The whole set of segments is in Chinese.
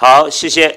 好，谢谢。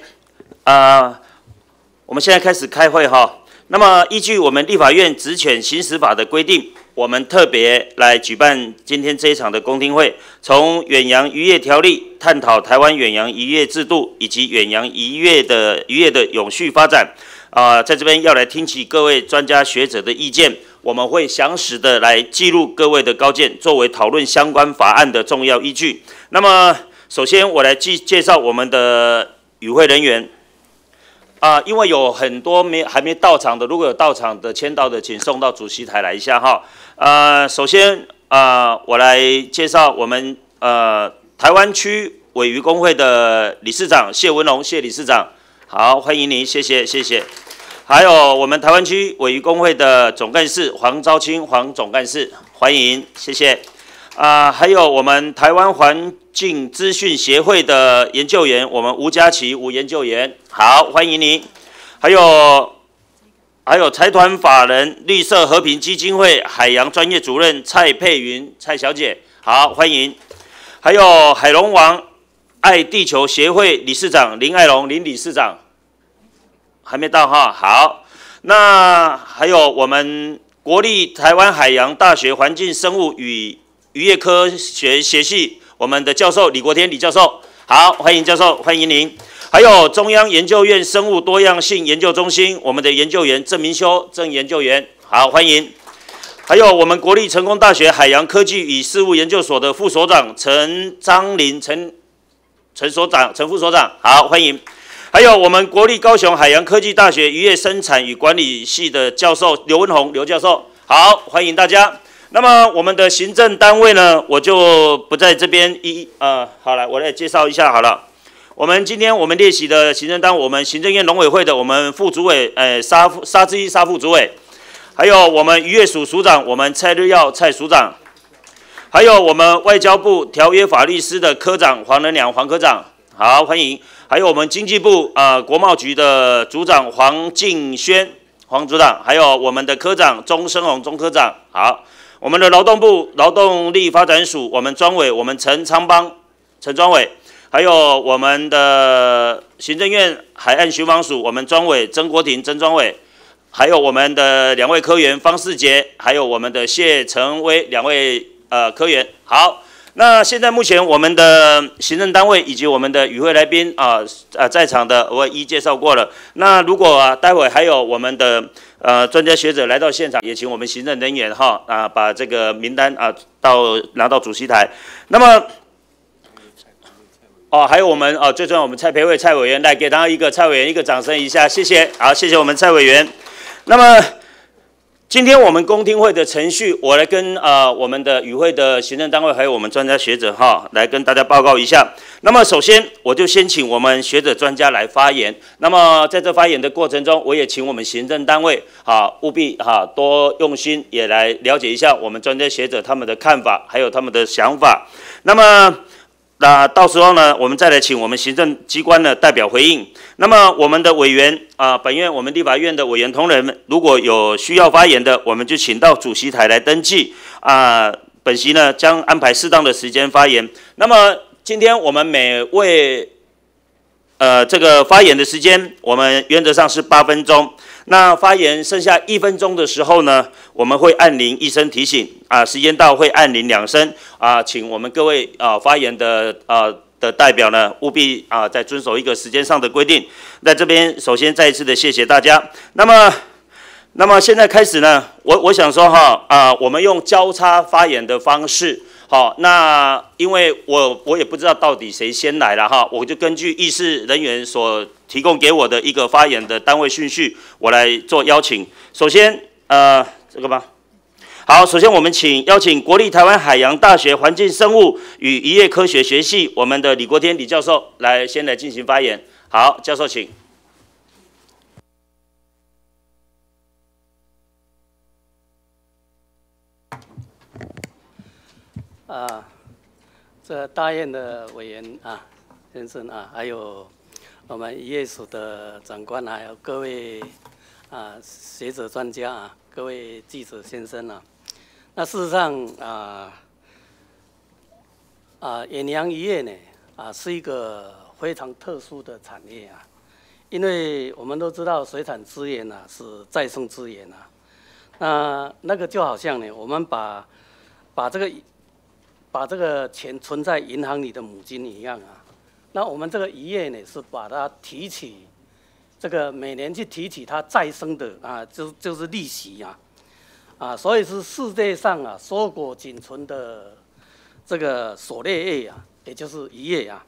我们现在开始开会哈。那么，依据我们立法院职权行使法的规定，我们特别来举办今天这一场的公听会，从远洋渔业条例探讨台湾远洋渔业制度以及远洋渔业的永续发展。在这边要来听取各位专家学者的意见，我们会详实的来记录各位的高见，作为讨论相关法案的重要依据。那么，首先我来介绍我们的与会人员。因为有很多还没到场的，如果有到场的签到的，请送到主席台来一下哈。首先我来介绍我们台湾区鲔鱼工会的理事长谢文龙谢理事长，好，欢迎您，谢谢谢谢。还有我们台湾区鲔鱼工会的总干事黄昭清黄总干事，欢迎，谢谢。还有我们台湾环境资讯协会的研究员，我们吴佳琪吴研究员，好，欢迎您。还有财团法人绿色和平基金会海洋专业主任蔡佩云蔡小姐，好，欢迎。还有海龙王爱地球协会理事长林爱龙林理事长，还没到哈，好。那还有我们国立台湾海洋大学环境生物与渔业科学学系我们的教授李国天李教授，好，欢迎教授，欢迎您。还有中央研究院生物多样性研究中心我们的研究员郑明修郑研究员，好，欢迎。还有我们国立成功大学海洋科技与事务研究所的副所长陈章林陈副所长，好，欢迎。还有我们国立高雄海洋科技大学渔业生产与管理系的教授刘文宏刘教授，好，欢迎大家。那么我们的行政单位呢，我就不在这边好了，我来介绍一下好了。今天我们列席的行政单位，我们行政院农委会的我们副主委，沙之一沙副主委，还有我们渔业署署长，我们蔡日耀蔡署长，还有我们外交部条约法律司的科长黄仁良黄科长，好，欢迎。还有我们经济部国贸局的组长黄敬轩黄组长，还有我们的科长钟生宏钟科长，好。我们的劳动部劳动力发展署，我们专委我们陈昌邦陈专委，还有我们的行政院海岸巡防署，我们专委曾国庭曾专委，还有我们的2位科员方世杰，还有我们的谢成威2位科员。好，那现在目前我们的行政单位以及我们的与会来宾在场的我一一介绍过了。那如果待会还有我们的专家学者来到现场，也请我们行政人员把这个名单拿到主席台。那么还有我们最重要我们蔡培慧蔡委员来给他蔡委员一个掌声一下，谢谢，好，谢谢我们蔡委员。那么今天我们公听会的程序，我来跟我们的与会的行政单位还有我们专家学者来跟大家报告一下。那么首先我就先请我们学者专家来发言。那么在这发言的过程中，我也请我们行政单位务必多用心，也来了解一下我们专家学者他们的看法，还有他们的想法。那么到时候呢，我们再来请我们行政机关的代表回应。那么我们的委员本院我们立法院的委员同仁们，如果有需要发言的，我们就请到主席台来登记。本席呢将安排适当的时间发言。那么今天我们每位这个发言的时间，我们原则上是8分钟。那发言剩下1分钟的时候呢，我们会按铃1声提醒时间到会按铃2声请我们各位发言的代表呢，务必再遵守一个时间上的规定。在这边首先再一次的谢谢大家。那么现在开始呢，我想说我们用交叉发言的方式。好，那因为我也不知道到底谁先来了我就根据议事人员所提供给我的一个发言的单位顺序，我来做邀请。首先这个吧。好，首先我们邀请国立台湾海洋大学环境生物与渔业科学学系我们的李国天李教授先来进行发言。好，教授请。 这大院的委员先生还有我们渔业署的长官，还有各位学者专家各位记者先生那事实上远洋渔业呢是一个非非常特殊的产业啊，因为我们都知道水产资源啊是再生资源啊，那个就好像呢，我们把这个钱存在银行里的母金一样啊，那我们这个渔业呢是把它提取，这个每年去提取它再生的啊，就是利息所以是世界上啊硕果仅存的这个所类业啊，也就是渔业啊。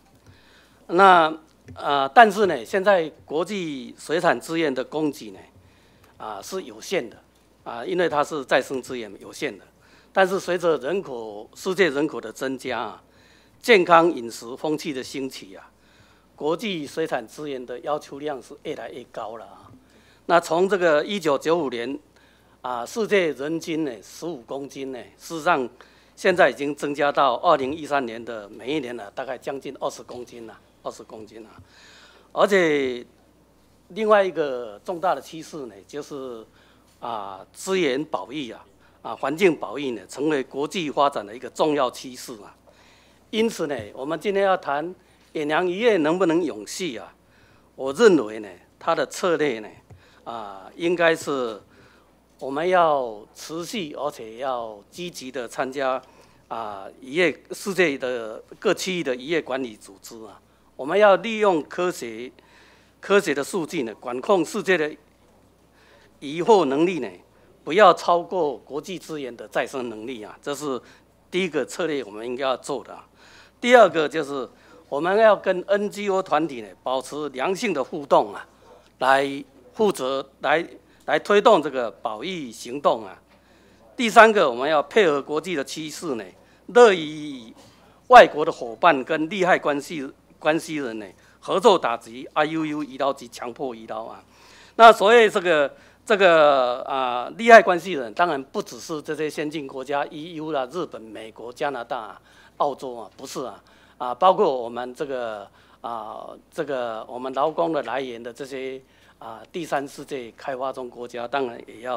但是呢，现在国际水产资源的供给呢是有限的因为它是再生资源有限的。但是随着世界人口的增加健康饮食风气的兴起国际水产资源的要求量是越来越高了那从这个1995年世界人均呢15公斤呢，事实上现在已经增加到2013年的每一年大概将近20公斤了，20公斤了。而且另外一个重大的趋势呢，就是资源保育环境保育呢，成为国际发展的一个重要趋势因此呢，我们今天要谈远洋渔业能不能永续我认为呢，它的策略呢应该是我们要持续而且要积极的参加渔业世界的各区域的渔业管理组织我们要利用科学的数据呢，管控世界的渔获能力呢，不要超过国际资源的再生能力这是第一个策略我们应该要做的第二个就是我们要跟 NGO 团体呢保持良性的互动来负责来推动这个保育行动第三个，我们要配合国际的趋势呢，乐于外国的伙伴跟利害关系人呢合作打击 IUU 渔捞及强迫渔捞那所谓这个利害关系人，当然不只是这些先进国家 EU 啦、日本、美国、加拿大、澳洲不是包括我们这个我们劳工的来源的这些第三世界开发中国家，当然也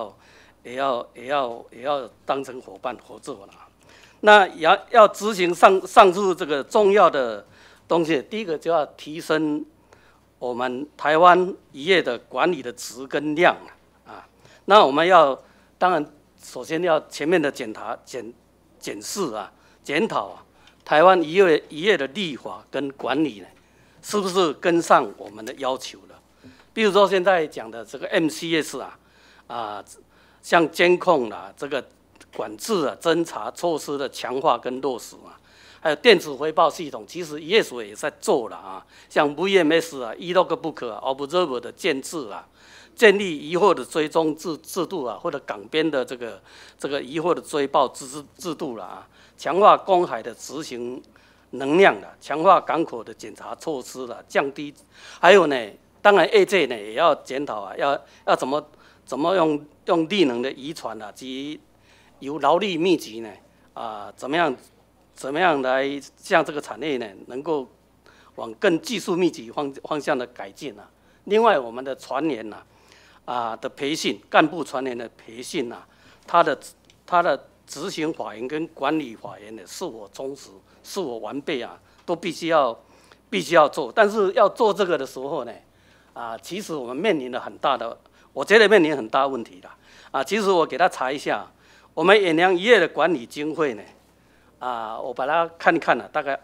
要当成伙伴合作了。那要执行上述这个重要的东西，第一个就要提升我们台湾渔业的管理的质跟量那我们当然首先要全面的检视检讨台湾渔业的立法跟管理呢，是不是跟上我们的要求了？比如说现在讲的这个 MCS 像监控这个管制侦查措施的强化跟落实还有电子回报系统，其实渔业署也在做了像 VMS E-Logbook Observer 的建制建立渔获的追踪制度或者港边的这个渔获的追报制度强化公海的执行能量强化港口的检查措施降低，还有呢，当然业界呢也要检讨要怎么用力能的渔船及由劳力密集呢怎么样来向这个产业呢能够往更技术密集方向的改进另外，我们的船员的培训，干部船员的培训他的执行法源跟管理法源呢是否充实，是否完备都必须要做。但是要做这个的时候呢其实我们我觉得面临很大问题其实我给他查一下，我们远洋渔业的管理经费呢我把它看一看大概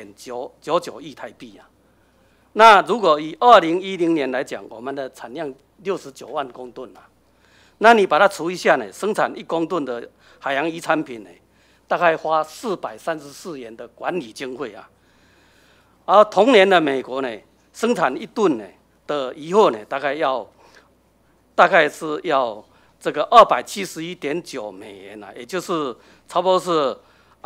2.99亿台币那如果以2010年来讲，我们的产量69万公吨那你把它除一下呢，生产1公吨的海洋渔产品呢，大概花434元的管理经费而同年的美国呢，生产1吨呢的渔获呢，大概是要这个271.9美元也就是差不多是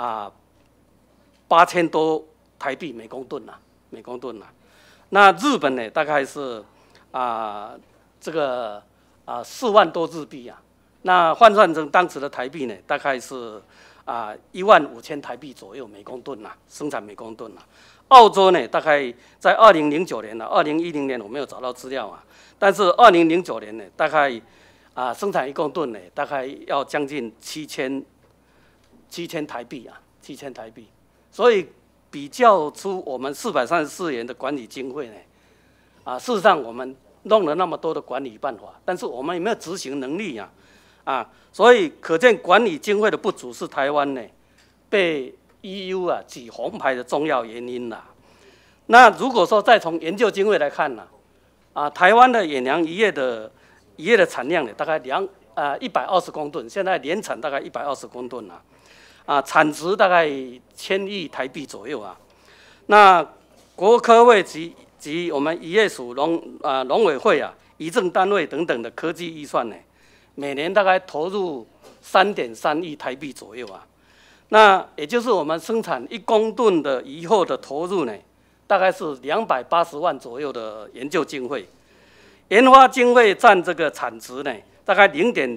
8000多台币每公吨那日本呢，大概是这个4万多日币那换算成当时的台币呢，大概是15000台币左右每公吨生产每公吨澳洲呢，大概在2009年2010年我没有找到资料但是2009年呢，大概生产1公吨呢，大概要将近7000台币7000台币。所以比较出我们434元的管理经费呢，事实上我们弄了那么多的管理办法，但是我们有没有执行能力所以可见管理经费的不足是台湾呢被 EU 举红牌的重要原因啦。那如果说再从研究经费来看台湾的远洋渔业的产量呢，大概120公吨，现在年产大概120公吨产值大概1000亿台币左右那国科会及我们渔业署农委会渔政单位等等的科技预算呢，每年大概投入3.3亿台币左右那也就是我们生产1公吨的渔获的投入呢，大概是280万左右的研究经费，研发经费占这个产值呢，大概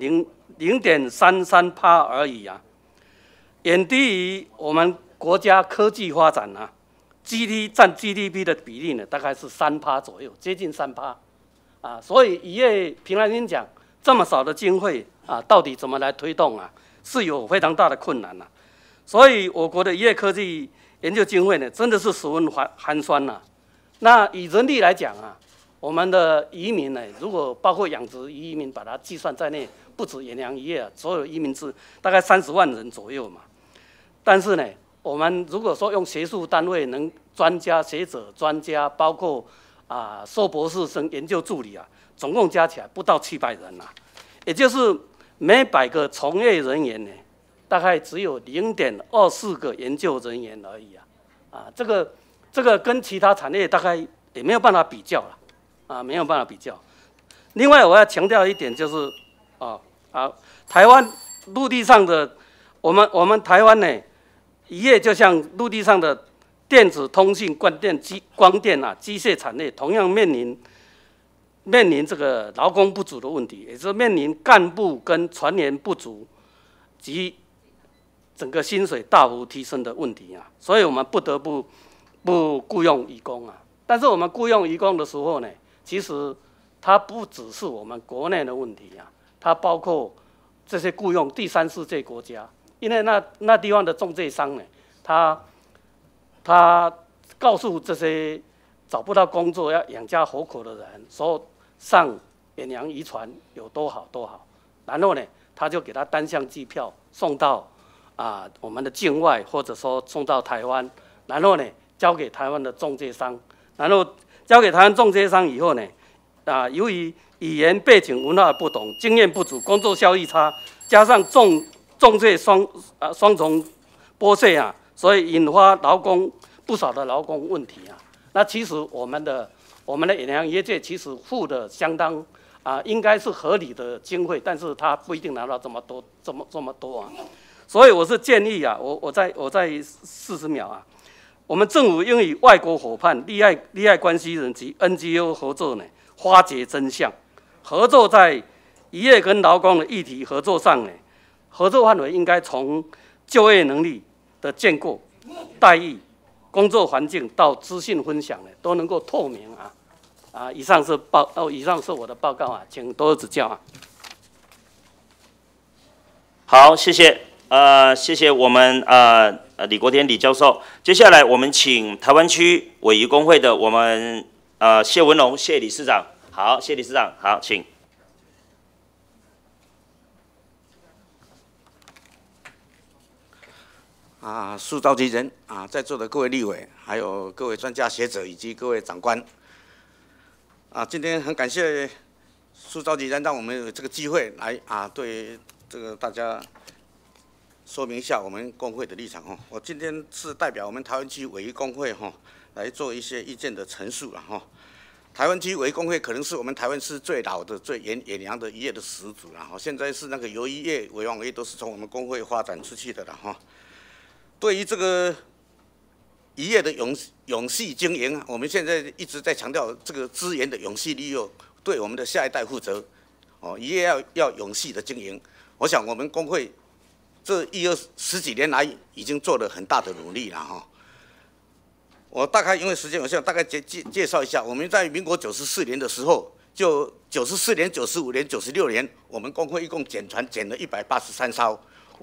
0.33%而已远低于我们国家科技发展占 GDP 的比例呢，大概是3%左右，接近3%所以渔业平常心讲，这么少的经费到底怎么来推动是有非常大的困难所以我国的渔业科技研究经费呢，真的是十分寒酸那以人力来讲我们的渔民呢，如果包括养殖渔民把它计算在内，不止远洋渔业所有渔民是大概30万人左右嘛。但是呢，我们如果说用学术单位专家学者专家，包括硕博士生研究助理总共加起来不到700人也就是每100个从业人员呢，大概只有0.24个研究人员而已这个跟其他产业大概也没有办法比较了没有办法比较。另外我要强调一点就是台湾陆地上的我们台湾呢，渔业就像陆地上的电子通信、光电机械产业，同样面临这个劳工不足的问题，也是面临干部跟船员不足及整个薪水大幅提升的问题所以我们不得不雇用移工但是我们雇用移工的时候呢，其实它不只是我们国内的问题它包括这些雇用第3世界国家，因为那地方的中介商呢，他告诉这些找不到工作要养家活口的人，说上远洋渔船有多好多好，然后呢，他就给他单向机票送到我们的境外，或者说送到台湾，然后呢交给台湾的中介商，然后交给台湾中介商以后呢，由于语言背景文化不同，经验不足，工作效益差，加上中介双重剥削所以引发不少的劳工问题那其实我们的远洋渔业界其实付的相当应该是合理的经费，但是他不一定拿到这么多所以我是建议我在40秒我们政府应与外国伙伴、利害关系人及 NGO 合作呢，发掘真相，合作在渔业跟劳工的议题合作上呢，合作范围应该从就业能力的建构、待遇、工作环境到资讯分享呢，都能够透明以上是我的报告请多多指教好，谢谢。谢谢我们李国天李教授。接下来我们请台湾区鲔鱼工会的我们谢文龙谢理事长。好，谢理事长，好，请。 苏召集人在座的各位立委，还有各位专家学者以及各位长官今天很感谢苏召集人让我们有这个机会来对这个大家说明一下我们工会的立场我今天是代表我们台湾区鲔鱼工会来做一些意见的陈述台湾区鲔鱼工会可能是我们台湾市最老的、最远洋的渔业的始祖现在是那个鱿鱼业、尾网业都是从我们工会发展出去的对于这个渔业的永续经营我们现在一直在强调这个资源的永续利用，对我们的下一代负责渔业要永续的经营。我想我们工会这10几年来已经做了很大的努力了我大概因为时间有限，大概介绍一下，我们在民国94年的时候，就94年、95年、96年，我们工会一共减船减了183艘。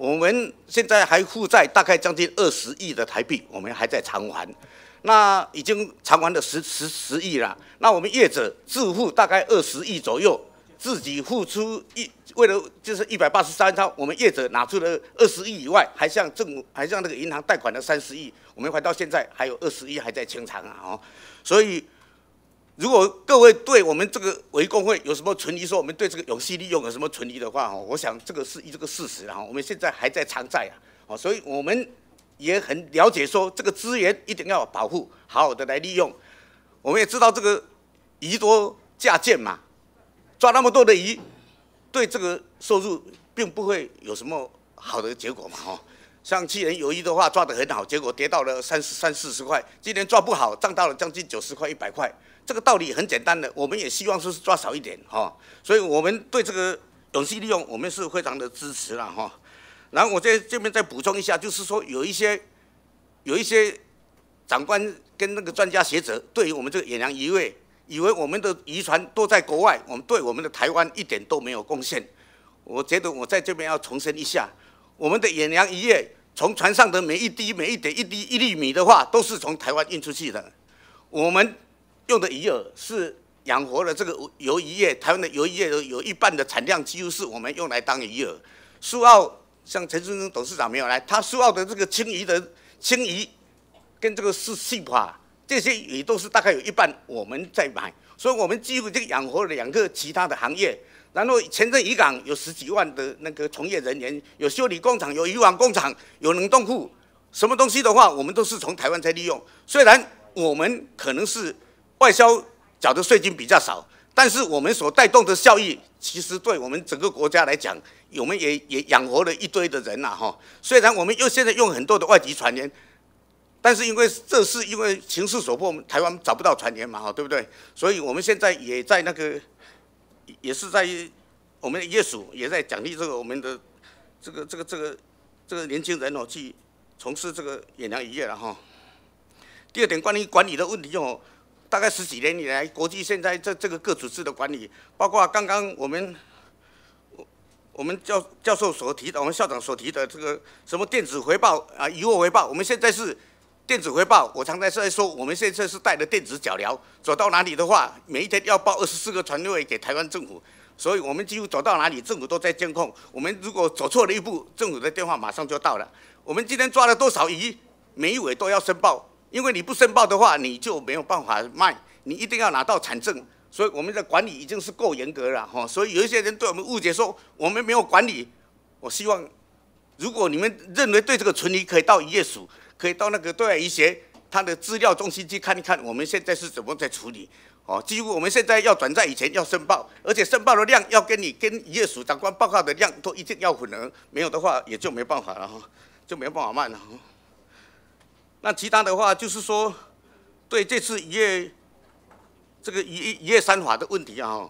我们现在还负债大概将近20亿的台币，我们还在偿还。那已经偿还了10亿了。那我们业者自付大概20亿左右，自己付出为了就是183套，我们业者拿出了20亿以外，还向政府还向那个银行贷款了30亿，我们还到现在还有20亿还在清偿啊哦。所以，如果各位对我们这个维工会有什么存疑，说我们对这个永续利用有什么存疑的话哦，我想这个是这个事实啊，我们现在还在偿债啊，哦，所以我们也很了解说这个资源一定要保护，好好的来利用。我们也知道这个鱼多价贱嘛，抓那么多的鱼，对这个收入并不会有什么好的结果嘛，哈。像去年有鱼的话抓得很好，结果跌到了30-40块，今年抓不好，涨到了将近90块、100块。这个道理很简单的，我们也希望说是抓少一点，哈。所以我们对这个永续利用，我们是非常的支持啦，哈。然后我在这边再补充一下，就是说有一些长官跟那个专家学者对于我们这个远洋渔业，以为我们的渔船都在国外，我们对我们的台湾一点都没有贡献。我觉得我在这边要重申一下，我们的远洋渔业从船上的每一滴、每一点、一粒米的话，都是从台湾运出去的。我们用的鱼饵是养活了这个鱿鱼业，台湾的鱿鱼业有一半的产量几乎是我们用来当鱼饵。苏澳像陈顺生董事长没有来，他苏澳的这个青鱼跟这个细耙这些鱼都是大概有一半我们在买，所以我们几乎就养活了2个其他的行业。然后前镇渔港有10几万的那个从业人员，有修理工厂，有渔网工厂，有冷冻库，什么东西的话，我们都是从台湾在利用。虽然我们可能是外销缴的税金比较少，但是我们所带动的效益，其实对我们整个国家来讲，我们也养活了一堆的人呐哈。虽然我们现在用很多的外籍船员，但是因为情势所迫，我们台湾找不到船员嘛哈，对不对？所以我们现在也在也是在我们的业署也在奖励这个我们的这个年轻人哦，去从事这个远洋渔业了哈。第二点，关于管理的问题哦，大概10几年以来，国际现在这个各组织的管理，包括刚刚我们教授所提的，我们校长所提的这个什么电子回报啊、渔获回报，我们现在是电子回报。我常在说，我们现在是带着电子脚镣，走到哪里的话，每一天要报24个船位给台湾政府，所以我们几乎走到哪里，政府都在监控。我们如果走错了一步，政府的电话马上就到了。我们今天抓了多少鱼，每一尾都要申报。因为你不申报的话，你就没有办法卖，你一定要拿到产证，所以我们的管理已经是够严格了哈。所以有一些人对我们误解说我们没有管理，我希望如果你们认为对这个存疑，可以到渔业署，可以到那个对外渔协它的资料中心去看一看，我们现在是怎么在处理。哦，几乎我们现在要转债以前要申报，而且申报的量要跟渔业署长官报告的量都一定要符合，没有的话也就没办法了哈，就没有办法卖了。那其他的话就是说，对这次渔业3法的问题啊，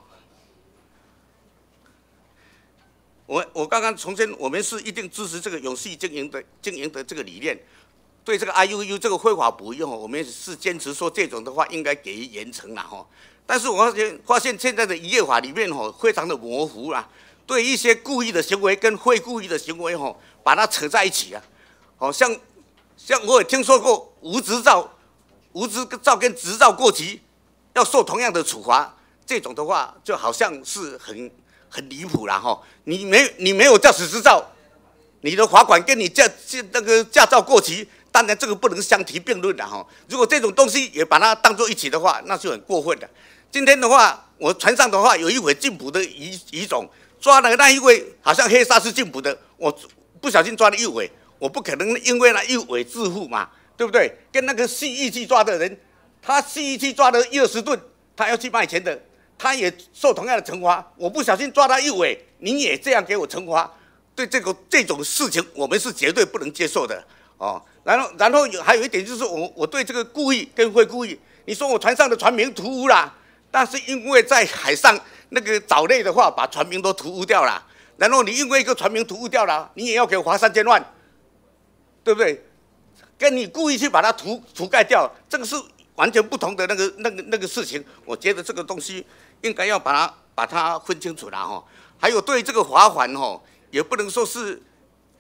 我刚刚重申，我们是一定支持这个永续经营的这个理念。对这个 IUU 这个非法捕鱼我们是坚持说这种的话应该给予严惩啦哈。但是我发现现在的渔业法里面非常的模糊啦，对一些故意的行为跟非故意的行为把它扯在一起啊，像我也听说过无执照跟执照过期要受同样的处罚，这种的话就好像是很离谱啦哈。你没有驾驶执照，你的罚款跟你那个驾照过期，当然这个不能相提并论的哈。如果这种东西也把它当作一起的话，那就很过分了。今天的话，我船上的话有一尾进捕的鱼种，抓了那一尾好像黑沙是进捕的，我不小心抓了一尾。我不可能因为那一尾致富嘛，对不对？跟那个蓄意去抓的人，他蓄意去抓了20吨，他要去卖钱的，他也受同样的惩罚。我不小心抓他一尾，你也这样给我惩罚，对这种事情，我们是绝对不能接受的哦。然后还有一点就是我对这个故意跟非故意，你说我船上的船名涂污啦，但是因为在海上那个藻类的话，把船名都涂污掉了，然后你因为一个船名涂污掉了，你也要给我罚3000万。对不对？跟你故意去把它涂盖掉，这个是完全不同的那个事情。我觉得这个东西应该要把它分清楚了哈。还有对这个罚款也不能说是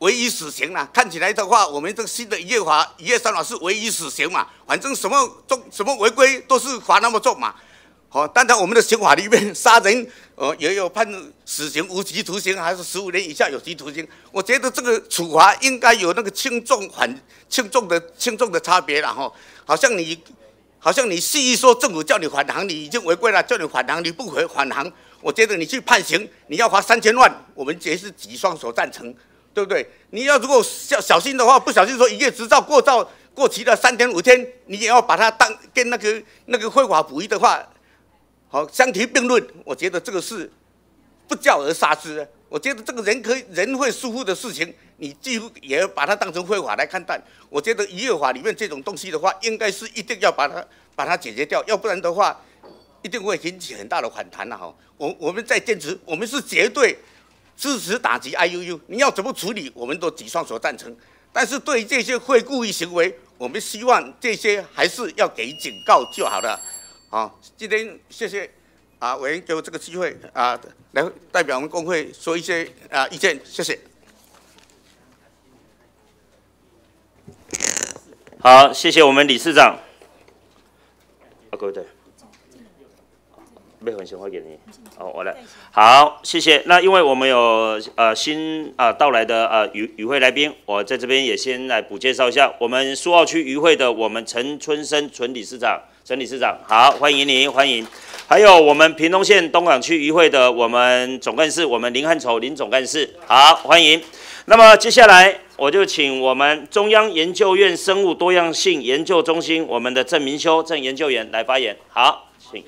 唯一死刑啦。看起来的话，我们这个新的渔业三法是唯一死刑嘛，反正什么违规都是罚那么重嘛。好，当然我们的刑法里面杀人，也有判死刑、无期徒刑，还是15年以下有期徒刑。我觉得这个处罚应该有那个轻重的差别啦哈。好像你蓄意说政府叫你返航，你已经违规了，叫你返航，你不返航，我觉得你去判刑，你要罚3000万，我们也是举双手赞成，对不对？你要如果小心的话，不小心说渔业执照过期了3天5天，你也要把它跟那个非法捕鱼的话。好，相提并论，我觉得这个是不教而杀之。我觉得这个人会疏忽的事情，你几乎也要把它当成非法来看待。我觉得渔业法里面这种东西的话，应该是一定要把它解决掉，要不然的话，一定会引起很大的反弹了哈。我们在坚持，我们是绝对支持打击 IUU， 你要怎么处理，我们都举双手赞成。但是对于这些会故意行为，我们希望这些还是要给警告就好了。好，今天谢谢委员给我这个机会来代表我们工会说一些意见，谢谢。 好，谢谢我们理事长。各位对，没很喜欢给你。我来。好，谢谢。那因为我们有新到来的与会来宾，我在这边也先来补介绍一下，我们苏澳区渔会的我们陈春生陈理事长。陈理事长，好，欢迎您，欢迎。还有我们屏东县东港区渔会的我们总干事，我们林汉筹林总干事，好，欢迎。那么接下来我就请我们中央研究院生物多样性研究中心我们的郑明修郑研究员来发言，好，请。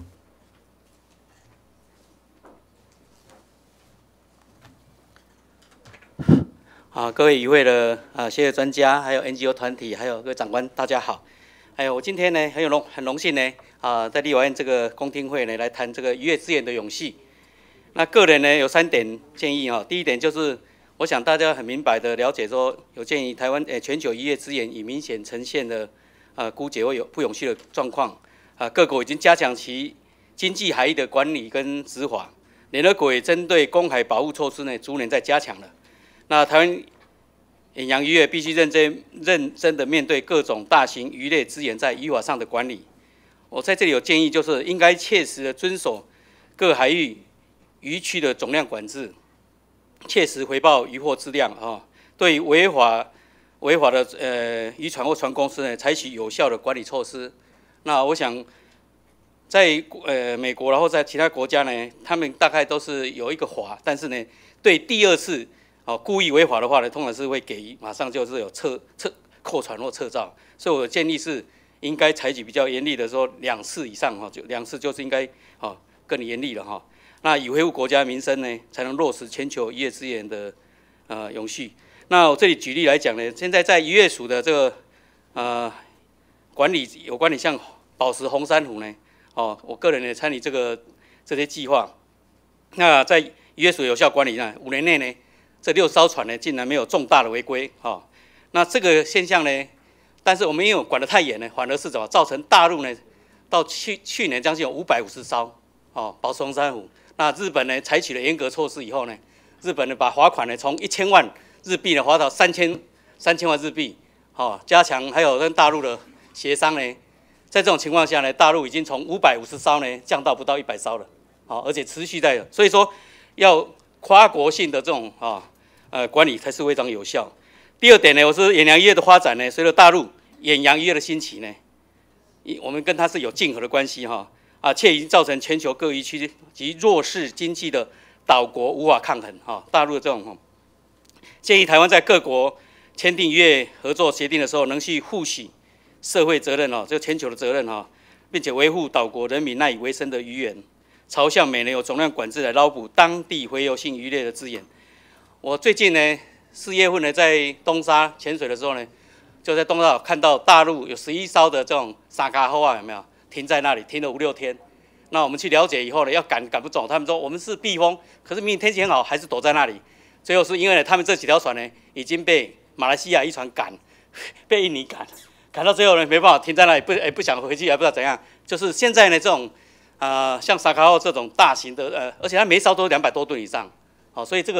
好，各位与会的学者专家，还有 NGO 团体，还有各位长官，大家好。还有我今天呢很荣幸呢在立法院这个公听会呢来谈这个渔业资源的永续。那个人呢有3点建议第一点就是我想大家很明白的了解说，有鉴于台湾全球渔业资源已明显呈现了枯竭或有不永续的状况各国已经加强其经济海域的管理跟执法，联合国也针对公海保护措施呢逐年在加强了。那台湾远洋渔业必须认真的面对各种大型渔类资源在渔法上的管理。我在这里有建议，就是应该切实的遵守各海域渔区的总量管制，切实回报渔获质量对于违法的渔船或船公司呢，采取有效的管理措施。那我想，在美国然后在其他国家呢，他们大概都是有一个罚，但是呢，对第2次故意违法的话呢，通常是会给予马上就是有扣船或撤照，所以我的建议是应该采取比较严厉的说2次以上就2次就是应该更严厉了那以维护国家民生呢，才能落实全球渔业资源的永续。那我这里举例来讲呢，现在在渔业署的这个管理像宝石红珊瑚呢，我个人呢参与这些计划。那在渔业署有效管理呢，5年内呢。这6艘船呢，竟然没有重大的违规那这个现象呢，但是我们因为管得太严呢，反而是怎么造成大陆呢，到去年将近有550艘宝石红珊瑚。那日本呢，采取了严格措施以后呢，日本呢把罚款呢从1000万日币呢罚到3000万日币加强还有跟大陆的协商呢，在这种情况下呢，大陆已经从550艘呢降到不到100艘了而且持续在，所以说要跨国性的这种管理才是非常有效。第2点呢，我是远洋渔业的发展呢，随着大陆远洋渔业的兴起呢，我们跟它是有竞合的关系且已经造成全球各渔区及弱势经济的岛国无法抗衡大陆的这种建议台湾在各国签订渔业合作协定的时候，能去负起社会责任这全球的责任并且维护岛国人民赖以为生的渔源，朝向每年有总量管制来捞捕当地洄游性渔类的资源。我最近呢4月份呢在东沙潜水的时候呢，就在东沙看到大陆有11艘的这种沙卡后有没有停在那里，停了5、6天。那我们去了解以后呢，要赶不走，他们说我们是避风，可是明明天气很好，还是躲在那里。最后是因为呢，他们这几条船呢已经被马来西亚渔船赶，被印尼赶到最后呢没办法停在那里，不想回去，也不知道怎样。就是现在呢这种像沙卡号这种大型的而且它每一艘都200多吨以上所以这个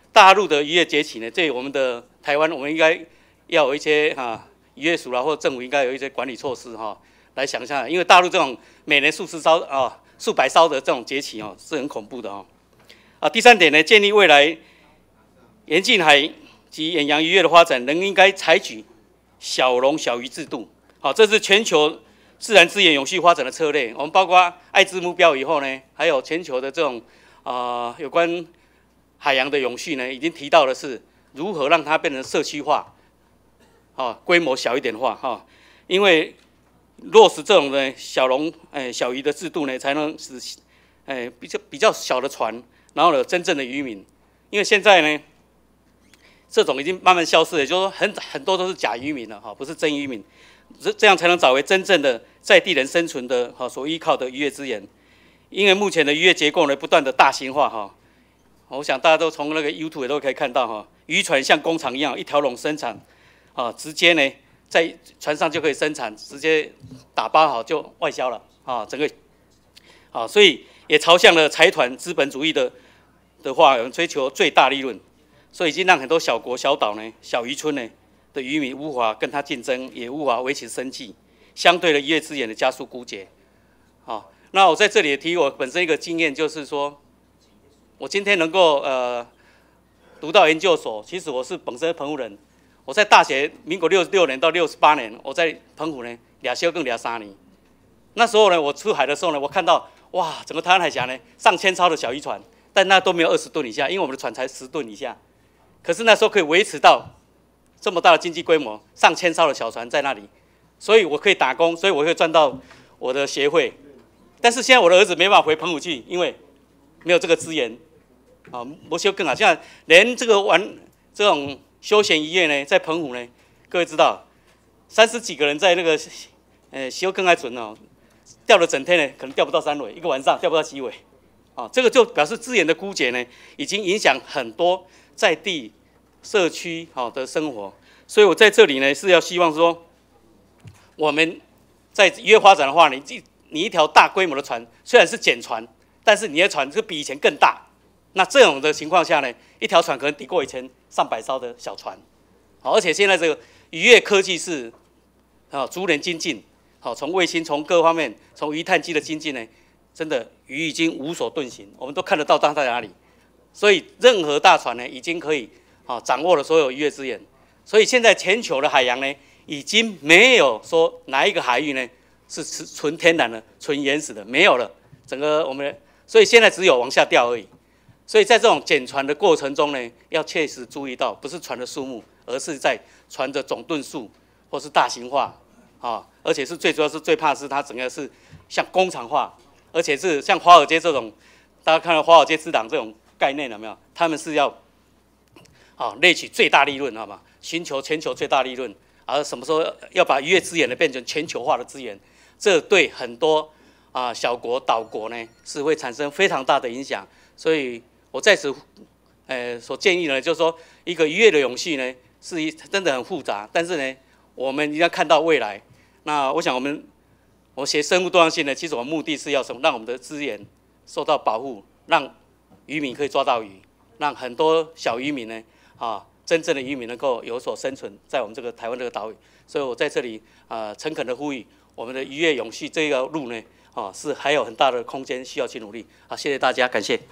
大陆的渔业崛起呢，对我们的台湾，我们应该要有一些渔业署啦或政府应该有一些管理措施来想一下，因为大陆这种每年数百艘的这种崛起是很恐怖的第3点呢，建立未来沿近海及远洋渔业的发展，应该采取小农小渔制度。这是全球自然资源永续发展的策略。我们包括爱知目标以后呢，还有全球的这种有关海洋的永续呢，已经提到的是如何让它变成社区化，规模小一点化因为落实这种的小农小渔的制度呢，才能使比较小的船，然后有真正的渔民。因为现在呢，这种已经慢慢消失了，也就是说很多都是假渔民了不是真渔民。这样才能找回真正的在地人生存的所依靠的渔业资源。因为目前的渔业结构呢不断的大型化我想大家都从那个 YouTube 也都可以看到渔船像工厂一样一条龙生产直接呢在船上就可以生产，直接打包好就外销了整个所以也朝向了财团资本主义的话，我们追求最大利润，所以已经让很多小国小岛呢小渔村呢的渔民无法跟他竞争，也无法维持生计，相对的渔业资源的加速枯竭。那我在这里也提我本身一个经验，就是说，我今天能够读到研究所，其实我是本身澎湖人。我在大学民国66年到68年，我在澎湖呢俩修更俩3年。那时候呢，我出海的时候呢，我看到哇，整个台湾海峡呢上千艘的小渔船，但那都没有20吨以下，因为我们的船才10吨以下。可是那时候可以维持到这么大的经济规模，上千艘的小船在那里，所以我可以打工，所以我可以赚到我的学费。但是现在我的儿子没办法回澎湖去，因为没有这个资源没修更好。现在连这种休闲渔业呢，在澎湖呢，各位知道，30几个人在那个修更海船钓了整天呢，可能钓不到3尾，一个晚上钓不到几尾这个就表示资源的枯竭呢，已经影响很多在地社区的生活。所以我在这里呢是要希望说，我们在渔业发展的话，你一条大规模的船虽然是简船，但是你的船是比以前更大。那这种的情况下呢，一条船可能抵过以前上百艘的小船。而且现在这个渔业科技是逐年精进，从卫星从各方面，从鱼探机的精进呢，真的鱼已经无所遁形，我们都看得到它在哪里。所以任何大船呢，已经可以掌握了所有渔业资源。所以现在全球的海洋呢，已经没有说哪一个海域呢是纯天然的、纯原始的，没有了。整个所以现在只有往下掉而已。所以在这种减船的过程中呢，要切实注意到，不是船的数目，而是在船的总吨数或是大型化而且是最主要是最怕是它整个是像工厂化，而且是像华尔街这种，大家看到华尔街之狼这种概念有没有？他们是要猎取最大利润，好吗？寻求全球最大利润，而什么时候要把渔业资源呢变成全球化的资源？这对很多小国岛国呢是会产生非常大的影响。所以我在此所建议呢，就是说一个渔业的永续呢是真的很复杂，但是呢我们一定要看到未来。那我想我写生物多样性呢，其实我目的是要什么？让我们的资源受到保护，让渔民可以抓到鱼，让很多小渔民呢真正的渔民能够有所生存在我们这个台湾这个岛屿。所以我在这里诚恳的呼吁，我们的渔业永续这个路呢是还有很大的空间需要去努力。谢谢大家，感谢。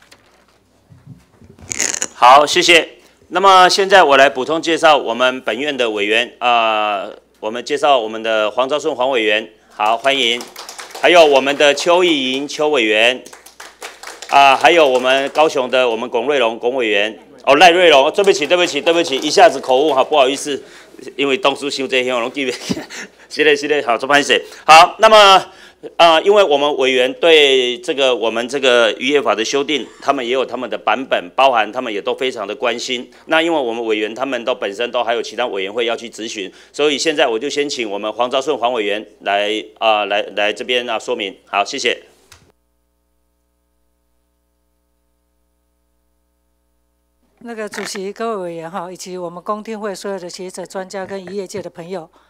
好，谢谢。那么现在我来补充介绍我们本院的委员我们介绍我们的黄昭顺黄委员，好，欢迎。还有我们的邱意莹邱委员还有我们高雄的我们龚瑞龙龚委员。赖瑞龙，对不起，一下子口误不好意思，因为当初修这些我拢记不起来。是的，好，做拍摄。好，那么因为我们委员对我们这个渔业法的修订，他们也有他们的版本，包含他们也都非常的关心。那因为我们委员他们都本身都还有其他委员会要去质询，所以现在我就先请我们黄昭顺黄委员来这边说明。好，谢谢。 主席、各位委员以及我们公听会所有的学者、专家跟渔业界的朋友，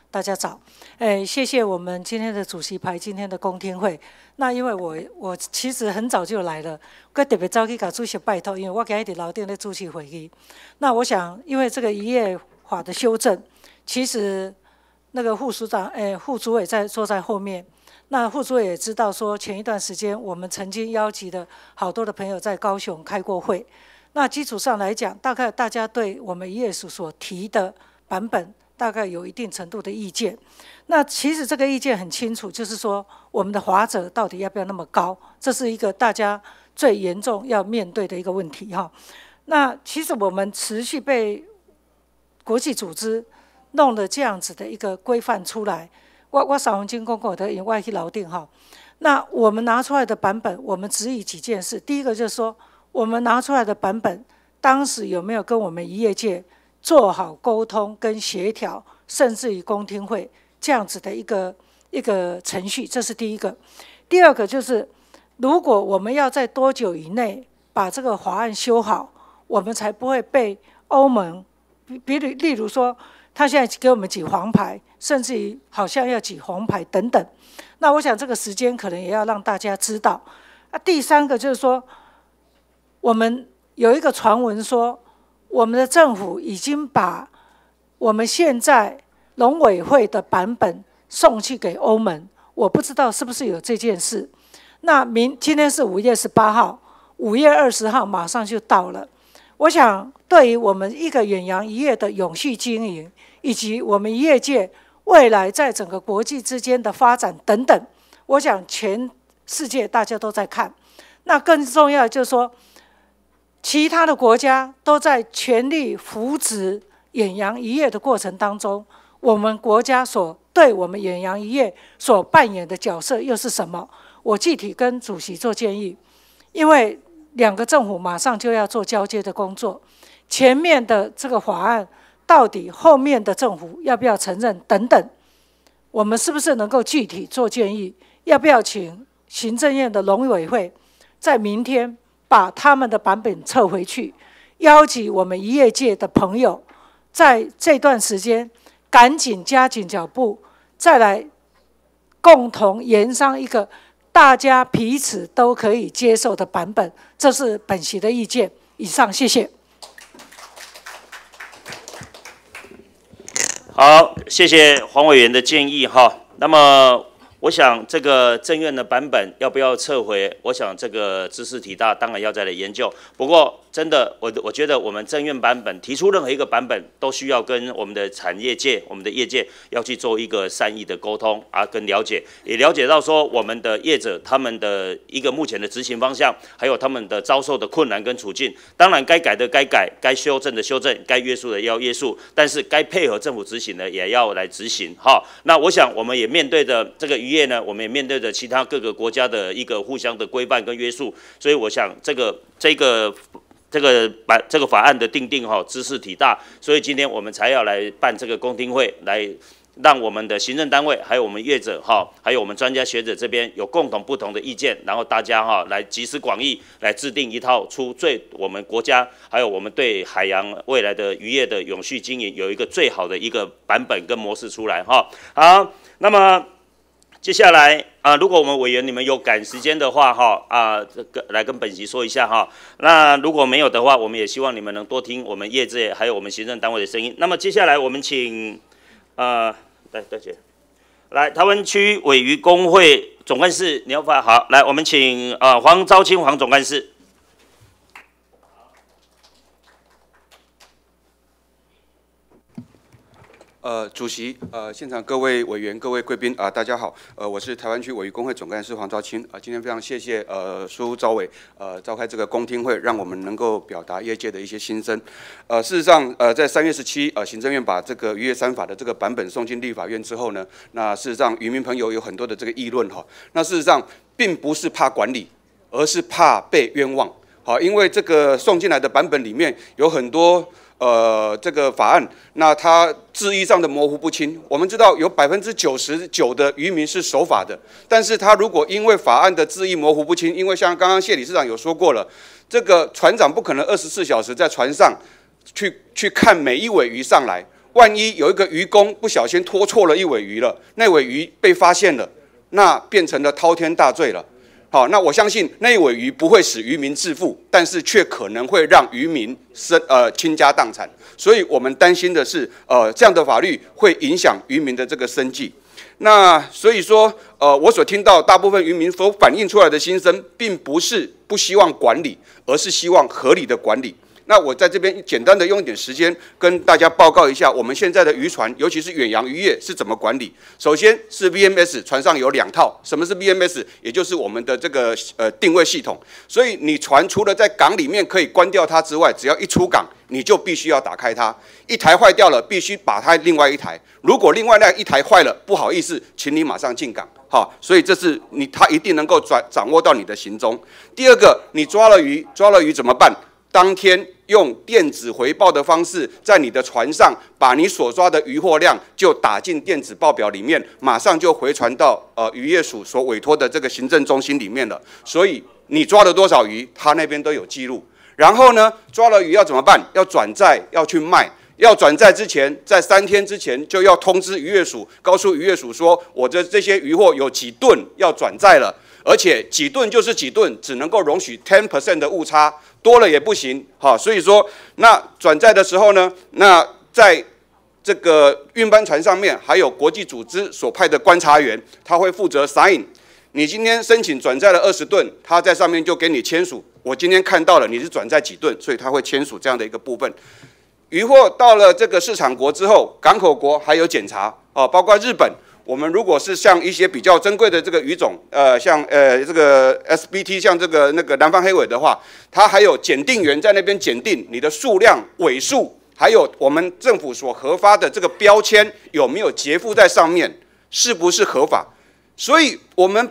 大家早。谢谢我们今天的主席排今天的公听会。那因为我其实很早就来了，我特别早去给主席拜托，因为我今日在楼顶咧主持会议。那我想，因为这个渔业法的修正，其实那个副主委坐在后面。那副主委也知道说，前一段时间我们曾经邀集了好多的朋友在高雄开过会。那基础上来讲，大概大家对我们渔业署所提的版本，大概有一定程度的意见。那其实这个意见很清楚，就是说我们的罚则到底要不要那么高，这是一个大家最严重要面对的一个问题哈。那其实我们持续被国际组织弄了这样子的一个规范出来。我3分钟讲过的，因为我去楼顶哈。那我们拿出来的版本，我们质疑几件事。第一个就是说，我们拿出来的版本，当时有没有跟我们渔业界做好沟通跟协调，甚至于公听会这样子的一个程序，这是第一个。第二个就是，如果我们要在多久以内把这个法案修好，我们才不会被欧盟，例如说，他现在给我们举黄牌，甚至于好像要举红牌等等。那我想这个时间可能也要让大家知道。第三个就是说，我们有一个传闻说，我们的政府已经把我们现在农委会的版本送去给欧盟，我不知道是不是有这件事。那今天是5月18号，5月20号马上就到了。我想，对于我们一个远洋渔业的永续经营，以及我们渔业界未来在整个国际之间的发展等等，我想全世界大家都在看。那更重要的就是说，其他的国家都在全力扶植远洋渔业的过程当中，我们国家对我们远洋渔业所扮演的角色又是什么？我具体跟主席做建议，因为2个政府马上就要做交接的工作，前面的这个法案到底后面的政府要不要承认等等，我们是不是能够具体做建议？要不要请行政院的农委会在明天把他们的版本撤回去，邀集我们渔业界的朋友，在这段时间赶紧加紧脚步，再来共同研商一个大家彼此都可以接受的版本，这是本席的意见。以上，谢谢。 好，谢谢黄委员的建议哈。那么，我想这个政院的版本要不要撤回？我想这个知识体大当然要再来研究。不过，真的，我觉得我们政院版本提出任何一个版本，都需要跟我们的产业界、我们的业界要去做一个善意的沟通啊，跟了解，也了解到说我们的业者他们的一个目前的执行方向，还有他们的遭受的困难跟处境。当然，该改的该改，该修正的修正，该约束的要约束，但是该配合政府执行的也要来执行。哈，那我想我们也面对着这个渔业呢，我们也面对着其他各个国家的一个互相的规范跟约束，所以我想这个法案的订定知识体大，所以今天我们才要来办这个公听会，来让我们的行政单位，还有我们业者还有我们专家学者这边有共同不同的意见，然后大家来集思广益，来制定一套出我们国家还有我们对海洋未来的渔业的永续经营有一个最好的一个版本跟模式出来好，那么接下来如果我们委员你们有赶时间的话来跟本席说一下那如果没有的话，我们也希望你们能多听我们业界还有我们行政单位的声音。那么接下来我们请来台湾区鲔鱼工会总干事你要发好，来我们请黄昭清黄总干事。 主席，现场各位委员、各位贵宾大家好，我是台湾区鲔鱼工会总干事黄昭清今天非常谢谢苏召委召开这个公听会，让我们能够表达业界的一些心声。事实上，在3月17行政院把这个渔业3法的这个版本送进立法院之后呢，那事实上渔民朋友有很多的这个议论那事实上并不是怕管理，而是怕被冤枉因为这个送进来的版本里面有很多。这个法案，那它字义上的模糊不清。我们知道有99%的渔民是守法的，但是他如果因为法案的字义模糊不清，因为像刚刚谢理事长有说过了，这个船长不可能24小时在船上去看每一尾鱼上来。 万一有一个渔工不小心拖错了一尾鱼了，那尾鱼被发现了，那变成了滔天大罪了。好，那我相信那一尾鱼不会使渔民致富，但是却可能会让渔民倾家荡产。所以我们担心的是，这样的法律会影响渔民的这个生计。那所以说，我所听到大部分渔民所反映出来的心声，并不是不希望管理，而是希望合理的管理。那我在这边简单的用一点时间跟大家报告一下，我们现在的渔船，尤其是远洋渔业是怎么管理。首先是 VMS， 船上有2套。什么是 VMS？ 也就是我们的这个定位系统。所以你船除了在港里面可以关掉它之外，只要一出港，你就必须要打开它。一台坏掉了，必须把它另外一台。如果另外那一台坏了，不好意思，请你马上进港。好，所以这是它一定能够掌握到你的行踪。第二个，你抓了鱼怎么办？当天用电子回报的方式，在你的船上把你所抓的渔获量就打进电子报表里面，马上就回传到渔业署所委托的这个行政中心里面了。所以你抓了多少鱼，他那边都有记录。然后呢，抓了鱼要怎么办？要转载，要去卖。要转载之前，在3天之前就要通知渔业署，告诉渔业署说，我的这些渔获有几吨要转载了，而且几吨就是几吨，只能够容许 10% 的误差。多了也不行，好，所以说那转载的时候呢，那在这个运班船上面还有国际组织所派的观察员，他会负责 sign。你今天申请转载了20吨，他在上面就给你签署。我今天看到了你是转载几吨，所以他会签署这样的一个部分。渔获到了这个市场国之后，港口国还有检查，包括日本。我们如果是像一些比较珍贵的这个鱼种，像这个 SBT， 像这个那个南方黑尾的话，它还有检定员在那边检定你的数量、尾数，还有我们政府所核发的这个标签有没有截附在上面，是不是合法？所以，我们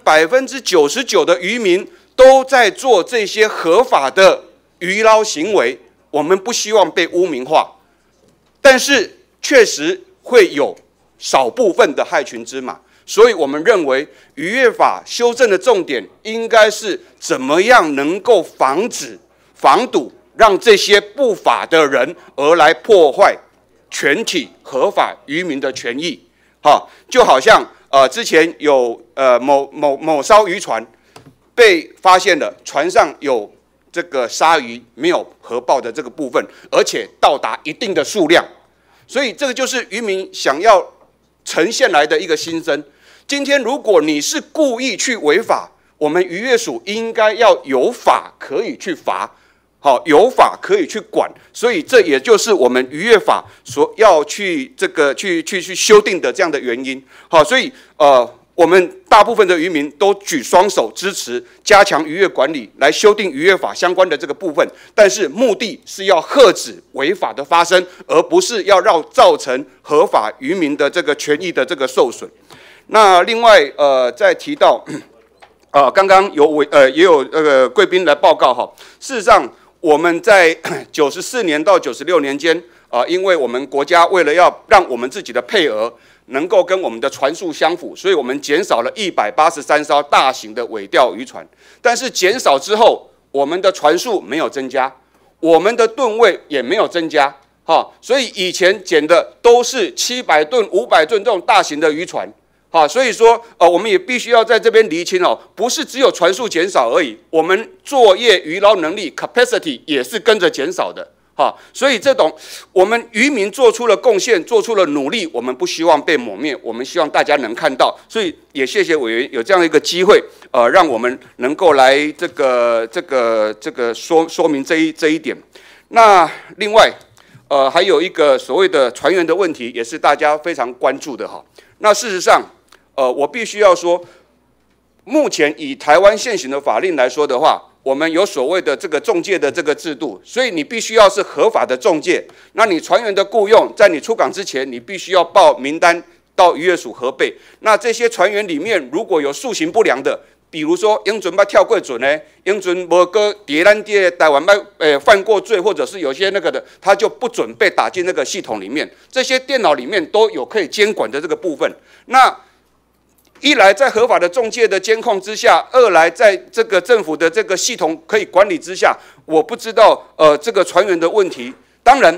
99%的渔民都在做这些合法的渔捞行为，我们不希望被污名化，但是确实会有少部分的害群之马，所以我们认为渔业法修正的重点应该是怎么样能够防止、防堵，让这些不法的人而来破坏全体合法渔民的权益。就好像之前有某艘渔船被发现了，船上有这个鲨鱼没有核报的这个部分，而且到达一定的数量，所以这个就是渔民想要呈现来的一个心声。今天如果你是故意去违法，我们渔业署应该要有法可以去罚，有法可以去管。所以这也就是我们渔业法所要去这个去修订的这样的原因。所以我们大部分的渔民都举双手支持加强渔业管理，来修订渔业法相关的这个部分，但是目的是要遏止违法的发生，而不是要造成合法渔民的这个权益的这个受损。那另外再提到刚刚也有贵宾来报告事实上我们在94年到96年间因为我们国家为了要让我们自己的配额能够跟我们的船数相符，所以我们减少了183艘大型的尾钓渔船。但是减少之后，我们的船数没有增加，我们的吨位也没有增加，所以以前减的都是700吨、500吨这种大型的渔船。所以说我们也必须要在这边厘清不是只有船数减少而已，我们作业渔捞能力 capacity 也是跟着减少的。所以这种我们渔民做出了贡献，做出了努力，我们不希望被抹灭，我们希望大家能看到。所以也谢谢委员有这样一个机会，让我们能够来这个说明这一点。那另外还有一个所谓的船员的问题，也是大家非常关注的那事实上我必须要说，目前以台湾现行的法令来说的话，我们有所谓的这个仲介的这个制度，所以你必须要是合法的仲介。那你船员的雇用，在你出港之前，你必须要报名单到渔业署核备。那这些船员里面，如果有素行不良的，比如说英准捌跳过准呢，英准无个伫咱的台湾犯过罪，或者是有些那个的，他就不准被打进那个系统里面。这些电脑里面都有可以监管的这个部分。那一来在合法的仲介的监控之下，二来在这个政府的这个系统可以管理之下，我不知道这个船员的问题。当然，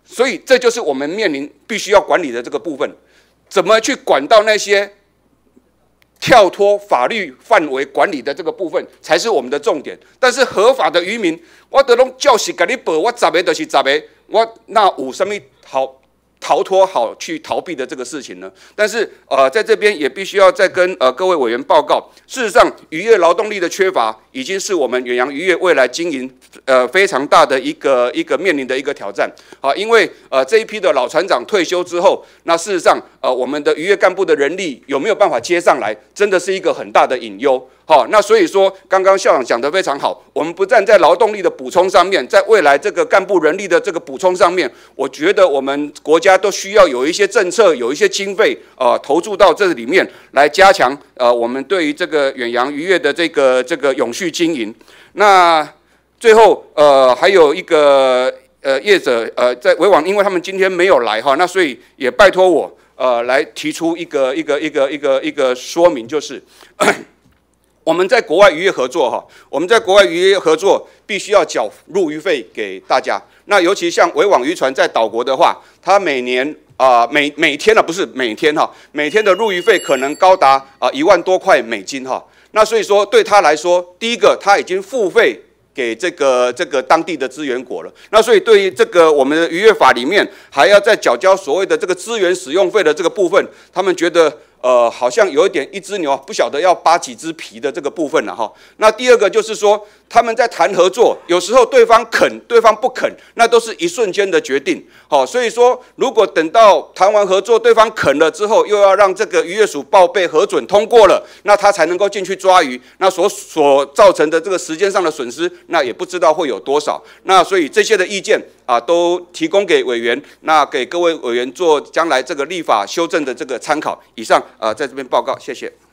所以这就是我们面临必须要管理的这个部分，怎么去管到那些跳脱法律范围管理的这个部分，才是我们的重点。但是合法的渔民，我都拢照实给你报，我10个就是10个，我那有什么好逃脱好去逃避的这个事情呢？但是在这边也必须要再跟各位委员报告，事实上渔业劳动力的缺乏已经是我们远洋渔业未来经营非常大的一个面临的一个挑战啊，因为这一批的老船长退休之后，那事实上我们的渔业干部的人力有没有办法接上来，真的是一个很大的隐忧。好，那所以说，刚刚校长讲得非常好，我们不但在劳动力的补充上面，在未来这个干部人力的这个补充上面，我觉得我们国家都需要有一些政策，有一些经费，投注到这里面来加强我们对于这个远洋渔业的这个永续经营。那最后还有一个业者在委网，因为他们今天没有来哈，那所以也拜托我来提出一个说明，就是我们在国外渔业合作哈，我们在国外渔业合作必须要缴入渔费给大家。那尤其像维网渔船在岛国的话，它每年每天不是每天哈，每天的入渔费可能高达1万多块美金哈。那所以说对他来说，第一个他已经付费给这个当地的资源国了。那所以对于这个我们的渔业法里面还要再缴交所谓的这个资源使用费的这个部分，他们觉得好像有一点一只牛不晓得要扒几只皮的这个部分了哈。那第二个就是说，他们在谈合作，有时候对方肯，对方不肯，那都是一瞬间的决定。好，所以说如果等到谈完合作，对方肯了之后，又要让这个渔业署报备核准通过了，那他才能够进去抓鱼，那所造成的这个时间上的损失，那也不知道会有多少。那所以这些的意见都提供给委员，那给各位委员做将来这个立法修正的这个参考。以上在这边报告，谢谢。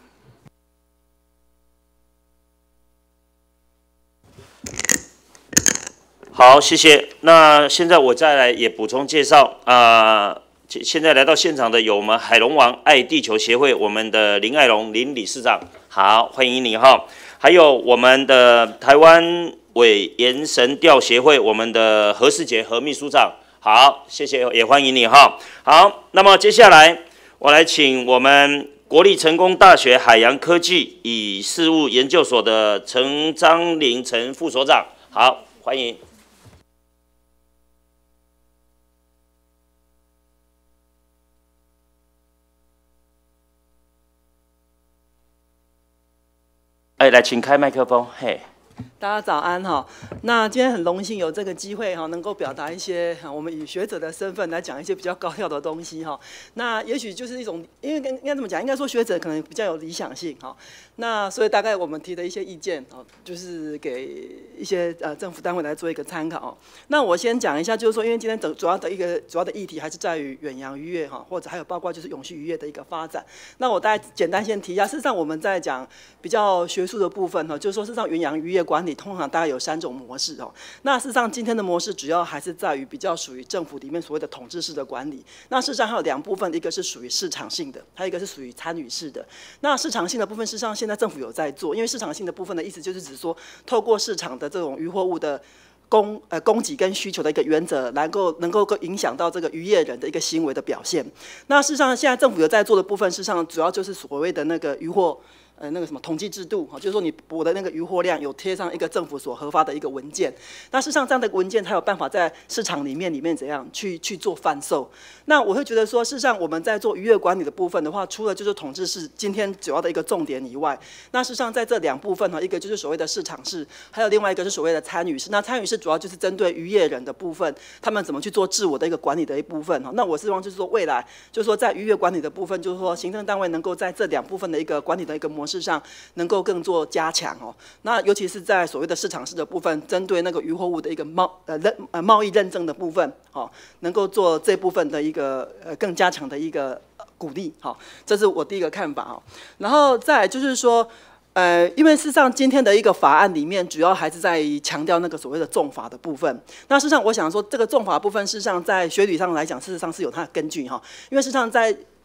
好，谢谢。那现在我再来也补充介绍现在来到现场的有我们海龙王爱地球协会我们的林爱龙林理事长，好，欢迎你哈。还有我们的台湾尾延神钓协会我们的何世杰何秘书长，好，谢谢，也欢迎你哈。好，那么接下来我来请我们国立成功大学海洋科技与事务研究所的陈章林陈副所长，好，欢迎。来，请开麦克风。嘿， 大家早安哈。那今天很荣幸有这个机会哈，能够表达一些我们以学者的身份来讲一些比较高调的东西哈。那也许就是一种，因为应该这么讲，应该说学者可能比较有理想性哈。那所以大概我们提的一些意见就是给一些政府单位来做一个参考。那我先讲一下，就是说，因为今天主要的议题还是在于远洋渔业哈，或者还有包括就是永续渔业的一个发展。那我大概简单先提一下，事实上我们在讲比较学术的部分哈，就是说事实上远洋渔业管理通常大概有3种模式哦。那事实上今天的模式主要还是在于比较属于政府里面所谓的统治式的管理。那事实上还有2部分，一个是属于市场性的，还有一个是属于参与式的。那市场性的部分，事实上现在政府有在做，因为市场性的部分的意思就是指说，透过市场的这种渔获物的供给跟需求的一个原则，能够影响到这个渔业人的一个行为的表现。那事实上现在政府有在做的部分，事实上主要就是所谓的那个渔获。那个什么统计制度就是说你捕的那个渔获量有贴上一个政府所核发的一个文件，那事实上这样的文件才有办法在市场里面怎样去做贩售。那我会觉得说，事实上我们在做渔业管理的部分的话，除了就是统治式今天主要的一个重点以外，那事实上在这2部分一个就是所谓的市场式，还有另外一个是所谓的参与式。那参与式主要就是针对渔业人的部分，他们怎么去做自我的一个管理的一部分。那我希望就是说未来就是说在渔业管理的部分，就是说行政单位能够在这2部分的一个管理的一个模式上能够更做加强哦。那尤其是在所谓的市场式的部分，针对那个渔获物的一个贸易认证的部分，能够做这部分的一个更加强的一个鼓励，这是我第一个看法哦。然后再来就是说，因为事实上今天的一个法案里面，主要还是在强调那个所谓的重罚的部分。那事实上，我想说，这个重罚部分，事实上在学理上来讲，事实上是有它的根据哈。因为事实上在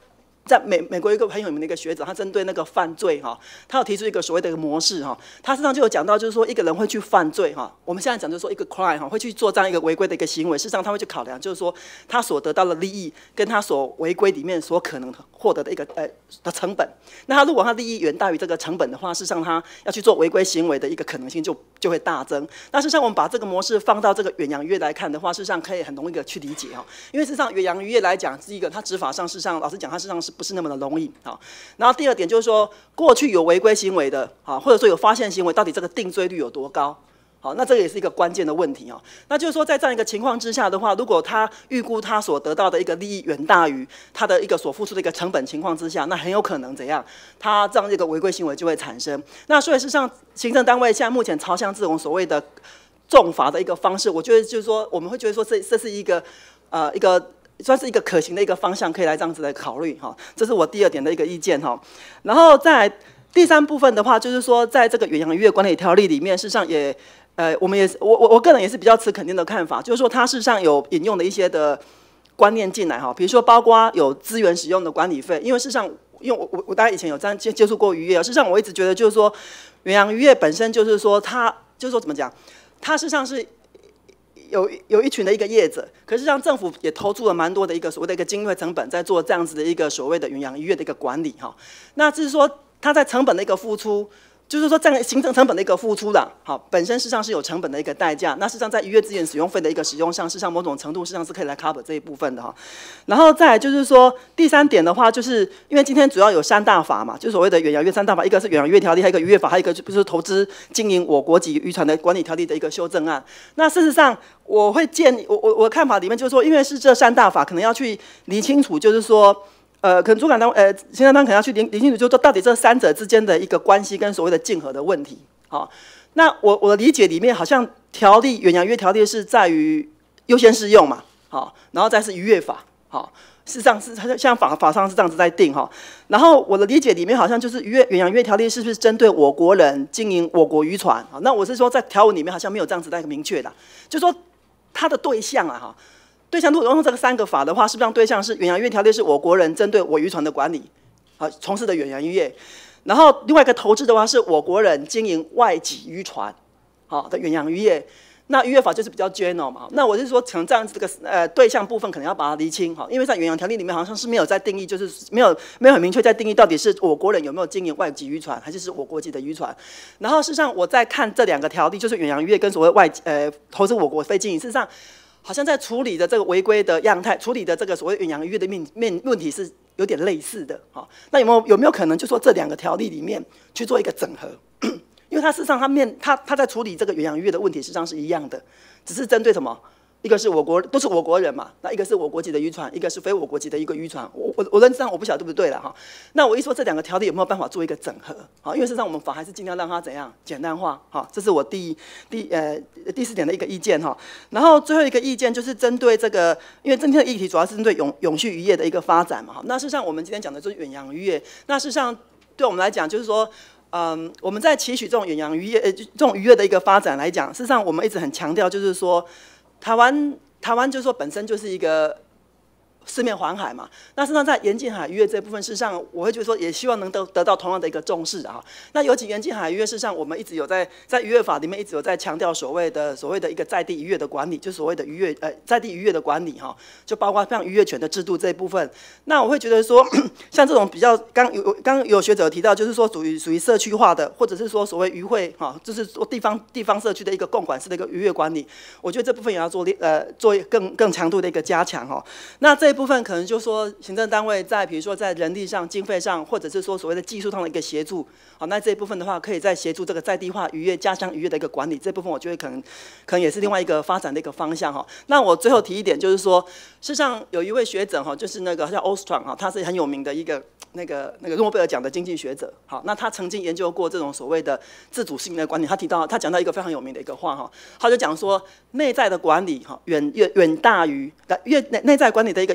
在美国一个很有名的一个学者，他针对那个犯罪哈，他有提出一个所谓的一个模式哈，他实际上就有讲到，就是说一个人会去犯罪哈，我们现在讲就是说一个 crime 哈，会去做这样一个违规的一个行为，事实上他会去考量，就是说他所得到的利益跟他所违规里面所可能获得的一个的成本。那他如果他利益远大于这个成本的话，事实上他要去做违规行为的一个可能性就会大增。那事实上我们把这个模式放到这个远洋渔业来看的话，事实上可以很容易的去理解哈，因为事实上远洋渔业来讲，第一个它执法上事实上老实讲，它事实上是不是那么的容易啊？然后第二点就是说，过去有违规行为的啊，或者说有发现行为，到底这个定罪率有多高？好，那这个也是一个关键的问题啊。那就是说，在这样一个情况之下的话，如果他预估他所得到的一个利益远大于他的一个所付出的一个成本情况之下，那很有可能怎样？他这样一个违规行为就会产生。那所以事实上，行政单位现在目前朝向这种所谓的重罚的一个方式，我觉得就是说，我们会觉得说这是一个算是一个可行的一个方向，可以来这样子来考虑哈。这是我第二点的一个意见哈。然后在第三部分的话，就是说，在这个远洋渔业管理条例里面，事实上也我们也是我个人也是比较持肯定的看法，就是说它事实上有引用的一些的观念进来哈，比如说包括有资源使用的管理费，因为事实上，因为我大概以前有这样接触过渔业，事实上我一直觉得就是说，远洋渔业本身就是说它就是说怎么讲，它事实上是有一群的一个业者，可是让政府也投注了蛮多的一个所谓的一个经费成本，在做这样子的一个所谓的远洋渔业的一个管理哈。那就是说它在成本的一个付出，就是说这样行政成本的一个付出啦，好，本身事实上是有成本的一个代价。那事实上在渔业资源使用费的一个使用上，事实上某种程度事实上是可以来 cover 这一部分的哈。然后再来就是说第三点的话，就是因为今天主要有三大法嘛，就是所谓的远洋渔业三大法，一个是远洋渔业条例，还有一个渔业法，还有一个就是投资经营我国籍渔船的管理条例的一个修正案。那事实上我会建议我的看法里面就是说，因为是这三大法，可能要去理清楚，就是说。可能主管单位行政单位可能要去理清楚，就是说到底这三者之间的一个关系跟所谓的竞合的问题。好，那我的理解里面好像条例远洋渔业条例是在于优先适用嘛，好，然后再是渔业法，好，事实上是像法上是这样子在定哈。然后我的理解里面好像就是远洋渔业条例是不是针对我国人经营我国渔船？好，那我是说在条文里面好像没有这样子的一个明确的，就是说它的对象啊哈。对象如果用这个三个法的话，是不是让对象是远洋渔业条例是我国人针对我渔船的管理，从事的远洋渔业，然后另外一个投资的话是我国人经营外籍渔船，的远洋渔业。那渔业法就是比较 general 嘛，那我是说，可能这样子这个对象部分可能要把它厘清哈，因为在远洋条例里面好像是没有在定义，就是没有很明确在定义到底是我国人有没有经营外籍渔船，还是我国籍的渔船。然后事实上我在看这两个条例，就是远洋渔业跟所谓投资我国非经营，事实上。好像在处理的这个违规的样态，处理的这个所谓远洋渔业的问题是有点类似的，那有没有可能就说这两个条例里面去做一个整合？因为它事实上它在处理这个远洋渔业的问题，事实上是一样的，只是针对什么？一个是都是我国人嘛，那一个是我国籍的渔船，一个是非我国籍的一个渔船。我认知上我不晓得对不对了哈。那我一说这两个条例有没有办法做一个整合？因为事实上我们法还是尽量让它怎样简单化哈。这是我第四点的一个意见哈。然后最后一个意见就是针对这个，因为今天的议题主要是针对永续渔业的一个发展嘛。那事实上我们今天讲的就是远洋渔业。那事实上对我们来讲就是说。我们在期许这种远洋渔业，这种渔业的一个发展来讲，事实上我们一直很强调，就是说，台湾就是说本身就是一个四面环海嘛，那事实上在沿近海渔业这部分，事实上我会觉得说，也希望能得到同样的一个重视啊。那尤其沿近海渔业，事实上我们一直有在渔业法里面一直有在强调所谓的一个在地渔业的管理，就所谓的在地渔业的管理哈，就包括像渔业权的制度这一部分。那我会觉得说，像这种比较刚有学者提到，就是说属于社区化的，或者是说所谓渔会哈，就是说地方社区的一个共管式的一个渔业管理，我觉得这部分也要做更强度的一个加强哈。那这部分可能就说行政单位在比如说在人力上、经费上，或者是说所谓的技术上的一个协助，好，那这一部分的话，可以再协助这个在地化渔业、家乡渔业的一个管理，这部分我觉得可能也是另外一个发展的一个方向哈。那我最后提一点就是说，事实上有一位学者哈，就是那个叫 Ostrom 哈，他是很有名的一个那个诺贝尔奖的经济学者，好，那他曾经研究过这种所谓的自主性的管理，他讲到一个非常有名的一个话哈，他就讲说内在的管理哈远大于内在管理的一个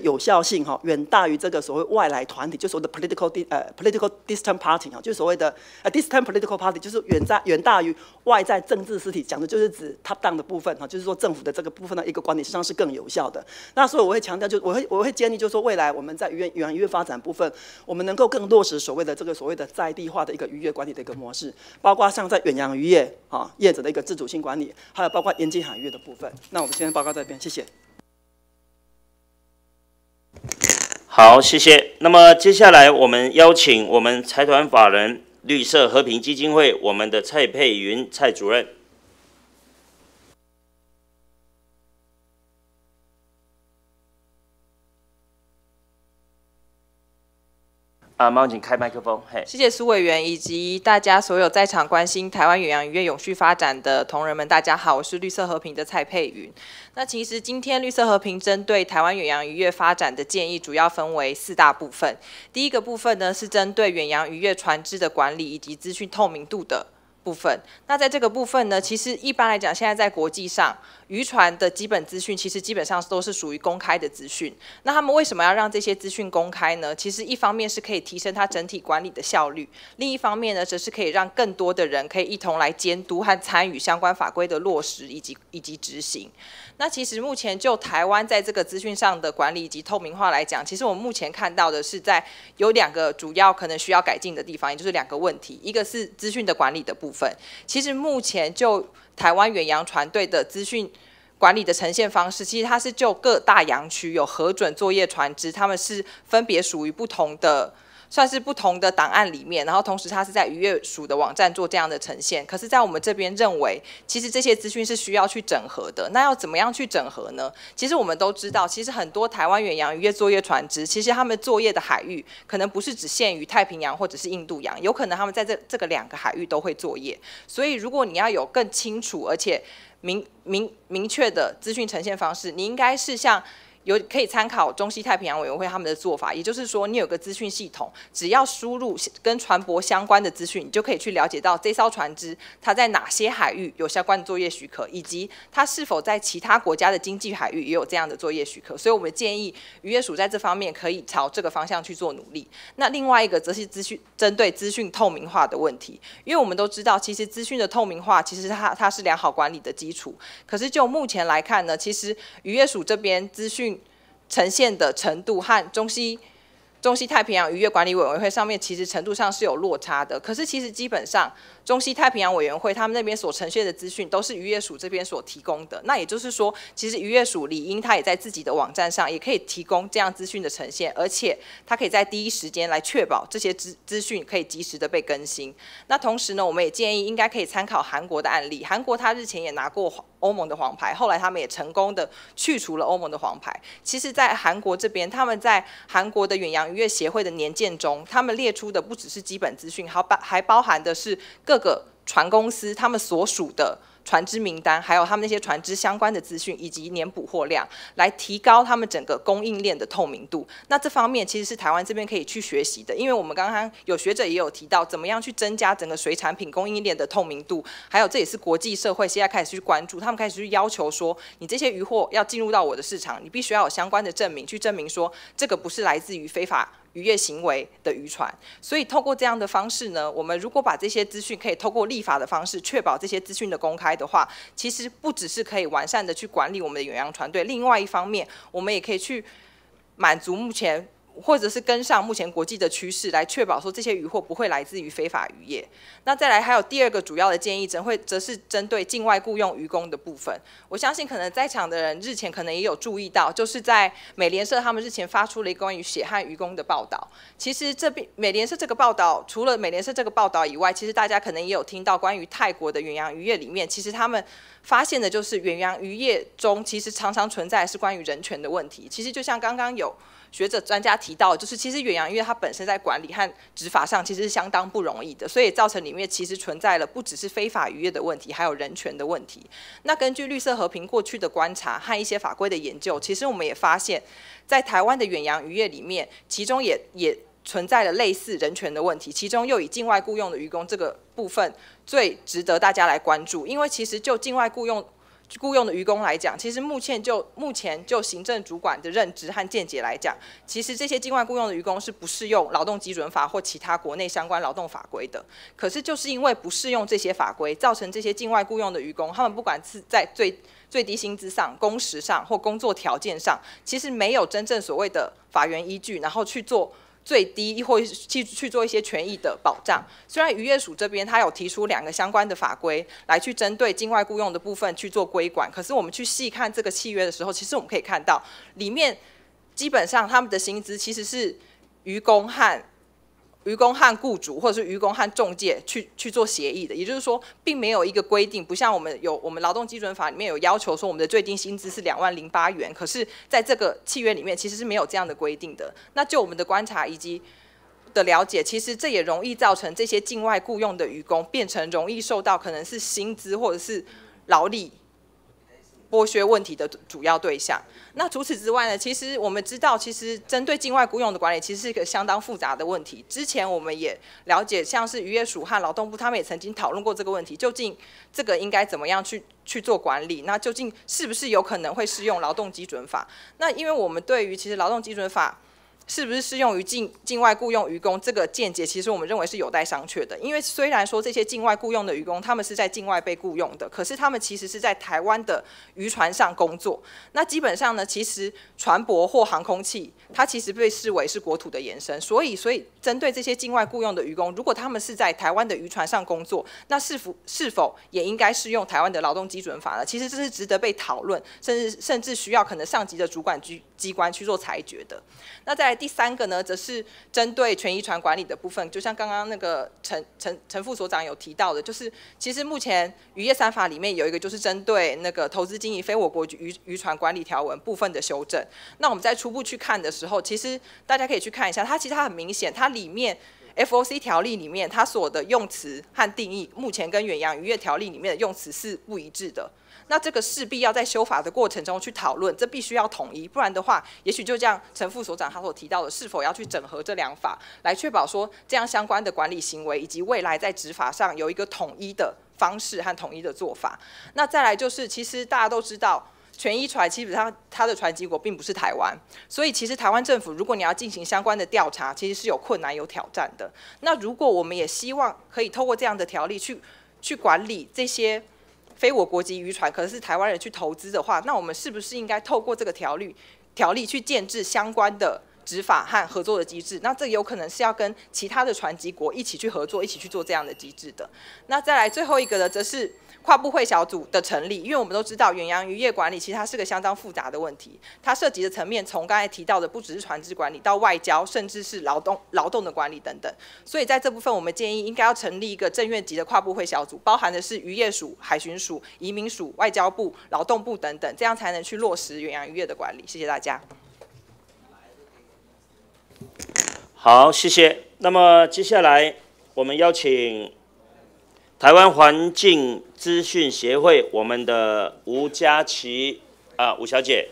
有效性远大于这个所谓外来团体，就所谓的 political distant party 就是所谓的distant political party， 就是远大于外在政治实体，讲的就是指 top down 的部分就是说政府的这个部分的一个管理，实际上是更有效的。那所以我会强调，我会建议，就是说未来我们在远洋渔业发展部分，我们能够更落实所谓的在地化的一个渔业管理的一个模式，包括像在远洋渔业业者的一个自主性管理，还有包括沿近海域的部分。那我们今天报告在这边，谢谢。 好，谢谢。那么接下来我们邀请我们财团法人绿色和平基金会我们的蔡佩云蔡主任。麻烦请开麦克风。 谢谢苏委员以及大家所有在场关心台湾远洋渔业永续发展的同仁们，大家好，我是绿色和平的蔡佩云。那其实今天绿色和平针对台湾远洋渔业发展的建议，主要分为4大部分。第一个部分呢，是针对远洋渔业船只的管理以及资讯透明度的部分。那在这个部分呢，其实一般来讲，现在在国际上，渔船的基本资讯其实基本上都是属于公开的资讯。那他们为什么要让这些资讯公开呢？其实一方面是可以提升它整体管理的效率，另一方面呢，则是可以让更多的人可以一同来监督和参与相关法规的落实以及执行。那其实目前就台湾在这个资讯上的管理以及透明化来讲，其实我们目前看到的是有2个主要可能需要改进的地方，也就是2个问题，一个是资讯的管理的部分。其实目前就台湾远洋船队的资讯管理的呈现方式，其实它是就各大洋区有核准作业船只，他们是分别属于算是不同的档案里面，然后同时它是在渔业署的网站做这样的呈现。可是，在我们这边认为，其实这些资讯是需要去整合的。那要怎么样去整合呢？其实我们都知道，其实很多台湾远洋渔业作业船只，其实他们作业的海域可能不是只限于太平洋或者是印度洋，有可能他们在这个2个海域都会作业。所以，如果你要有更清楚而且明确的资讯呈现方式，你应该是像可以参考中西太平洋委员会他们的做法，也就是说，你有个资讯系统，只要输入跟船舶相关的资讯，你就可以去了解到这艘船只它在哪些海域有相关的作业许可，以及它是否在其他国家的经济海域也有这样的作业许可。所以我们建议渔业署在这方面可以朝这个方向去做努力。那另外一个则是针对资讯透明化的问题，因为我们都知道，其实资讯的透明化其实它是良好管理的基础。可是就目前来看呢，其实渔业署这边资讯呈现的程度和中西太平洋渔业管理委员会上面其实程度上是有落差的。可是其实基本上中西太平洋委员会他们那边所呈现的资讯都是渔业署这边所提供的。那也就是说，其实渔业署理应它也在自己的网站上也可以提供这样资讯的呈现，而且它可以在第一时间来确保这些资讯可以及时的被更新。那同时呢，我们也建议应该可以参考韩国的案例，韩国它日前也拿过欧盟的黄牌，后来他们也成功的去除了欧盟的黄牌。其实在韩国这边，他们在韩国的远洋渔业协会的年鉴中，他们列出的不只是基本资讯，还包含的是各个船公司他们所属的船只名单，还有他们那些船只相关的资讯，以及年捕获量，来提高他们整个供应链的透明度。那这方面其实是台湾这边可以去学习的，因为我们刚刚有学者也有提到，怎么样去增加整个水产品供应链的透明度，还有这也是国际社会现在开始去关注，他们开始去要求说，你这些渔获要进入到我的市场，你必须要有相关的证明，去证明说这个不是来自于非法渔业行为的渔船。所以透过这样的方式呢，我们如果把这些资讯可以透过立法的方式确保这些资讯的公开的话，其实不只是可以完善的去管理我们的远洋船队，另外一方面我们也可以去满足目前或者是跟上目前国际的趋势，来确保说这些渔获不会来自于非法渔业。那再来还有第2个主要的建议，则是针对境外雇用渔工的部分。我相信可能在场的人日前可能也有注意到，就是在美联社他们日前发出了一个关于血汗渔工的报道。其实美联社这个报道，除了美联社这个报道以外，其实大家可能也有听到关于泰国的远洋渔业里面，其实他们发现的就是远洋渔业中其实常常存在的是关于人权的问题。其实就像刚刚有学者专家提到，就是其实远洋渔业它本身在管理和执法上其实是相当不容易的，所以造成里面其实存在了不只是非法渔业的问题，还有人权的问题。那根据绿色和平过去的观察和一些法规的研究，其实我们也发现，在台湾的远洋渔业里面，其中也存在了类似人权的问题，其中又以境外雇用的渔工这个部分最值得大家来关注，因为其实就境外雇用雇佣的渔工来讲，其实目前就行政主管的认知和见解来讲，其实这些境外雇佣的渔工是不适用劳动基准法或其他国内相关劳动法规的。可是就是因为不适用这些法规，造成这些境外雇佣的渔工，他们不管是在最低薪资上、工时上或工作条件上，其实没有真正所谓的法源依据，然后去做最低或去做一些权益的保障。虽然渔业署这边他有提出2个相关的法规来去针对境外雇用的部分去做规管，可是我们去细看这个契约的时候，其实我们可以看到里面基本上他们的薪资其实是渔工和雇主或者是渔工和仲介去做协议的，也就是说，并没有一个规定，不像我们劳动基准法里面有要求说我们的最低薪资是2万08元，可是在这个契约里面其实是没有这样的规定的。那就我们的观察以及的了解，其实这也容易造成这些境外雇用的渔工变成容易受到可能是薪资或者是劳力剥削问题的主要对象。那除此之外呢，其实我们知道，其实针对境外雇用的管理，其实是一个相当复杂的问题。之前我们也了解，像是渔业署和劳动部，他们也曾经讨论过这个问题，究竟这个应该怎么样去做管理？那究竟是不是有可能会适用劳动基准法？那因为我们对于其实劳动基准法是不是适用于境外雇用渔工这个见解，其实我们认为是有待商榷的。因为虽然说这些境外雇用的渔工，他们是在境外被雇用的，可是他们其实是在台湾的渔船上工作。那基本上呢，其实船舶或航空器，它其实被视为是国土的延伸。所以针对这些境外雇用的渔工，如果他们是在台湾的渔船上工作，那是否也应该适用台湾的劳动基准法呢？其实这是值得被讨论，甚至需要可能上级的主管机关去做裁决的。那再来第3个呢，则是针对权益船管理的部分，就像刚刚那个陈副所长有提到的，就是其实目前渔业3法里面有一个就是针对那个投资经营非我国渔船管理条文部分的修正。那我们在初步去看的时候，其实大家可以去看一下，它其实很明显，它里面 FOC 条例里面它所的用词和定义，目前跟远洋渔业条例里面的用词是不一致的。那这个势必要在修法的过程中去讨论，这必须要统一，不然的话，也许就像陈副所长他所提到的，是否要去整合这2法，来确保说这样相关的管理行为以及未来在执法上有一个统一的方式和统一的做法。那再来就是，其实大家都知道，权益船基本上它的船籍国并不是台湾，所以其实台湾政府如果你要进行相关的调查，其实是有困难有挑战的。那如果我们也希望可以透过这样的条例去管理这些非我国籍渔船，可是台湾人去投资的话，那我们是不是应该透过这个条例去建制相关的执法和合作的机制？那这有可能是要跟其他的船籍国一起去合作，一起去做这样的机制的。那再来最后一个呢，则是跨部会小组的成立，因为我们都知道远洋渔业管理其实它是个相当复杂的问题，它涉及的层面从刚才提到的不只是船只管理到外交，甚至是劳动的管理等等。所以在这部分，我们建议应该要成立一个政院级的跨部会小组，包含的是渔业署、海巡署、移民署、外交部、劳动部等等，这样才能去落实远洋渔业的管理。谢谢大家。 好，谢谢。那么接下来我们邀请台湾环境资讯协会我们的吴佳琪吴小姐。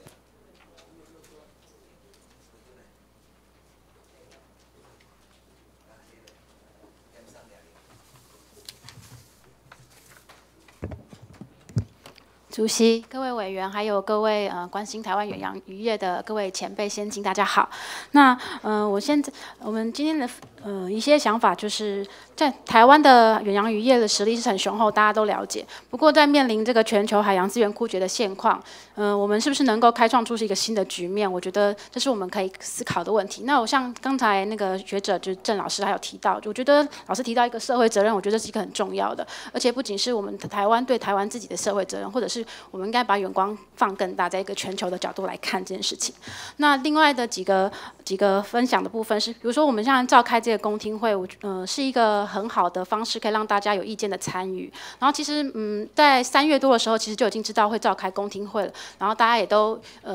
主席、各位委员，还有各位关心台湾远洋渔业的各位前辈先进，大家好。那我们今天的一些想法，就是在台湾的远洋渔业的实力是很雄厚，大家都了解。不过在面临这个全球海洋资源枯竭的现况，我们是不是能够开创出一个新的局面？我觉得这是我们可以思考的问题。那我像刚才那个学者就是郑老师还有提到，我觉得老师提到一个社会责任，我觉得这是一个很重要的，而且不仅是我们台湾对台湾自己的社会责任，或者是我们应该把眼光放更大，在一个全球的角度来看这件事情。那另外的几个分享的部分是，比如说我们现在召开这个公听会，是一个很好的方式，可以让大家有意见的参与。然后其实在3月多的时候，其实就已经知道会召开公听会了，然后大家也都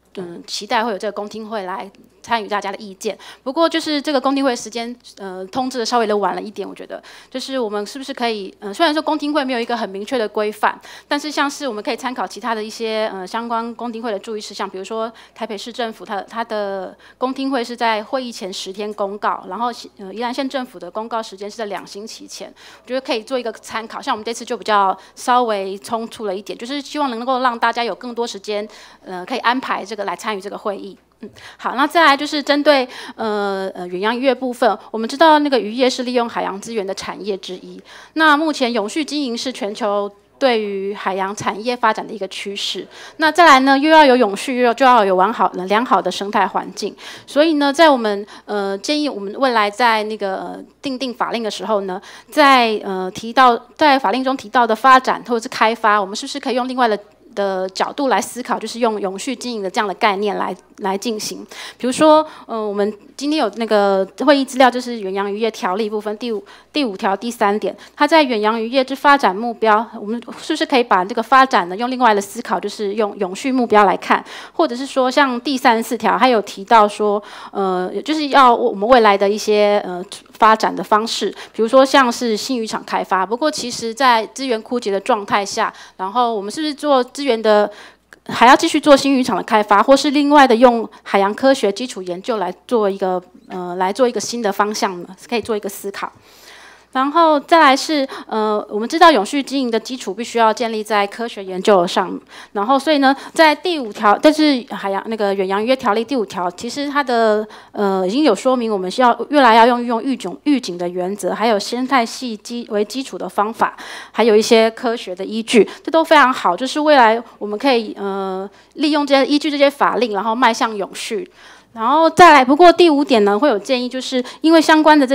期待会有这个公听会来参与大家的意见。不过就是这个公听会时间通知的稍微的晚了一点，我觉得就是我们是不是可以虽然说公听会没有一个很明确的规范，但是像是我们可以参考其他的一些相关公听会的注意事项，比如说台北市政府它的公听会是在会议前10天公告，然后宜兰县政府的公告时间是在2星期前，我觉得可以做一个参考。像我们这次就比较稍微冲突了一点，就是希望能够让大家有更多时间可以安排这个来参与这个会议。好，那再来就是针对远洋渔业部分，我们知道那个渔业是利用海洋资源的产业之一。那目前永续经营是全球对于海洋产业发展的一个趋势。那再来呢，又要有永续，就要有良好的生态环境。所以呢，在我们建议我们未来在那个订定法令的时候呢，在法令中提到的发展或者是开发，我们是不是可以用另外的角度来思考，就是用永续经营的这样的概念来进行。比如说，我们今天有那个会议资料，就是远洋渔业条例部分第5条第3点，它在远洋渔业之发展目标，我们是不是可以把这个发展呢用另外的思考，就是用永续目标来看，或者是说像第34条，还有提到说，就是要我们未来的一些发展的方式，比如说像是新渔场开发。不过其实在资源枯竭的状态下，然后我们是不是做资源的还要继续做新渔场的开发，或是另外的用海洋科学基础研究来做一个新的方向呢？可以做一个思考。然后再来是我们知道永续经营的基础必须要建立在科学研究上，然后所以呢，在第5条，但是远洋渔业条例第5条，其实它的已经有说明，我们需要越来要用预警的原则，还有生态系为基础的方法，还有一些科学的依据，这都非常好。就是未来我们可以利用依据这些法令，然后迈向永续。然后再来，不过第5点呢会有建议，就是因为相关的第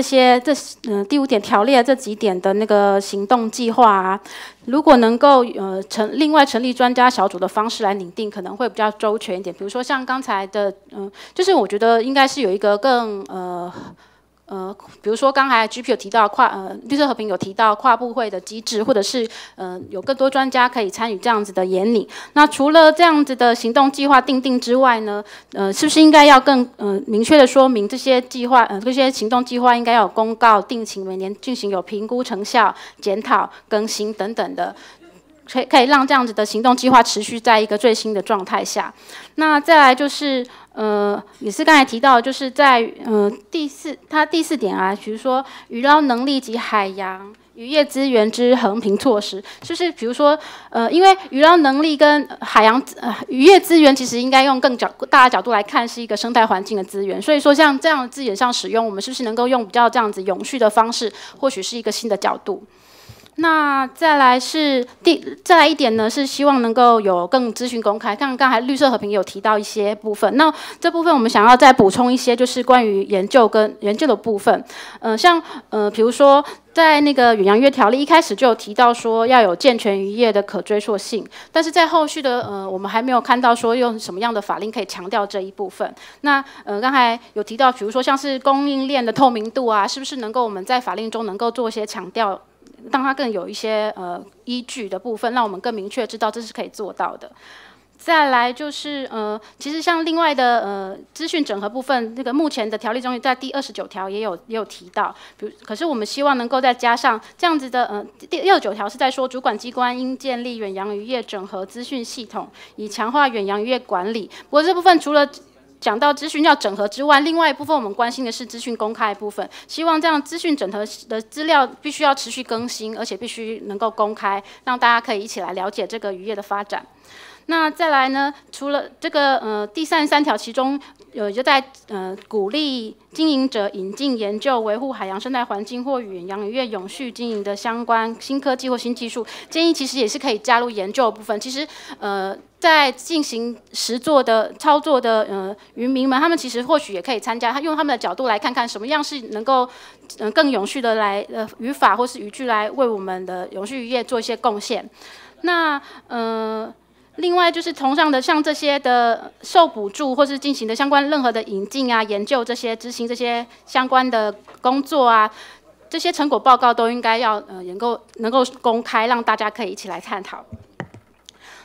5点条例的这几点的那个行动计划啊，如果能够另外成立专家小组的方式来拟定，可能会比较周全一点。比如说像刚才的就是我觉得应该是有一个更比如说刚才 GP 有提到绿色和平有提到跨部会的机制，或者是有更多专家可以参与这样子的研拟。那除了这样子的行动计划订定之外呢，是不是应该要更明确的说明这些这些行动计划应该要有公告，定期每年进行有评估成效、检讨、更新等等的。可以让这样子的行动计划持续在一个最新的状态下。那再来就是也是刚才提到，就是在第4点啊，比如说渔捞能力及海洋渔业资源之衡平措施，就是比如说因为渔捞能力跟海洋渔业资源，其实应该用更大的角度来看，是一个生态环境的资源。所以说像这样的字眼上使用，我们是不是能够用比较这样子永续的方式，或许是一个新的角度。那再来一点呢，是希望能够有更资讯公开。刚才绿色和平有提到一些部分，那这部分我们想要再补充一些，就是关于研究的部分。像比如说在那个远洋渔业条例一开始就有提到说要有健全渔业的可追溯性，但是在后续的我们还没有看到说用什么样的法令可以强调这一部分。那刚才有提到，比如说像是供应链的透明度啊，是不是能够我们在法令中能够做一些强调？让它更有一些依据的部分，让我们更明确知道这是可以做到的。再来就是其实像另外的资讯整合部分，那个目前的条例中在第29条也有提到，可是我们希望能够再加上这样子的第29条是在说主管机关应建立远洋渔业整合资讯系统，以强化远洋渔业管理。不过这部分除了讲到资讯要整合之外，另外一部分我们关心的是资讯公开的部分，希望这样资讯整合的资料必须要持续更新，而且必须能够公开，让大家可以一起来了解这个渔业的发展。那再来呢，除了这个第33条，其中就在鼓励经营者引进研究维护海洋生态环境或远洋渔业永续经营的相关新科技或新技术，建议其实也是可以加入研究的部分。其实在进行实作的操作的渔民们，他们其实或许也可以参加，用他们的角度来看看什么样是能够更永续的来渔法或是渔具来为我们的永续渔业做一些贡献。那另外就是同样的，像这些的受补助或是进行的相关任何的引进啊、研究这些、执行这些相关的工作啊，这些成果报告都应该要能够公开，让大家可以一起来探讨。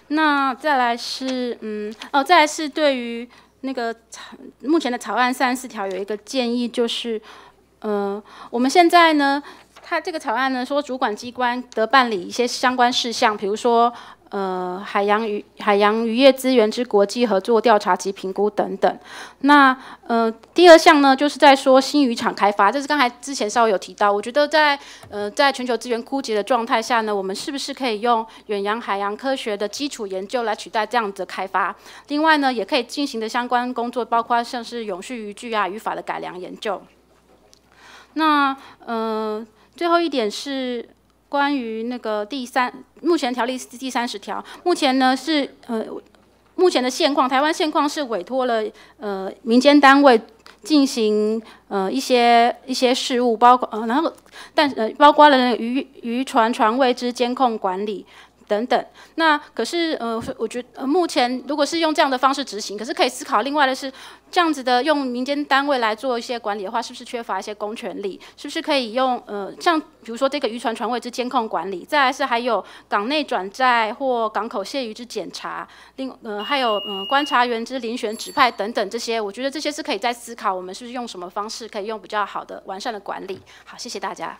那再来是再来是对于那个目前的草案34条有一个建议，就是我们现在呢，它这个草案呢说主管机关得办理一些相关事项，比如说海洋渔业资源之国际合作调查及评估等等。那第二项呢，就是在说新渔场开发，这是刚才之前稍微有提到。我觉得在全球资源枯竭的状态下呢，我们是不是可以用远洋海洋科学的基础研究来取代这样子的开发？另外呢，也可以进行的相关工作，包括像是永续渔具啊、渔法的改良研究。那最后一点是关于那个目前条例第30条，目前呢是目前的现况，台湾现况是委托了民间单位进行一些事务，包括包括了渔船船位之监控管理等等。那可是我觉得目前如果是用这样的方式执行，可是可以思考另外的是，这样子的用民间单位来做一些管理的话，是不是缺乏一些公权力？是不是可以用像比如说这个渔船船位之监控管理，再来是还有港内转载或港口卸渔之检查，还有观察员之遴选指派等等这些，我觉得这些是可以再思考，我们是不是用什么方式可以用比较好的完善的管理。好，谢谢大家。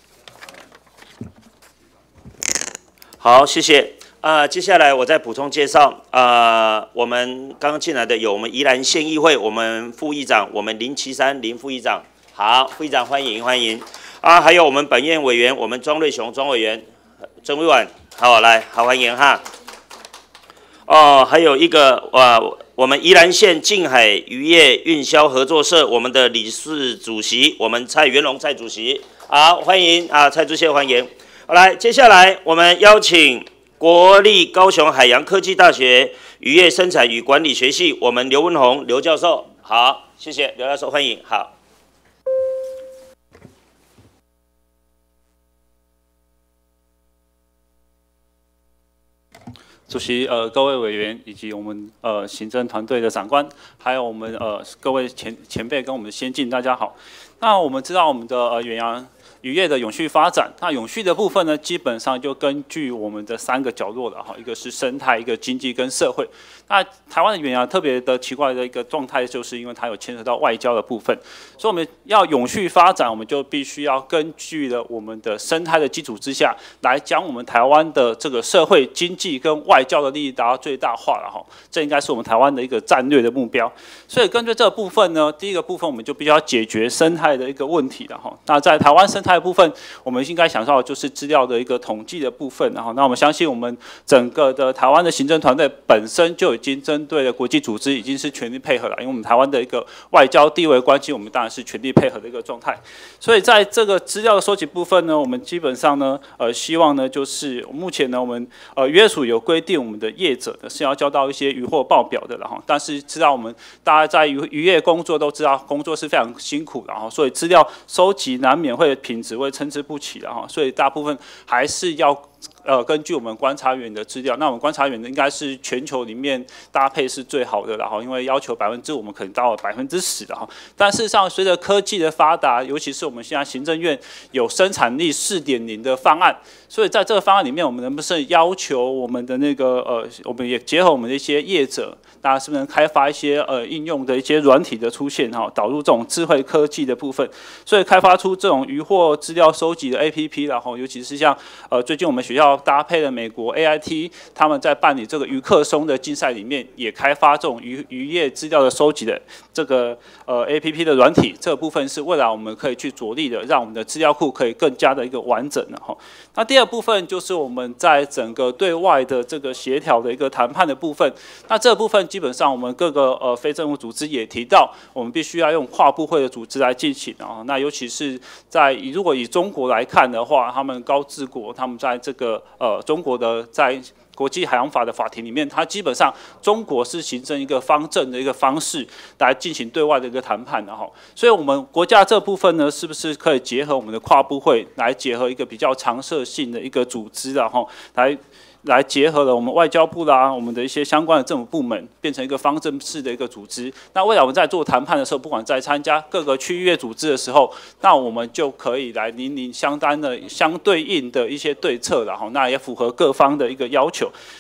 好，谢谢。接下来我再补充介绍。我们刚刚进来的有我们宜兰县议会，我们副议长，我们林岐山林副议长。好，副议长欢迎欢迎。还有我们本院委员，我们庄瑞雄庄委员，曾委婉，好来，好欢迎哈。还有一个我们宜兰县近海渔业运销合作社，我们的理事主席，我们蔡元龙蔡主席，好欢迎蔡主席欢迎。好来，接下来我们邀请国立高雄海洋科技大学渔业生产与管理学系，我们刘文宏刘教授，好，谢谢刘教授，欢迎，好。 主席、各位委员以及我们行政团队的长官，还有我们各位前辈跟我们的先进，大家好。那我们知道我们的远洋渔业的永续发展，那永续的部分呢，基本上就根据我们的3个角落了哈，一个是生态，一个经济跟社会。那台湾的远洋特别的奇怪的一个状态，就是因为它有牵扯到外交的部分，所以我们要永续发展，我们就必须要根据了我们的生态的基础之下，来将我们台湾的这个社会、经济跟外交的利益达到最大化了哈。这应该是我们台湾的一个战略的目标。所以根据这个部分呢，第一个部分我们就必须要解决生态的一个问题了哈。那在台湾生态的部分，我们应该想到的就是资料的一个统计的部分，然后那我们相信我们整个的台湾的行政团队本身就已经针对了国际组织已经是全力配合了，因为我们台湾的一个外交地位关系，我们当然是全力配合的一个状态。所以在这个资料的收集部分呢，我们基本上呢，希望呢就是目前呢我们渔业署有规定，我们的业者呢是要交到一些渔获报表的，然后但是知道我们大家在渔业工作都知道，工作是非常辛苦的，然后所以资料收集难免会品质会参差不齐的哈，所以大部分还是要根据我们观察员的资料，那我们观察员应该是全球里面搭配是最好的，然后因为要求5%，我们可能到了10%的哈。但事实上，随着科技的发达，尤其是我们现在行政院有生产力4.0的方案，所以在这个方案里面，我们能不能要求我们的那个我们也结合我们的一些业者，大家是不是能开发一些应用的一些软体的出现哈，导入这种智慧科技的部分，所以开发出这种渔获资料收集的 APP， 然后尤其是像最近我们学校搭配了美国 AIT， 他们在办理这个渔客松的竞赛里面，也开发这种渔业资料的收集的这个APP 的软体，这个部分是未来我们可以去着力的，让我们的资料库可以更加的一个完整的哈。那第二部分就是我们在整个对外的这个协调的一个谈判的部分，那这部分基本上我们各个非政府组织也提到，我们必须要用跨部会的组织来进行啊。那尤其是如果以中国来看的话，他们高治国，他们在这个中国的在国际海洋法的法庭里面，它基本上中国是形成一个方正的一个方式来进行对外的一个谈判的哈。所以我们国家这部分呢，是不是可以结合我们的跨部会来结合一个比较常设性的一个组织，然后来结合了我们外交部啦，我们的一些相关的政府部门，变成一个方正式的一个组织。那未来我们在做谈判的时候，不管在参加各个区域业组织的时候，那我们就可以来相对应的一些对策，然后那也符合各方的一个要求。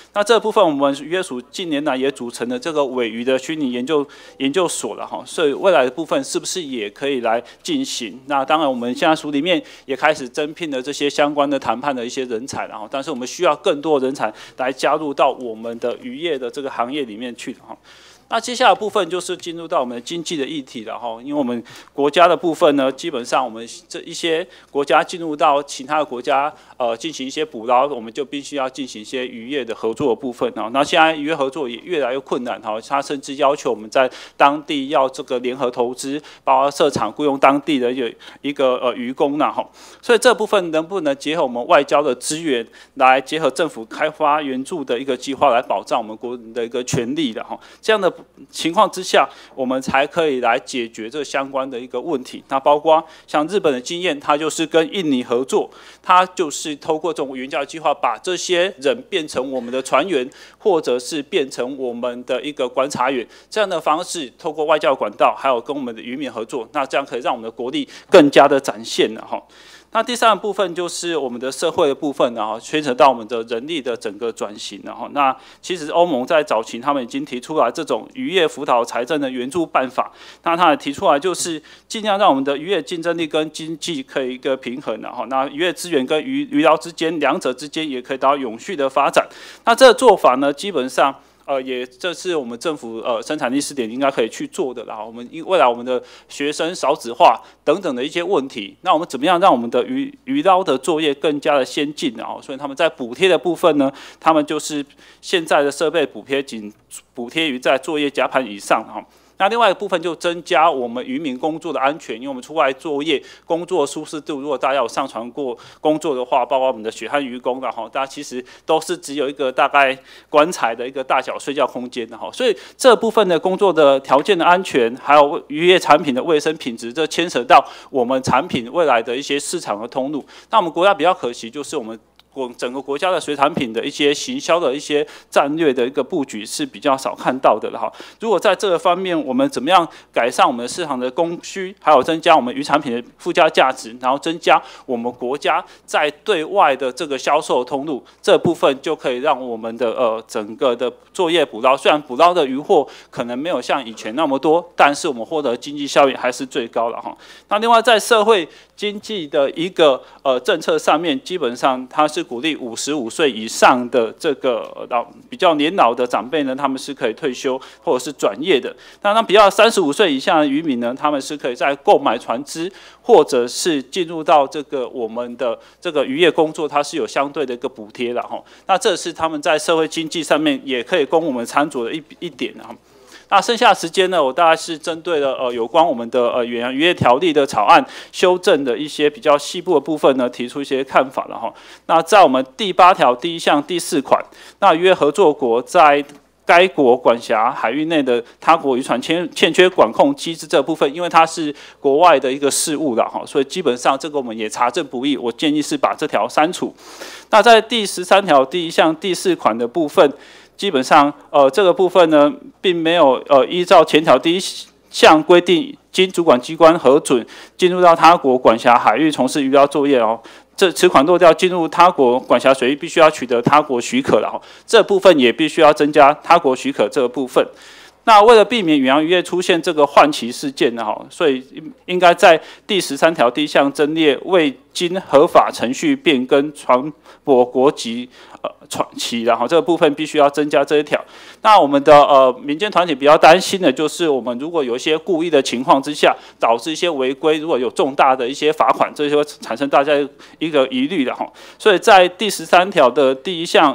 那这部分我们渔业署近年来也组成了这个鲔鱼的虚拟研究所了哈，所以未来的部分是不是也可以来进行？那当然我们现在署里面也开始增聘了这些相关的谈判的一些人才，然后但是我们需要更多的人才来加入到我们的渔业的这个行业里面去哈。那接下来的部分就是进入到我们的经济的议题了哈，因为我们国家的部分呢，基本上我们这一些国家进入到其他的国家进行一些捕捞，我们就必须要进行一些渔业的合作的部分啊。那现在渔业合作也越来越困难哈，它甚至要求我们在当地要这个联合投资，包括设厂雇佣当地的一个渔工呐哈。所以这部分能不能结合我们外交的资源，来结合政府开发援助的一个计划，来保障我们国人的一个权利的哈？这样的情况之下，我们才可以来解决这相关的一个问题。那包括像日本的经验，它就是跟印尼合作，它就是透过这种援交计划，把这些人变成我们的船员，或者是变成我们的一个观察员，这样的方式，透过外交管道，还有跟我们的渔民合作，那这样可以让我们的国力更加的展现了哈。那第三个部分就是我们的社会的部分，然后牵扯到我们的人力的整个转型，然后那其实欧盟在早期他们已经提出来这种渔业辅导财政的援助办法，那他也提出来就是尽量让我们的渔业竞争力跟经济可以一个平衡，然后那渔业资源跟渔捞之间两者之间也可以达到永续的发展。那这个做法呢，基本上这是我们政府生产力试点应该可以去做的啦。我们未来我们的学生少子化等等的一些问题，那我们怎么样让我们的渔捞的作业更加的先进啊？所以他们在补贴的部分呢，他们就是现在的设备补贴仅补贴于在作业甲板以上哈。那另外一个部分就增加我们渔民工作的安全，因为我们出外作业工作舒适度，如果大家有上船过工作的话，包括我们的血汗渔工，然后大家其实都是只有一个大概棺材的一个大小睡觉空间的哈，所以这部分的工作的条件的安全，还有渔业产品的卫生品质，这牵扯到我们产品未来的一些市场的通路。那我们国家比较可惜就是我们整个国家的水产品的一些行销的一些战略的一个布局是比较少看到的了哈。如果在这个方面，我们怎么样改善我们市场的供需，还有增加我们渔产品的附加价值，然后增加我们国家在对外的这个销售通路，这部分就可以让我们的整个的作业捕捞，虽然捕捞的渔获可能没有像以前那么多，但是我们获得经济效益还是最高了哈。那另外在社会经济的一个政策上面，基本上它是鼓励55岁以上的这个比较年老的长辈呢，他们是可以退休或者是转业的。那比较35岁以下的渔民呢，他们是可以在购买船只或者是进入到这个我们的这个渔业工作，它是有相对的一个补贴的哈。那这是他们在社会经济上面也可以供我们参酌的一点啊。那剩下的时间呢，我大概是针对了有关我们的远洋渔业条例的草案修正的一些比较细部的部分呢，提出一些看法了哈。那在我们第8条第1项第4款，那渔业合作国在该国管辖海域内的他国渔船欠缺管控机制这部分，因为它是国外的一个事务了哈，所以基本上这个我们也查证不易，我建议是把这条删除。那在第13条第1项第4款的部分，基本上这个部分呢，并没有依照前条第1项规定，经主管机关核准进入到他国管辖海域从事渔捞作业哦。此款落掉，进入他国管辖水域必须要取得他国许可了，这部分也必须要增加他国许可这个部分。那为了避免远洋渔业出现这个换旗事件呢，所以应该在第13条第1项增列未经合法程序变更船舶国籍船旗，然后这个部分必须要增加这一条。那我们的民间团体比较担心的就是，我们如果有一些故意的情况之下，导致一些违规，如果有重大的一些罚款，这些会产生大家一个疑虑的哈。所以在第13条的第1项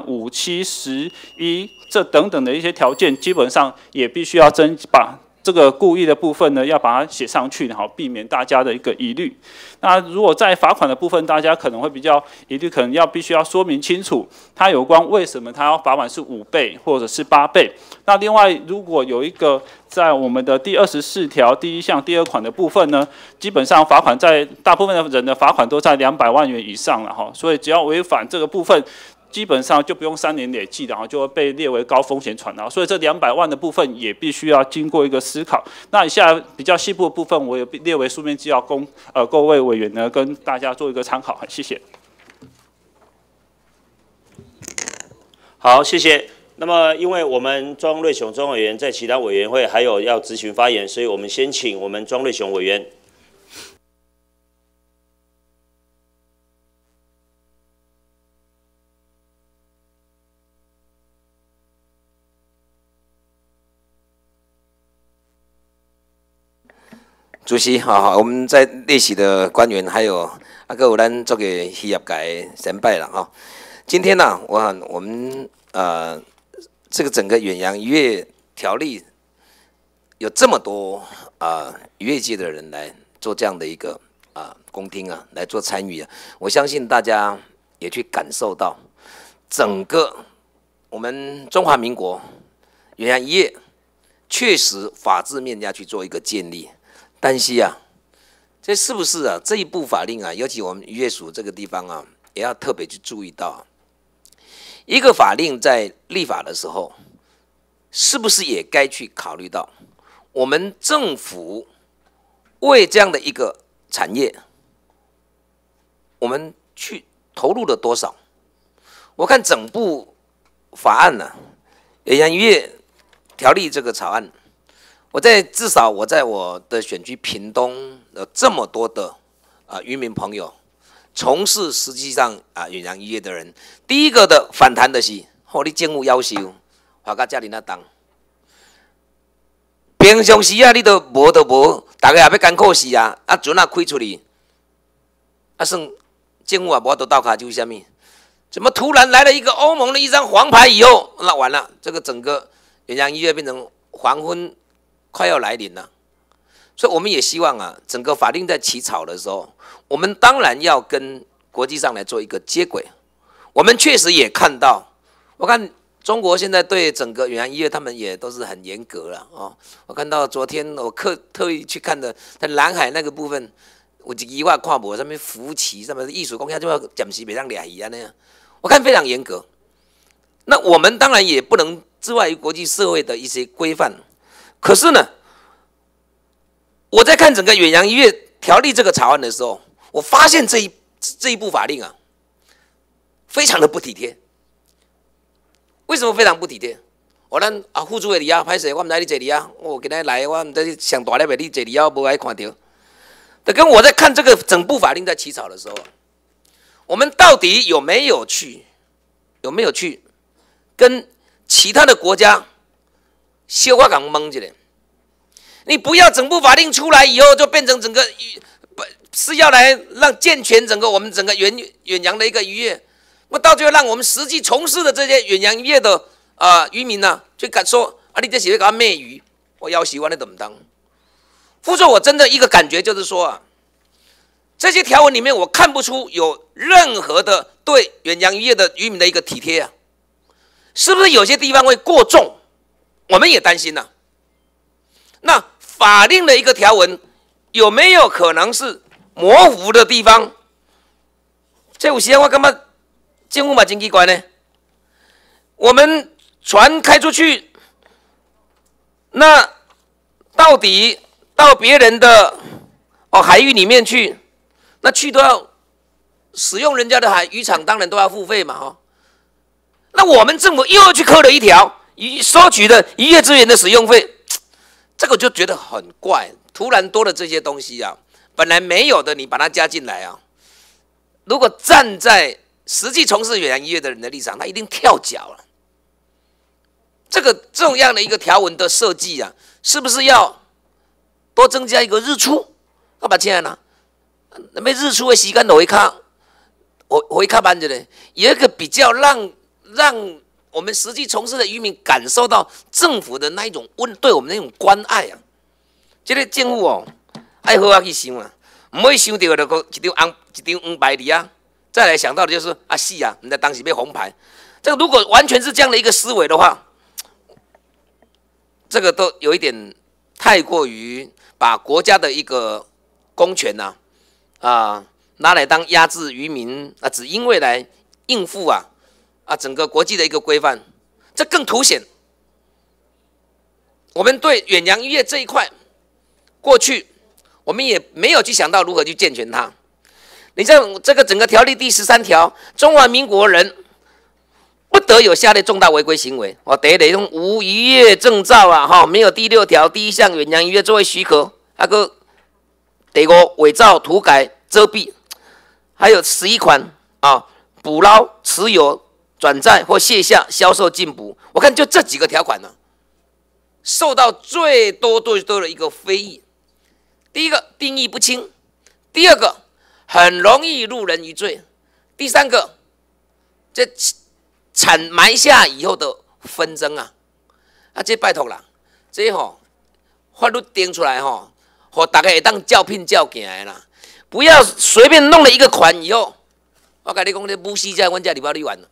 5、7、11这等等的一些条件，基本上也必须要把这个故意的部分呢，要把它写上去，好避免大家的一个疑虑。那如果在罚款的部分，大家可能会比较疑虑，可能必须要说明清楚，它有关为什么它要罚款是5倍或者是8倍。那另外，如果有一个在我们的第24条第1项第2款的部分呢，基本上罚款在大部分的人的罚款都在200万元以上了哈，所以只要违反这个部分，基本上就不用3年累计的，就会被列为高风险船，所以这200万的部分也必须要经过一个思考。那以下比较细部的部分，我也列为书面资料供各位委员呢跟大家做一个参考，谢谢。 好，谢谢。那么，因为我们庄瑞雄庄委员在其他委员会还有要质询发言，所以我们先请我们庄瑞雄委员。 主席，好，我们在列席的官员还有各有咱做个企业界先辈了哈。今天呢，我们这个整个远洋渔业条例有这么多渔业界的人来做这样的一个公听啊，来做参与啊，我相信大家也去感受到整个我们中华民国远洋渔业确实法治面要去做一个建立。但是啊，这是不是啊？这一部法令啊，尤其我们渔业署这个地方啊，也要特别去注意到，一个法令在立法的时候，是不是也该去考虑到我们政府为这样的一个产业，我们去投入了多少？我看整部法案呢，远洋渔业条例这个草案。至少我在我的选区屏东有这么多的渔民朋友，从事实际上远洋渔业的人，第一个的反弹的是，你政府要求花到这么重，平常时你都无，大家也要艰苦死船开出去，算政府也无得倒卡就什么？怎么突然来了一个欧盟的一张黄牌以后，那完了，这个整个远洋渔业变成黄昏。快要来临了，所以我们也希望整个法令在起草的时候，我们当然要跟国际上来做一个接轨。我们确实也看到，我看中国现在对整个远洋渔业，他们也都是很严格了哦。我看到昨天我特意去看的，在南海那个部分，有一句我看无，上面浮旗，上面艺术公园就要暂时别让掠鱼那样，我看非常严格。那我们当然也不能置外于国际社会的一些规范。可是呢，我在看整个远洋渔业条例这个草案的时候，我发现这一部法令啊，非常的不体贴。为什么非常不体贴？我咱副主委你歹势，我唔知你坐你我今天来，我唔知上大粒的你坐你无爱看到。就跟我在看这个整部法令在起草的时候，我们到底有没有去跟其他的国家？小我讲蒙一下，你不要整部法令出来以后就变成整个是要来让健全整个我们整个远洋的一个渔业，那到最后让我们实际从事的这些远洋渔业的渔民呢，去敢说你这是在给他媚鱼，我要求你怎么当？副座，我真的一个感觉就是说这些条文里面我看不出有任何的对远洋渔业的渔民的一个体贴是不是有些地方会过重？我们也担心那法令的一个条文有没有可能是模糊的地方？这有时间我感觉政府嘛真奇怪呢。我们船开出去，那到底到别人的海域里面去，那去都要使用人家的渔场，当然都要付费嘛那我们政府又去扣了一条。收取的渔业资源的使用费，这个就觉得很怪。突然多了这些东西本来没有的，你把它加进来如果站在实际从事远洋渔业的人的立场，他一定跳脚了。这样的一个条文的设计是不是要多增加一个日出？我把钱呢？那么日出的时间我看慢着呢，有一个比较让我们实际从事的渔民感受到政府的那一种对我们那种关爱这个政府爱好去想唔可以想到就一张黄牌里再来想到的就是是你在当时被红牌。这个如果完全是这样的一个思维的话，这个都有一点太过于把国家的一个公权拿来当压制渔民只因为来应付整个国际的一个规范，这更凸显我们对远洋渔业这一块，过去我们也没有去想到如何去健全它。你像这个整个条例第13条，中华民国人， 不得有下列重大违规行为。第一类无渔业证照啊，没有第6条第1项远洋渔业作业许可，个第5伪造、涂改、遮蔽，还有11款捕捞、持有、转载或卸下、销售、禁捕。我看就这几个条款呢，受到最多的一个非议。第一个定义不清，第二个很容易入人于罪，第三个这埋下以后的纷争这拜托啦，这法律定出来让大家会当照聘照行的啦，不要随便弄了一个款以后，我跟你讲，这母死在阮家立法委员了，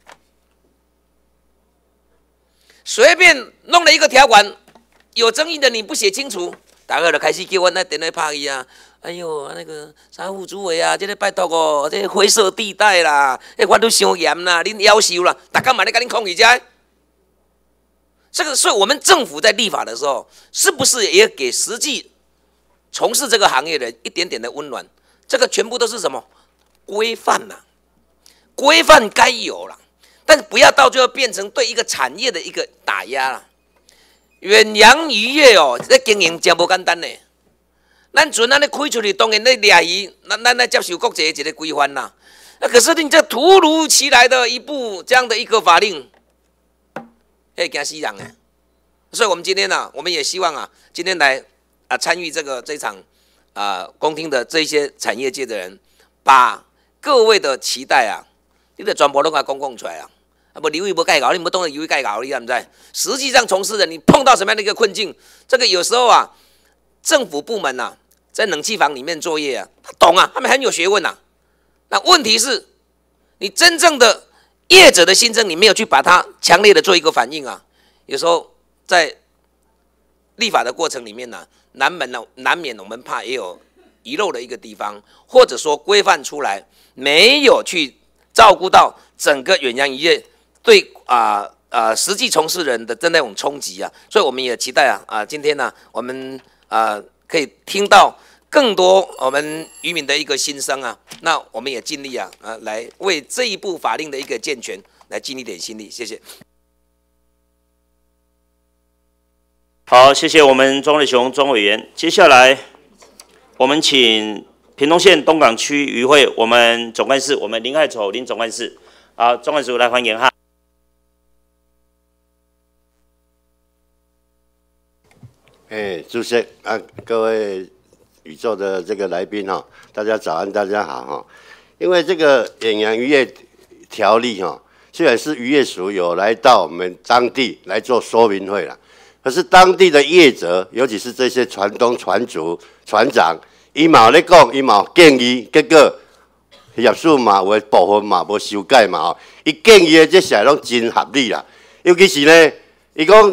随便弄了一个条款，有争议的你不写清楚，大家就开始叫我那电话拍伊啊。哎呦，那个啥副主委啊，这个拜托哦，这个灰色地带啦，法律伤严啦，恁要求啦，大家嘛在跟恁抗议这。这个，所以我们政府在立法的时候，是不是也给实际从事这个行业的人一点点的温暖？这个全部都是什么规范呐？规范该有啦，但是不要到最后变成对一个产业的一个打压啦。远洋渔业这经营真不简单呢。咱船开出去，当然咧掠鱼，咱来接受国际的一个规范啦。可是你这突如其来的一部这样的一个法令，会惊死人的。所以我们今天我们也希望今天来参与这场公听的这一些产业界的人，把各位的期待你得全部都给公出来不留意不盖稿，你不懂得留意盖稿，你知不知？实际上从事人，你碰到什么样的一个困境，这个有时候政府部门在冷气房里面作业他懂他们很有学问那问题是，你真正的业者的心声，你没有去把它强烈的做一个反应有时候在立法的过程里面难免我们怕也有遗漏的一个地方，或者说规范出来没有去照顾到整个远洋渔业对实际从事人的那种冲击所以我们也期待今天我们可以听到更多我们渔民的一个心声那我们也尽力来为这一部法令的一个健全来尽一点心力，谢谢。 好，谢谢我们庄瑞雄庄委员。接下来我们请屏东县东港区渔会我们总干事我们林爱丑林总干事总干事来欢迎主席各位宇宙的这个来宾大家早安，大家好因为这个远洋渔业条例虽然是渔业署有来到我们当地来做说明会啦，可是当地的业者，尤其是这些船东、船主、船长，伊嘛咧讲，伊嘛建议，结果业主嘛有部分嘛无修改嘛伊建议的这些拢真合理啦，尤其是呢，伊讲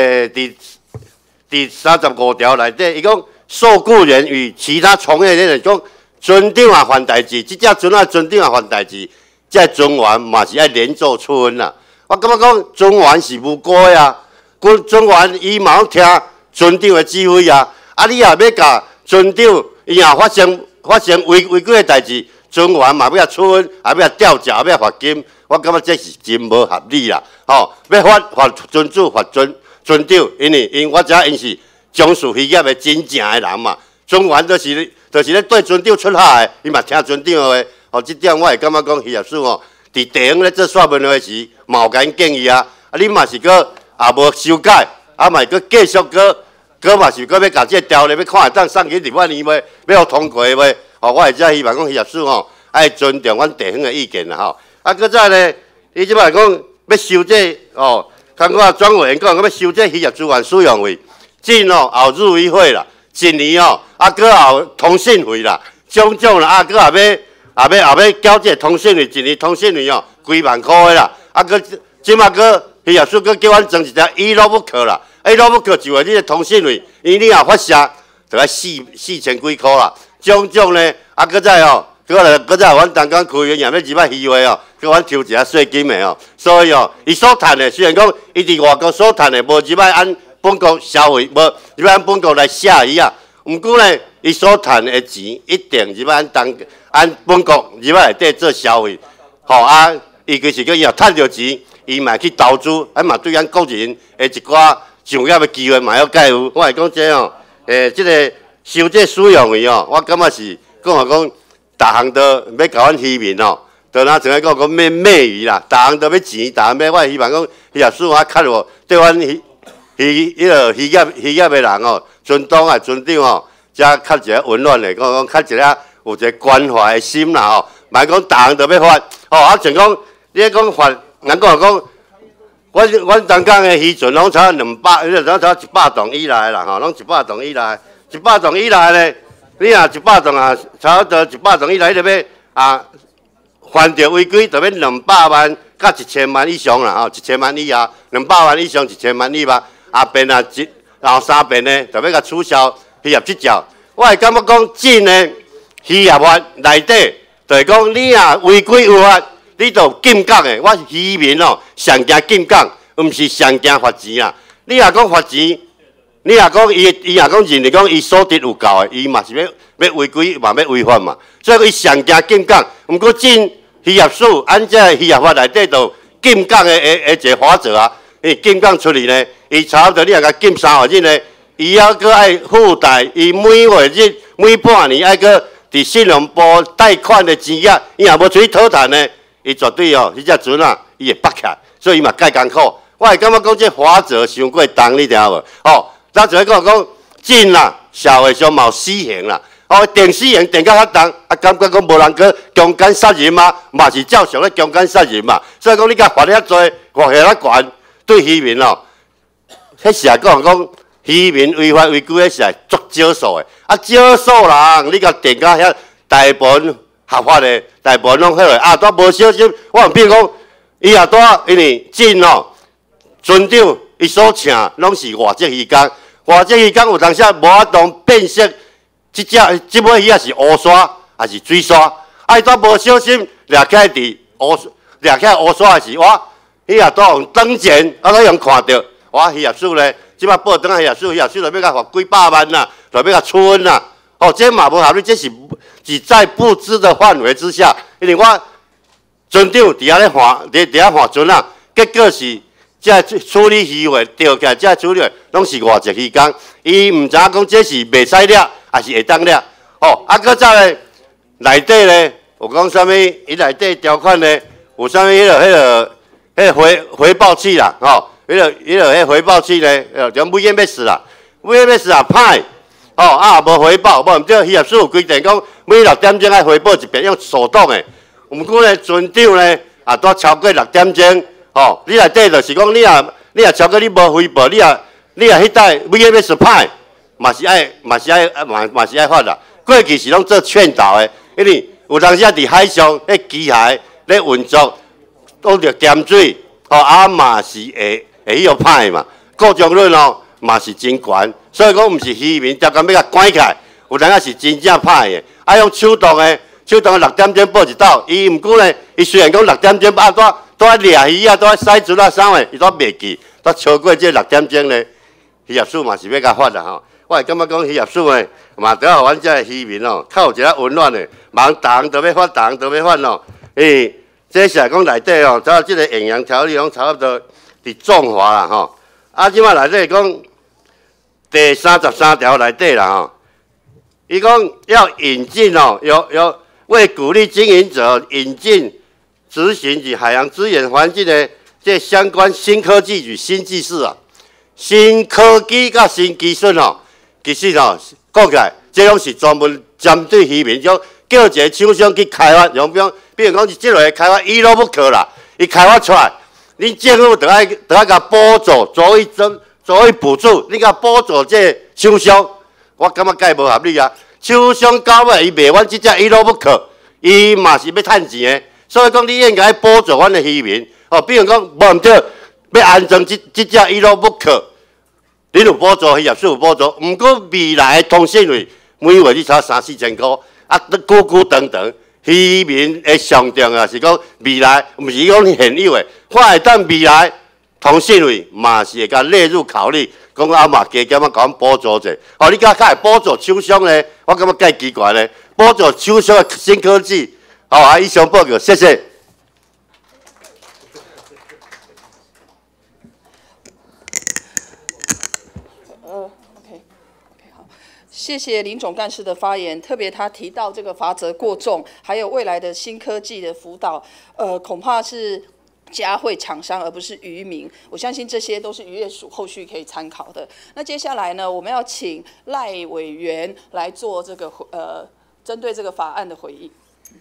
第35条内底，伊讲受雇人与其他从业人员讲，船长犯代志，即只船船长犯代志，这船员嘛是爱连坐处分啦。我感觉讲船员是无辜的船员伊嘛要听船长的指挥你也要甲船长伊若发生违规的代志，船员嘛要处分，也要吊销，要罚金。我感觉这是真无合理啦。要罚船主，罚船长，因我知因是从事渔业的真正的人嘛。船员就是咧对船长出海的，伊嘛听船长的话。这点我会感觉讲渔业署伫地方咧做说明会时，嘛有甲因建议你嘛是搁也无修改，嘛是搁继续搁嘛是搁要甲这个条例要看会当送去立法院要互通过的话，我会只希望讲渔业署爱尊重阮地方的意见啦搁再呢，伊即摆讲要收这刚我庄委员讲要收这渔业资源使用费，进后入渔会啦，1年搁后通信费啦，种种啦搁也要交这通信费，1年通信费几万块的啦，搁即摆搁渔业署搁叫阮装一只 e-notebook 啦 ，e-notebook 就话你的通信费，因你若发射，就要4000几块啦，种种呢搁再搁再阮东港区也要入来渔会搁阮抽一下税金的所以伊所赚的虽然讲伊伫外国所赚的无入来按本国消费，无入来按本国来写伊毋过呢，伊所赚的钱一定入来按本国入来内底做消费， 伊其实个伊若趁着钱，伊嘛去投资，嘛对咱国人的一寡就业的机会嘛要介有。我来讲这哦，即个收这使用的哦，我感觉是讲逐项都要甲阮渔民哦，就哪像讲美鱼啦，逐项都要钱，逐项要我希望讲渔业署较较落对阮渔业的人哦，村长啊村长哦，才较一个温暖的，讲较一个有一个关怀的心啦吼，莫讲逐项都要发哦，啊像讲你讲发，人讲阮东港的渔船拢差200，拢差100吨以内啦吼，拢100吨以内，100吨以内咧，你若100吨啊，差不多100吨以内，你就要犯着违规，就要200万到1000万以上啦吼，1000万以下，200万以上1000万以下，后边啊然后3遍呢，就要甲取消渔业执照。我会感觉讲真的渔业法内底，就是讲你若违规违法。你就禁港的，我渔民哦，上惊禁港，毋是上惊罚钱啦。你若讲罚钱，你若讲伊若讲认为讲伊所得有够的，伊嘛是要违规嘛要违法嘛。所以伊上惊禁港，毋过真渔业署按这渔业法内底就禁港的一个法则啊。禁港出去呢，伊差不多你若甲禁3个日呢，伊还阁爱附带伊每月日每半年爱阁伫信用部贷款的钱额，伊若无出去讨谈呢。伊绝对哦，迄只船啊，伊会绑起来，所以伊嘛介艰苦。我会感觉讲这法则伤过重，你听无？哦，咱就讲真啦，社会上嘛有死刑啦，哦，定死刑定到较重，啊，感觉讲无人去强奸杀人嘛，嘛是照常咧强奸杀人嘛。所以讲你甲罚遐多，罚遐遐悬，对渔民哦，迄是讲渔民违法违规，迄是足少数的，啊，少数人你甲定到遐大部分。合法的大部分拢好个，啊，都无小心。我比如讲，伊也多，因为真哦，村长伊所请拢是外籍渔工，外籍渔工有当时无法度辨识，即尾鱼也是乌沙还是水沙，啊，伊都无小心掠起来伫掠起来乌沙的时，我伊也都用当前，啊，都用看到，我渔业署咧，即摆报转啊渔业署就要甲罚几百万啦，就要甲处分啦，哦，这嘛无合理，这是在不知的范围之下，因为我船长伫遐咧划船啊，结果是这处理渔获钓起来，这处理拢是外籍渔工，伊毋知影讲这是袂使掠，还是会当掠。哦，啊，搁再咧内底咧，有讲啥物？伊内底条款咧，有啥物？迄个回报器啦，吼，迄个回报器咧，叫 VMS 啦 ，VMS 啊歹。哦，啊，无回报，无毋对，渔业署有规定讲，每6点钟爱回报一遍，用手动的。毋过咧，船长咧，啊，都超过6点钟，哦，你内底就是讲，你若超过你无回报，你若迄带 VMS 歹，嘛是爱罚啦。过去是拢做劝导的，因为有当时伫海上，迄机械咧运作，都着咸水，哦，啊嘛是会迄个歹嘛，故障率哦嘛是真悬。所以讲，毋是渔民条工要甲关起来，有当啊是真正歹的。啊，用手动的6点钟报一道，伊毋过呢，伊虽然讲6点钟啊，都爱掠鱼啊，都爱洗船啊，啥货，伊都袂记，都超过这6点钟呢，渔业署嘛是要甲罚啦吼。我会感觉讲渔业署呢，嘛得互阮遮渔民哦，较有一个温暖的，忙逐项都要罚，逐项都要罚哦。这是讲内底哦，照即个远洋条例，拢差不多伫纵华啦吼。啊，即摆内底讲。第33条内底啦吼，伊讲要引进哦，有为鼓励经营者引进执行与海洋资源环境的这相关新科技与新技术啊，新科技甲新技术哦，其实哦讲起来，这拢是专门针对渔民，叫一个厂商去开发，比如讲是即类开发伊都不可啦，伊开发出来，你政府得爱甲补助，作为补助，你甲补助这厂商，我感觉介无合理啊！厂商到尾伊卖阮即只伊都不可，伊嘛是要趁钱的，所以讲你应该补助阮的渔民。哦，比如讲无毋对，要安装即只伊都不可，你有补助，渔业署有补助，毋过未来的通信费每月你差3-4千块，啊，久长长，渔民的上重啊是讲未来，毋是讲现有的，我会当未来。通信费嘛是会甲列入考虑，讲啊嘛加减啊甲阮补助者。哦，你甲会补助厂商呢？我感觉介奇怪呢。补助厂商的新科技，哦，以上报告，谢谢。 谢谢林总干事的发言，特别他提到这个罚则过重，还有未来的新科技的辅导，恐怕是加惠厂商而不是渔民。我相信这些都是渔业署后续可以参考的。那接下来呢，我们要请赖委员来做这个针对这个法案的回应。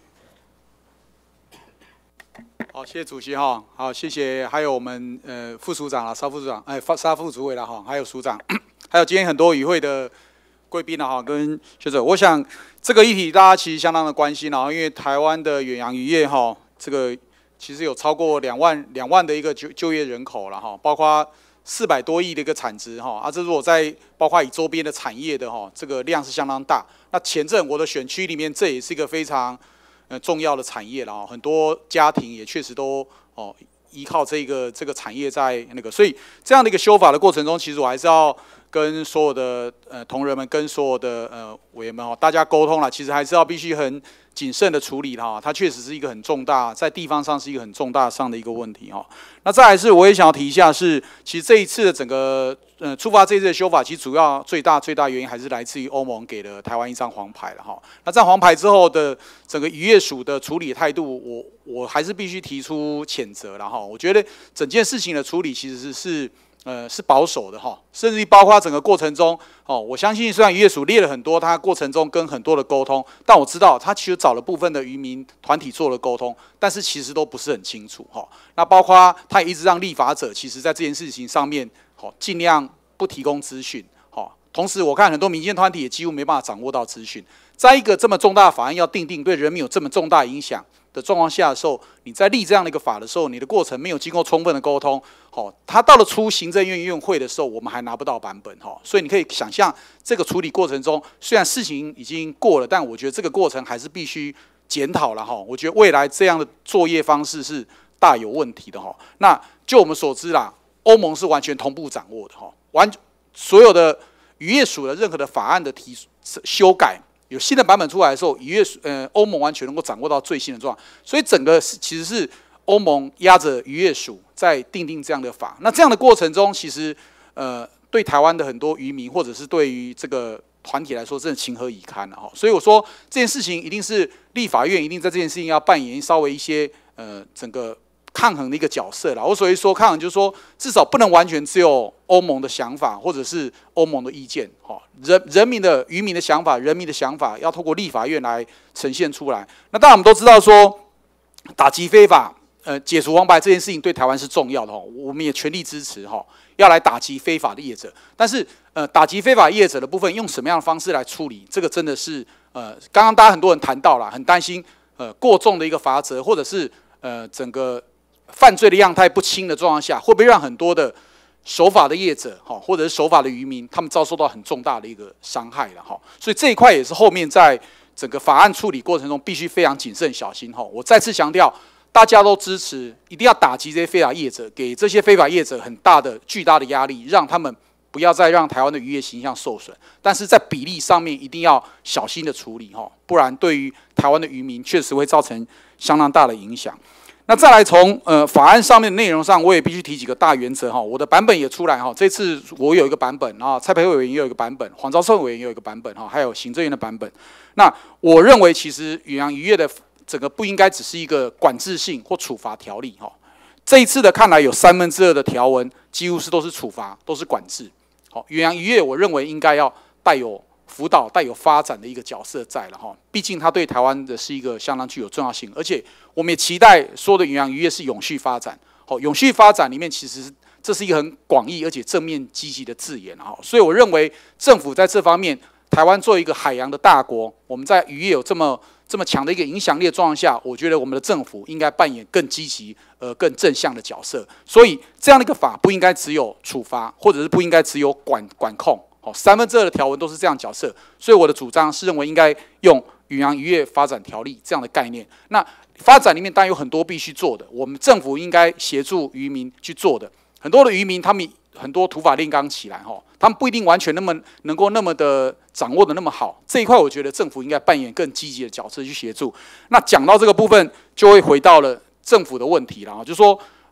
好，谢谢主席哈。好，谢谢，还有我们副署长啦、沙副署长、沙副主委啦哈，还有署长，还有今天很多与会的贵宾啦哈，跟学者，我想这个议题大家其实相当的关心啦，因为台湾的远洋渔业哈，这个其实有超过2万的一个就业人口了哈，包括400多亿的一个产值哈，这如果在包括以周边的产业的哈，这个量是相当大。那前镇我的选区里面，这也是一个非常重要的产业了哈，很多家庭也确实都依靠这个产业在那个，所以这样的一个修法的过程中，其实我还是要跟所有的同仁们、跟所有的委员们大家沟通了，其实还是要必须很谨慎的处理哈，它确实是一个很重大，在地方上是一个很重大上的一个问题哈。那再来是我也想要提一下是，其实这一次的整个触发这一次的修法，其实主要最大原因还是来自于欧盟给了台湾一张黄牌了哈。那这张黄牌之后的整个渔业署的处理态度，我还是必须提出谴责了哈。我觉得整件事情的处理其实是保守的哈，甚至于包括整个过程中，我相信虽然渔业署列了很多，它过程中跟很多的沟通，但我知道它其实找了部分的渔民团体做了沟通，但是其实都不是很清楚哈。那包括它也一直让立法者其实在这件事情上面，尽量不提供资讯，同时我看很多民间团体也几乎没办法掌握到资讯，在一个这么重大的法案要订定对人民有这么重大影响的状况下的时候，你在立这样的一个法的时候，你的过程没有经过充分的沟通，他到了出行政院院会的时候，我们还拿不到版本，所以你可以想象这个处理过程中，虽然事情已经过了，但我觉得这个过程还是必须检讨了我觉得未来这样的作业方式是大有问题的那就我们所知啦，欧盟是完全同步掌握的所有的渔业署的任何的法案的修改。有新的版本出来的时候，欧盟完全能够掌握到最新的状况，所以整个其实是欧盟压着渔业署在订定这样的法。那这样的过程中，其实对台湾的很多渔民或者是对于这个团体来说，真的情何以堪了所以我说这件事情一定是立法院一定在这件事情要扮演稍微一些整个抗衡的一个角色啦。我所谓说抗衡，就是说至少不能完全只有欧盟的想法或者是欧盟的意见，人民的渔民的想法、人民的想法要透过立法院来呈现出来。那当然我们都知道说，打击非法、解除黄牌这件事情对台湾是重要的我们也全力支持要来打击非法的业者。但是打击非法业者的部分，用什么样的方式来处理，这个真的是刚刚大家很多人谈到了，很担心过重的一个罚则，或者是整个犯罪的样态不清的状况下，会不会让很多的守法的业者或者是守法的渔民，他们遭受到很重大的一个伤害了所以这一块也是后面在整个法案处理过程中必须非常谨慎小心我再次强调，大家都支持，一定要打击这些非法业者，给这些非法业者很大的巨大的压力，让他们不要再让台湾的渔业形象受损。但是在比例上面一定要小心的处理不然对于台湾的渔民确实会造成相当大的影响。那再来从法案上面的内容上，我也必须提几个大原则我的版本也出来这次我有一个版本蔡培慧委员也有一个版本，黄昭顺委员也有一个版本还有行政院的版本。那我认为其实远洋渔业的整个不应该只是一个管制性或处罚条例这一次的看来有2/3的条文几乎都是处罚，都是管制。远洋渔业我认为应该要带有辅导、带有发展的一个角色在了毕竟它对台湾的是一个相当具有重要性，而且我们也期待说的远洋渔业是永续发展。永续发展里面其实这是一个很广义而且正面积极的字眼所以我认为政府在这方面，台湾作为一个海洋的大国，我们在渔业有这么强的一个影响力的状况下，我觉得我们的政府应该扮演更积极、更正向的角色。所以这样的一个法不应该只有处罚，或者是不应该只有管控。2/3的条文都是这样角色，所以我的主张是认为应该用远洋渔业发展条例这样的概念。那发展里面当然有很多必须做的，我们政府应该协助渔民去做的。很多的渔民他们很多土法炼钢起来他们不一定完全能够那么的掌握的那么好，这一块我觉得政府应该扮演更积极的角色去协助。那讲到这个部分，就会回到了政府的问题了就是说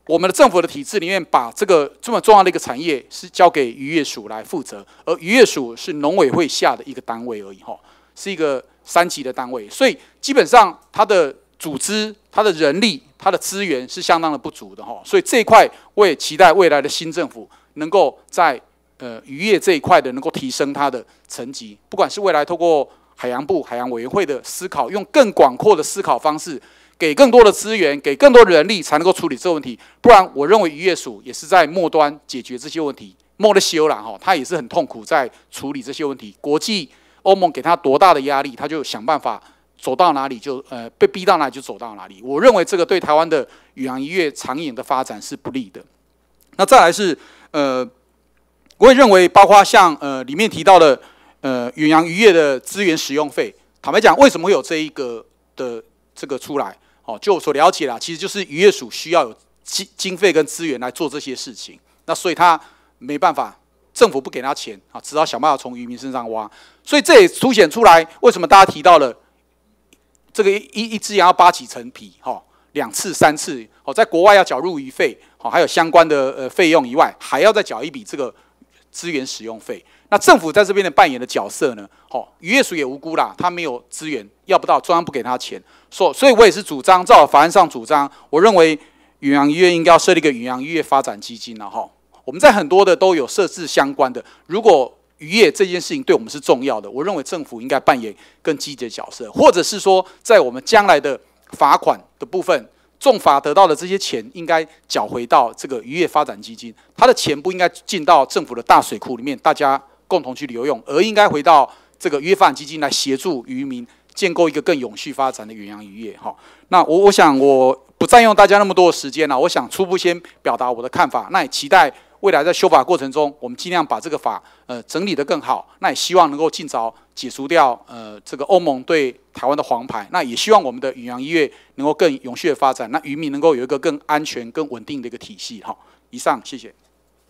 我们的政府的体制里面，把这么重要的一个产业是交给渔业署来负责，而渔业署是农委会下的一个单位而已，是一个3级的单位，所以基本上它的组织、它的人力、它的资源是相当的不足的，所以这一块我也期待未来的新政府能够在渔业这一块的能够提升它的层级，不管是未来透过海洋部、海洋委员会的思考，用更广阔的思考方式。给更多的资源，给更多的人力，才能够处理这个问题。不然，我认为渔业署也是在末端解决这些问题，末的修啦，他也是很痛苦在处理这些问题。国际欧盟给他多大的压力，他就想办法走到哪里就被逼到哪里就走到哪里。我认为这个对台湾的远洋渔业长远的发展是不利的。那再来是我也认为包括像里面提到的远洋渔业的资源使用费，坦白讲，为什么会有这一个的这个出来？就我所了解啦，其实就是渔业署需要有经费跟资源来做这些事情，那所以他没办法，政府不给他钱啊，只好想办法从渔民身上挖，所以这也凸显出来为什么大家提到了这个一只羊要扒几层皮，2次3次，在国外要缴入渔费，还有相关的费用以外，还要再缴一笔这个资源使用费。那政府在这边的扮演的角色呢？渔业署也无辜啦，他没有资源，要不到中央不给他钱，所以我也是主张，照法案上主张，我认为远洋渔业应该要设立一个远洋渔业发展基金了哈。我们在很多的都有设置相关的，如果渔业这件事情对我们是重要的，我认为政府应该扮演更积极的角色，或者是说，在我们将来的罚款的部分，重罚得到的这些钱应该缴回到这个渔业发展基金，它的钱不应该进到政府的大水库里面，大家共同去流用，而应该回到这个渔业发展基金来协助渔民建构一个更永续发展的远洋渔业。那我想我不占用大家那么多的时间了，我想初步先表达我的看法，那也期待未来在修法过程中，我们尽量把这个法整理得更好，那也希望能够尽早解除掉这个欧盟对台湾的黄牌，那也希望我们的远洋渔业能够更永续的发展，那渔民能够有一个更安全、更稳定的一个体系。以上，谢谢。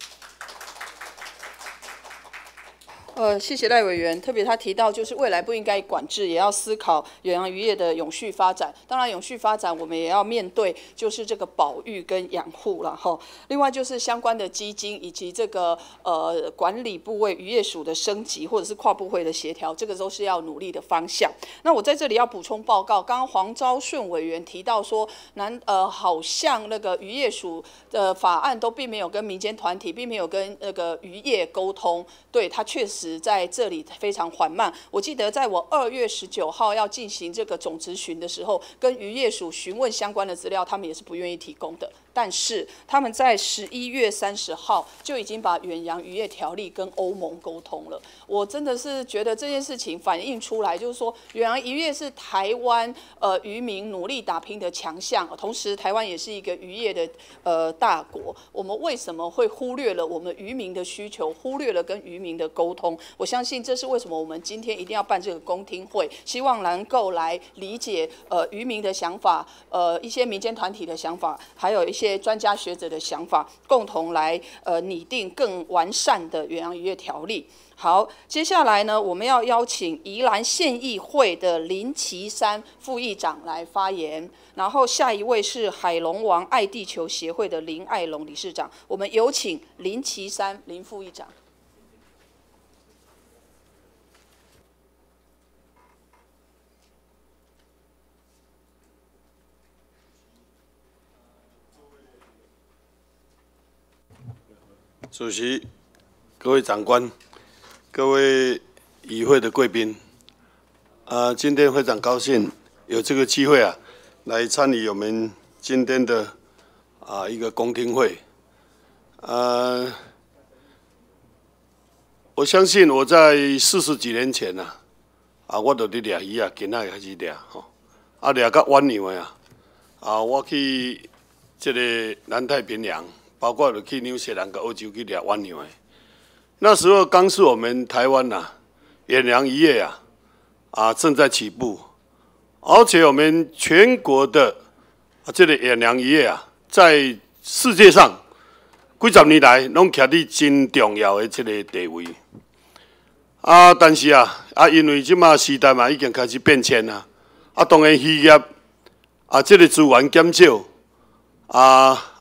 谢谢赖委员，特别他提到就是未来不应该管制，也要思考远洋渔业的永续发展。当然，永续发展我们也要面对就是这个保育跟养护了哈。另外就是相关的基金以及这个管理部位渔业署的升级，或者是跨部会的协调，这个都是要努力的方向。那我在这里要补充报告，刚刚黄昭顺委员提到说，好像那个渔业署的法案都并没有跟民间团体，并没有跟那个渔业沟通，对，他确实在这里非常缓慢。我记得在我2月19号要进行这个总质询的时候，跟渔业署询问相关的资料，他们也是不愿意提供的。但是他们在11月30号就已经把远洋渔业条例跟欧盟沟通了。我真的是觉得这件事情反映出来，就是说远洋渔业是台湾渔民努力打拼的强项，同时台湾也是一个渔业的大国。我们为什么会忽略了我们渔民的需求，忽略了跟渔民的沟通？我相信这是为什么我们今天一定要办这个公听会，希望能够来理解渔民的想法，一些民间团体的想法，还有一些专家学者的想法，共同来拟定更完善的远洋渔业条例。好，接下来呢，我们要邀请宜兰县议会的林岐山副议长来发言，然后下一位是海龙王爱地球协会的林爱龙理事长。我们有请林岐山林副议长。 主席、各位长官、各位与会的贵宾，今天非常高兴有这个机会来参与我们今天的一个公听会。我相信我在40几年前我就伫掠鱼今仔开始掠掠到晚上我去这个南太平洋。包括去纽西兰跟欧洲去掠湾牛那时候刚是我们台湾远洋渔业正在起步，而且我们全国的这个远洋渔业在世界上几十年来拢徛伫真重要的这个地位但是因为即马时代已经开始变迁当然渔业这个资源减少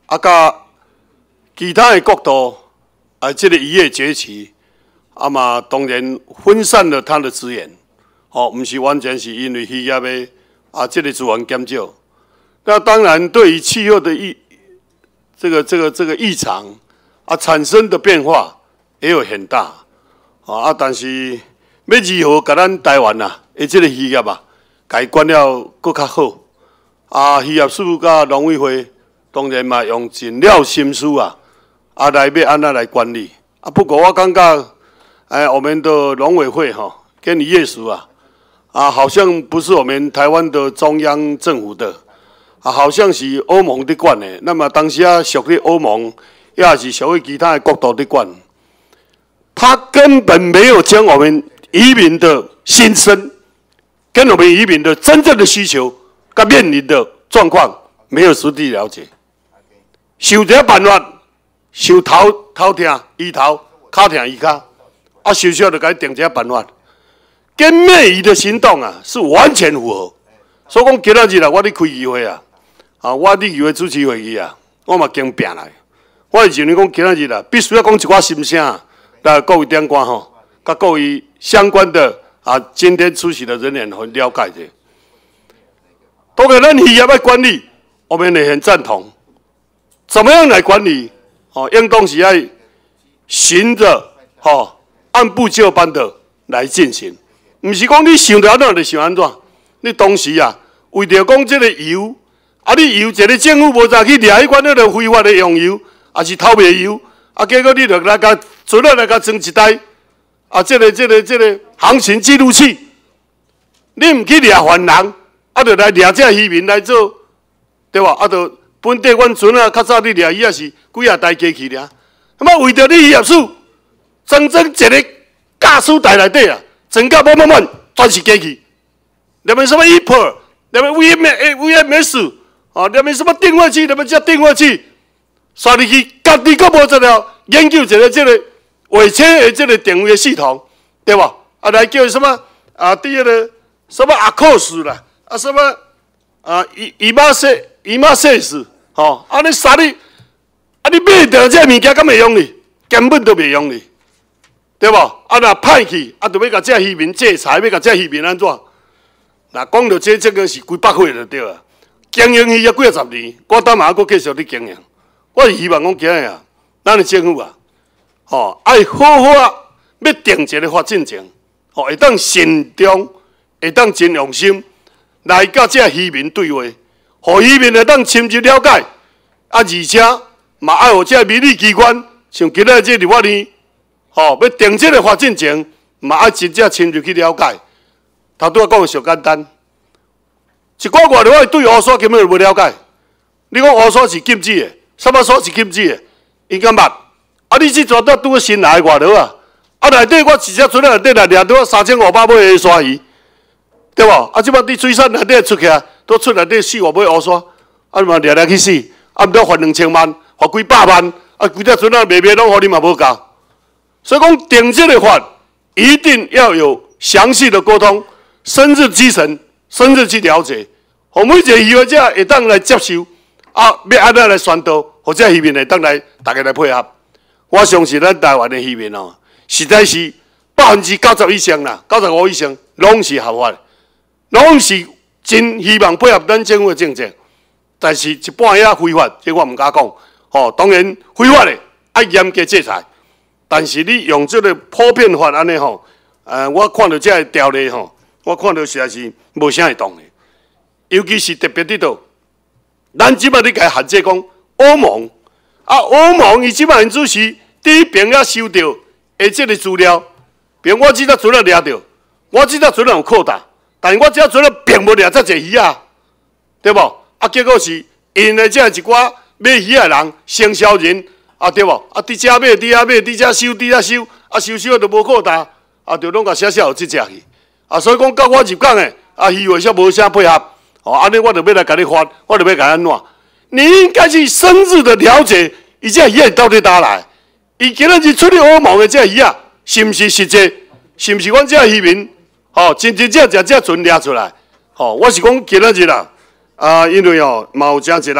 甲其他的国度这个渔业崛起，嘛当然分散了它的资源，不是完全是因为渔业的这个资源减少。那当然，对于气候的这个异常产生的变化也有很大但是要如何甲咱台湾这个渔业甲伊管了更较好渔业署甲农委会当然嘛用尽了心思来要安怎来管理不过我感觉我们的农委会跟渔业署好像不是我们台湾的中央政府的好像是欧盟的管的。那么当时属于欧盟，也是属于其他的国度的管，他根本没有将我们渔民的心声，跟我们渔民的真正的需求跟面临的状况没有实地了解。想一个办法，想头疼医头，脚疼医脚，受伤就给他定一个办法。跟灭渔的行动是完全符合。所以讲今仔日我咧开议会我咧议会主持会议我嘛经拼来。我是认为讲今仔日必须要讲一寡心声来各位长官甲各位相关的今天出席的人员很了解的。当然，咱渔业要管理，我们也很赞同。怎么样来管理？应当是要循着按部就班的来进行。唔是讲你想到安怎就想安怎，你当时为着讲这个油，你油一个政府无再去掠迄款那个非法的用油，也是偷卖油，结果你就来甲船来甲装一台，这个航行记录器，你唔去掠犯人，就来掠这渔民来做，对吧？就本地阮船较早你掠伊也是几台机器尔，那么为着你渔业署，整一个驾驶台内底整个满全是机器，连什么 EPR， 连 VMS， 连什么定位器，连这定位器，刷入去，家己阁无做了研究一个这个卫星的这个定位系统，对吧？来叫什么第二个什么ACOS 啦，什么IMASIS， 你啥你你买到这物件敢袂用哩？根本都袂用哩。对吧？若歹去，就要甲这渔民制裁，要甲这渔民安怎？那讲到这个是几百岁就对了。经营渔业几十年，我倒嘛还佫继续咧经营。我是希望讲今日咱的政府爱好好要定一个发展情，会当慎重，会当真用心来甲这渔民对话，互渔民会当深入了解，而且嘛爱互这民力机关，像今仔这立法院。要定这个发展前，嘛爱真正深入去了解。头拄讲的上简单，一个外头对乌沙根本就无了解。你讲乌沙是禁止的，什么沙是禁止的？伊敢捌？你这全都拄个新来的外头内底我一只船内底来掠到3500尾的鲨鱼，对无？即摆伫水产内底出去都出内底4-5尾乌沙，嘛掠去死，毋得罚2000万，罚几百万，规只船卖拢互你嘛无够。所以讲定这个法，一定要有详细的沟通，深入基层，深入去了解，互每一个渔业者会当来接受，要安怎来宣导，或者渔民会当来大家来配合。我相信咱台湾的渔民实在是90%以上啦，95%以上拢是合法的，拢是真希望配合咱政府的政策。但是一半也非法，这我唔敢讲。当然非法的要严格制裁。但是你用这个普遍法安尼我看到这个条例我看到实在是无啥会动的。尤其是特别伫倒，咱即摆你甲限制讲欧盟，欧盟伊即摆因主是第一边也收到的这个资料，比如我即只船掠到，我即只船有扩大，但是我即只船并无掠遮济鱼对无？结果是因的这一寡买鱼的人、承销人。对无？伫遮买，伫遐买，伫遮收，伫遐收，收就无扩大，就拢甲写有即只去。所以讲到我入港的，渔业却无啥配合，安尼我就要来甲你发，我就要甲安怎？你应该去深入的了解，伊这鱼到底倒来？伊今仔日出去欧盟的这鱼是毋是实际？是毋是阮这渔民？真正将这船掠出来？我是讲今仔日因为嘛有真侪人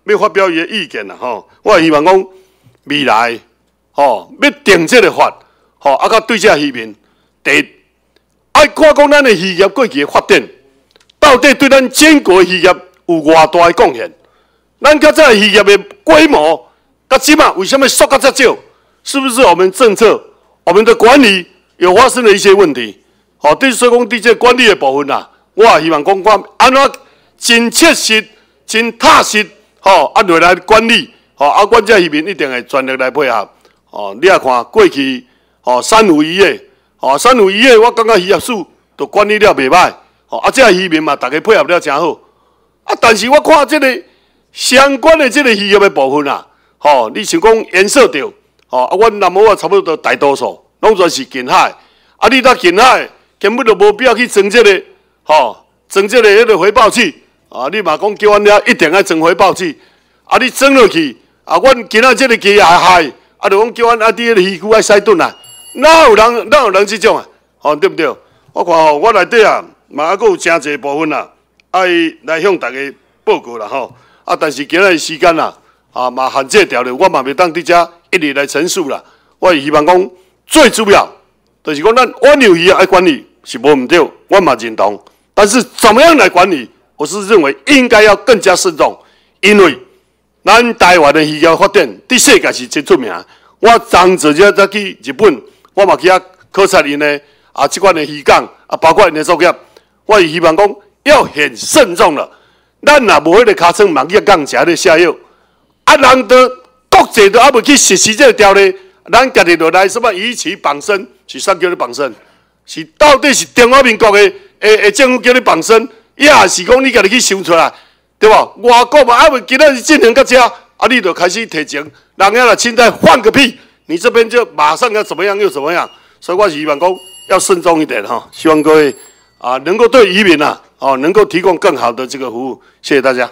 要发表伊的意见啦吼。我希望讲未来吼要定这个法吼，啊，甲对这渔民，第一爱看讲咱的渔业过去的发展，到底对咱整个渔业有偌大的贡献？咱较早渔业的规模，甲即马为什么缩甲遮少？是不是我们政策、我们的管理有发生了一些问题？好，所以讲对这管理的部分啦，我也希望讲我安怎真切实、真踏实，吼，啊，落来管理，吼，啊，阮这渔民一定会全力来配合。哦，你也看过去，哦，三五渔业，哦，三五渔业，我感觉渔业署都管理了袂歹，哦，啊，这渔民嘛，大家配合了真好。啊，但是我看这个相关的这个渔业的部分啊，吼，你想讲颜色着，吼，啊，阮南澳啊，差不多大多数拢全是近海，啊，你到近海根本就无必要去装这个，吼，装这个迄个回报器，啊，你嘛讲叫阮遐一定要装回报器，啊，你装落去，啊，阮今仔这个鸡也害。啊，就讲叫阮啊，伫迄个渔区爱驶顿啊，哪有人即种啊？吼、对不对？我看吼、我内底啊，嘛还佫有真侪部分啊，爱来向大家报告啦吼。啊，但是今仔日时间啦，啊嘛限制条了，我嘛袂当伫遮一直来陈述啦。我希望讲最主要，就是讲咱湾流渔业爱管理是无毋对，我嘛认同。但是怎么样来管理，我是认为应该要更加慎重，因为咱台湾的渔业发展，伫世界是真出名。我昨做者再去日本，我嘛去遐考察因的啊，即款的渔港啊，包括因的作业。我希望讲要很慎重了。咱若无迄个尻川网页港，食迄个下药，啊，人都国际都还未去实施这个条例，咱家己就来什么以其绑身，是啥叫你绑身？是到底是中华民国的政府叫你绑身，也是讲你家己去想出来？对吧？外国嘛，还未今仔日进行到这，啊，你就开始提前，人家了现在放个屁，你这边就马上要怎么样又怎么样，所以我希望讲要慎重一点哈，希望各位啊能够对渔民啊，哦能够提供更好的这个服务，谢谢大家。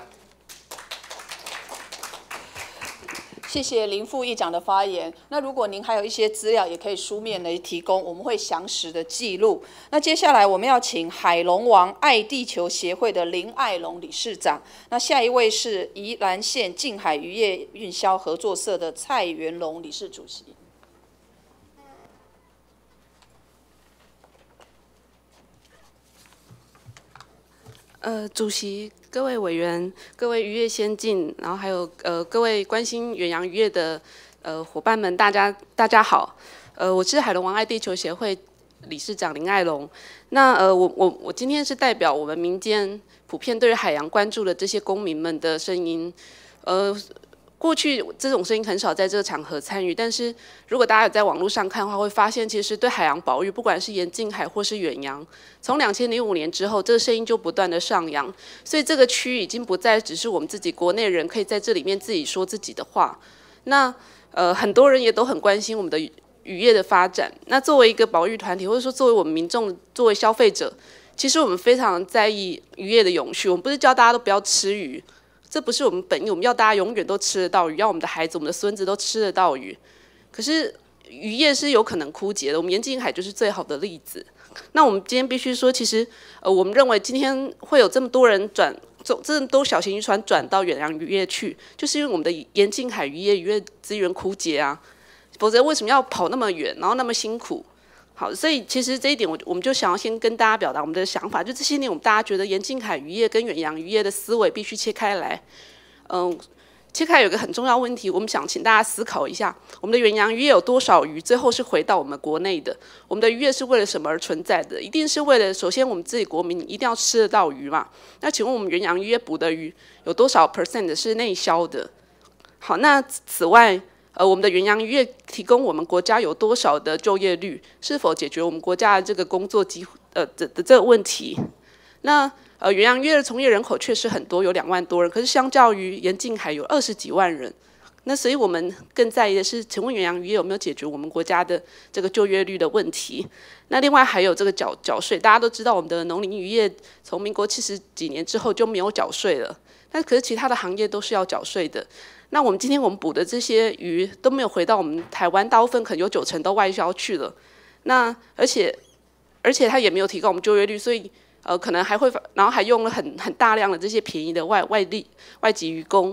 谢谢林副议长的发言。那如果您还有一些资料，也可以书面来提供，我们会详实的记录。那接下来我们要请海龙王爱地球协会的林爱龙理事长。那下一位是宜兰县近海渔业运销合作社的蔡元龙理事主席。 主席、各位委员、各位渔业先进，然后还有各位关心远洋渔业的伙伴们，大家好。我是海龙王爱地球协会理事长林爱龙。那我今天是代表我们民间普遍对于海洋关注的这些公民们的声音。过去这种声音很少在这个场合参与，但是如果大家有在网络上看的话，会发现其实对海洋保育，不管是沿近海或是远洋，从2005年之后，这个声音就不断的上扬，所以这个区域已经不再只是我们自己国内人可以在这里面自己说自己的话。那很多人也都很关心我们的渔业的发展。那作为一个保育团体，或者说作为我们民众，作为消费者，其实我们非常在意渔业的永续。我们不是叫大家都不要吃鱼。这不是我们本意，我们要大家永远都吃得到鱼，要我们的孩子、我们的孙子都吃得到鱼。可是渔业是有可能枯竭的，我们沿近海就是最好的例子。那我们今天必须说，其实我们认为今天会有这么多人这么多小型渔船转到远洋渔业去，就是因为我们的沿近海渔业资源枯竭啊，否则为什么要跑那么远，然后那么辛苦？好，所以其实这一点我们就想要先跟大家表达我们的想法，就这些年我们大家觉得沿近海渔业跟远洋渔业的思维必须切开来。切开有一个很重要问题，我们想请大家思考一下，我们的远洋渔业有多少鱼最后是回到我们国内的？我们的渔业是为了什么而存在的？一定是为了首先我们自己国民一定要吃得到鱼嘛？那请问我们远洋渔业捕的鱼有多少 % 是内销的？好，那此外我们的远洋渔业提供我们国家有多少的就业率？是否解决我们国家的这个工作机会的这个问题？那远洋渔业的从业人口确实很多，有2万多人，可是相较于沿近海有20几万人。那所以我们更在意的是，请问远洋渔业有没有解决我们国家的这个就业率的问题？那另外还有这个缴税，大家都知道我们的农林渔业从民国70几年之后就没有缴税了，但可是其他的行业都是要缴税的。那我们今天我们捕的这些鱼都没有回到我们台湾，大部分可能有90%都外销去了。那而且它也没有提高我们就业率，所以可能还会，然后还用了很大量的这些便宜的外籍渔工。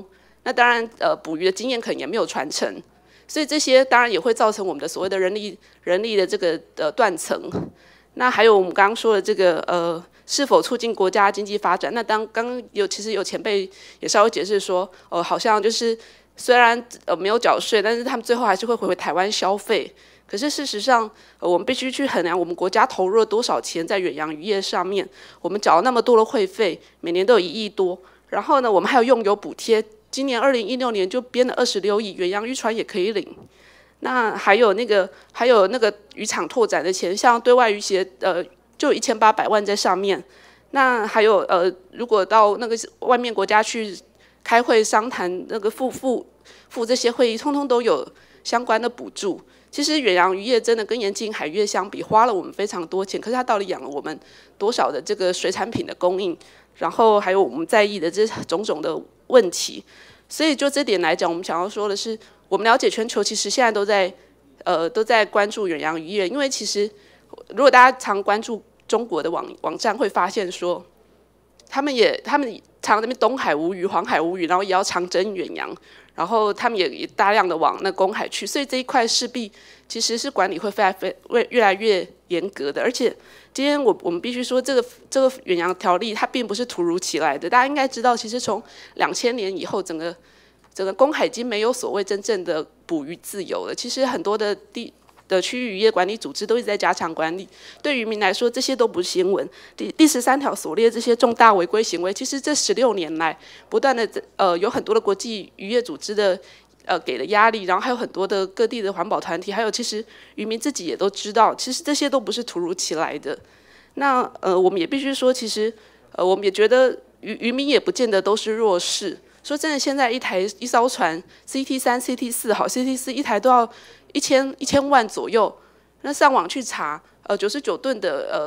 那当然捕鱼的经验可能也没有传承，所以这些当然也会造成我们的所谓的人力的这个断层。那还有我们刚刚说的这个是否促进国家经济发展？那其实有前辈也稍微解释说，好像就是虽然没有缴税，但是他们最后还是会回台湾消费。可是事实上，我们必须去衡量我们国家投入了多少钱在远洋渔业上面。我们缴了那么多的会费，每年都有1亿多。然后呢，我们还有用油补贴，今年2016年就编了26亿，远洋渔船也可以领。那还有那个渔场拓展的钱，像对外渔协就有1800万在上面。那还有如果到那个外面国家去开会商谈，那个付这些会议，通通都有相关的补助。其实远洋渔业真的跟沿近海渔业相比，花了我们非常多钱，可是它到底养了我们多少的这个水产品的供应？然后还有我们在意的这种种的问题。所以就这点来讲，我们想要说的是，我们了解全球其实现在都在关注远洋渔业，因为其实如果大家常关注中国的网站，会发现说，他们常那边东海无鱼、黄海无鱼，然后也要长征远洋，然后他们也大量的往那公海去，所以这一块势必其实是管理会越来越严格的。而且今天我们必须说，这个远洋条例它并不是突如其来的，大家应该知道，其实从2000年以后，整个公海已经没有所谓真正的捕鱼自由了。其实很多的区域渔业管理组织都一直在加强管理，对渔民来说，这些都不是新闻。第13条所列这些重大违规行为，其实这16年来不断的有很多的国际渔业组织的给的压力，然后还有很多的各地的环保团体，还有其实渔民自己也都知道，其实这些都不是突如其来的。那我们也必须说，其实我们也觉得渔民也不见得都是弱势。说真的，现在一艘船 CT3、CT4 好 ，CT4 一台都要1000万左右。那上网去查，99吨的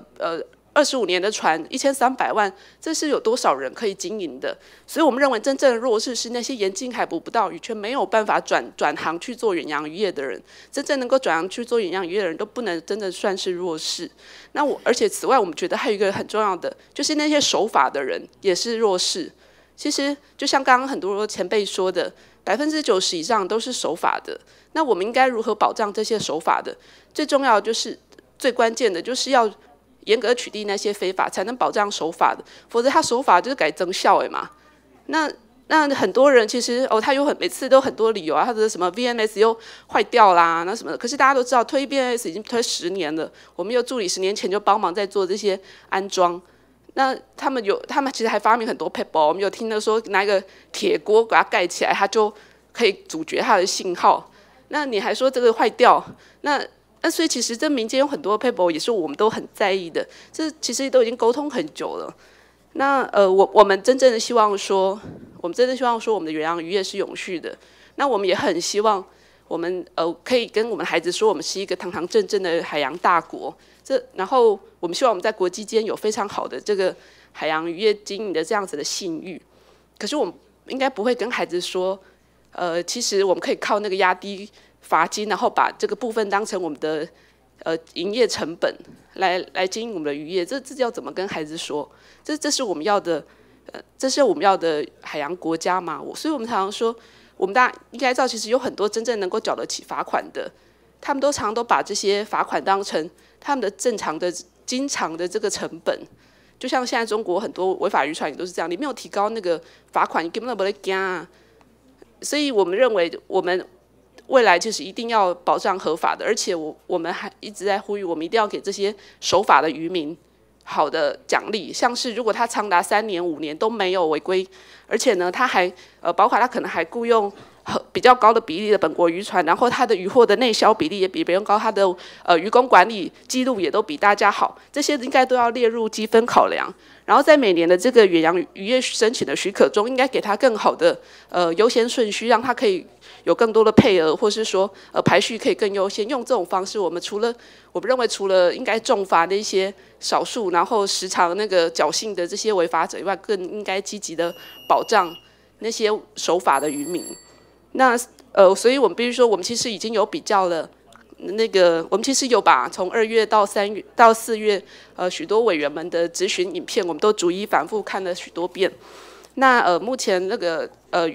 25年的船1300万，这是有多少人可以经营的？所以我们认为真正的弱势是那些沿近海捕不到鱼，却没有办法转行去做远洋渔业的人。真正能够转行去做远洋渔业的人都不能真的算是弱势。而且此外，我们觉得还有一个很重要的，就是那些守法的人也是弱势。其实就像刚刚很多前辈说的，90%以上都是守法的。那我们应该如何保障这些守法的？最重要的就是最关键的就是要严格取缔那些非法，才能保障守法的。否则他守法就是改增效的嘛。那很多人其实他每次都很多理由啊，他的什么 VMS 又坏掉啦，那什么的。可是大家都知道，推 VMS 已经推10年了，我们有助理10年前就帮忙在做这些安装。那他们其实还发明很多 paper， 我们有听到说拿一个铁锅把它盖起来，它就可以阻绝它的信号。那你还说这个坏掉，那所以其实这民间有很多 paper 也是我们都很在意的，这其实都已经沟通很久了。那我们真正的希望说，我们们的远洋渔业是永续的。那我们也很希望我们可以跟我们的孩子说，我们是一个堂堂正正的海洋大国。然后我们希望我们在国际间有非常好的这个海洋渔业经营的这样子的信誉。可是我们应该不会跟孩子说，其实我们可以靠那个压低罚金，然后把这个部分当成我们的营业成本来经营我们的渔业。这要怎么跟孩子说？这是我们要的，这是我们要的海洋国家嘛？所以我们常常说，我们大家应该知道，其实有很多真正能够缴得起罚款的，他们常都把这些罚款当成他们的正常的经常的这个成本。就像现在中国很多违法渔船也都是这样，你没有提高那个罚款，你根本不会惊啊。所以我们认为，我们未来就是一定要保障合法的，而且我们还一直在呼吁，我们一定要给这些守法的渔民好的奖励，像是如果他长达3年5年都没有违规，而且呢，他还包括他可能还雇用比较高的比例的本国渔船，然后他的渔获的内销比例也比别人高，他的渔工管理记录也都比大家好，这些应该都要列入积分考量。然后在每年的这个远洋渔业申请的许可中，应该给他更好的优先顺序，让他可以有更多的配额，或是说排序可以更优先。用这种方式，我们认为除了应该重罚那些少数，然后时常那个侥幸的这些违法者以外，更应该积极的保障那些守法的渔民。那所以我们必须说，我们其实已经有比较了。我们其实有把从2月到3月到4月，许多委员们的质询影片，我们都逐一反复看了许多遍。那目前那个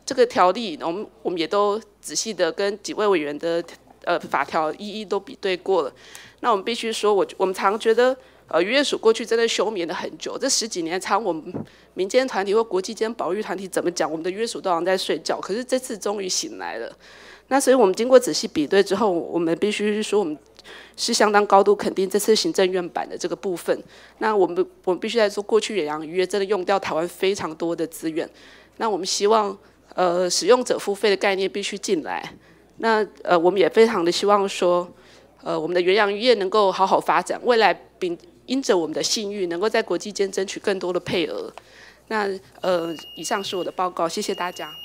这个条例，我们也都仔细的跟几位委员的法条一一都比对过了。那我们必须说，我们常觉得渔业署过去真的休眠了很久，这10几年，常我们民间团体或国际间保育团体怎么讲，我们的渔业署都好像在睡觉。可是这次终于醒来了。那所以我们经过仔细比对之后，我们必须说，我们是相当高度肯定这次行政院版的这个部分。那我们必须来说，过去远洋渔业真的用掉台湾非常多的资源。那我们希望使用者付费的概念必须进来。那我们也非常的希望说，我们的远洋渔业能够好好发展，未来因着我们的信誉，能够在国际间争取更多的配额。那以上是我的报告，谢谢大家。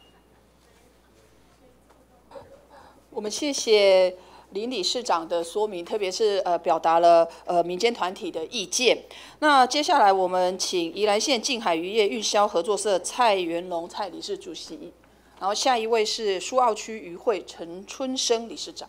我们谢谢林理事长的说明，特别是表达了民间团体的意见。那接下来我们请宜兰县近海渔业运销合作社蔡元龙蔡理事主席，然后下一位是苏澳区渔会陈春生理事长。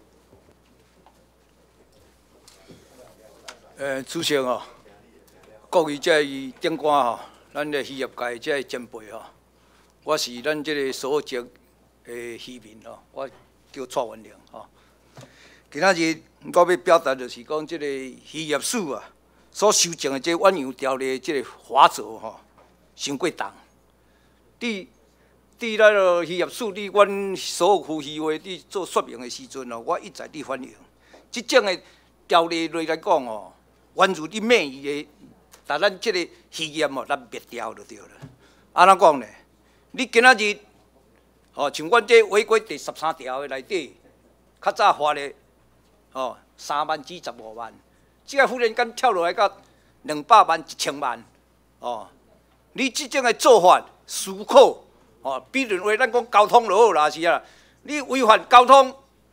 主席哦，各位这长官吼，咱的渔业界这前辈吼，我是咱这个所籍的渔民吼，我叫蔡文良吼。今仔日我要表达就是讲，这个渔业署啊所修正的这远洋条例这个法则吼，伤过重。伫那个渔业署，伫阮所有区渔会伫做说明的时阵哦，我一再伫反映，即种的条例来讲哦。原如你免伊的，但咱即个渔业哦，咱灭掉就对了。安怎讲呢？你今仔日，哦，像阮这违规第13条的内底，较早罚的，哦，3万至15万，即个忽然间跳落来到200万、1000万，哦，你即种的做法，思考，哦，比如话咱讲交通就好啦，是啊，你违反交通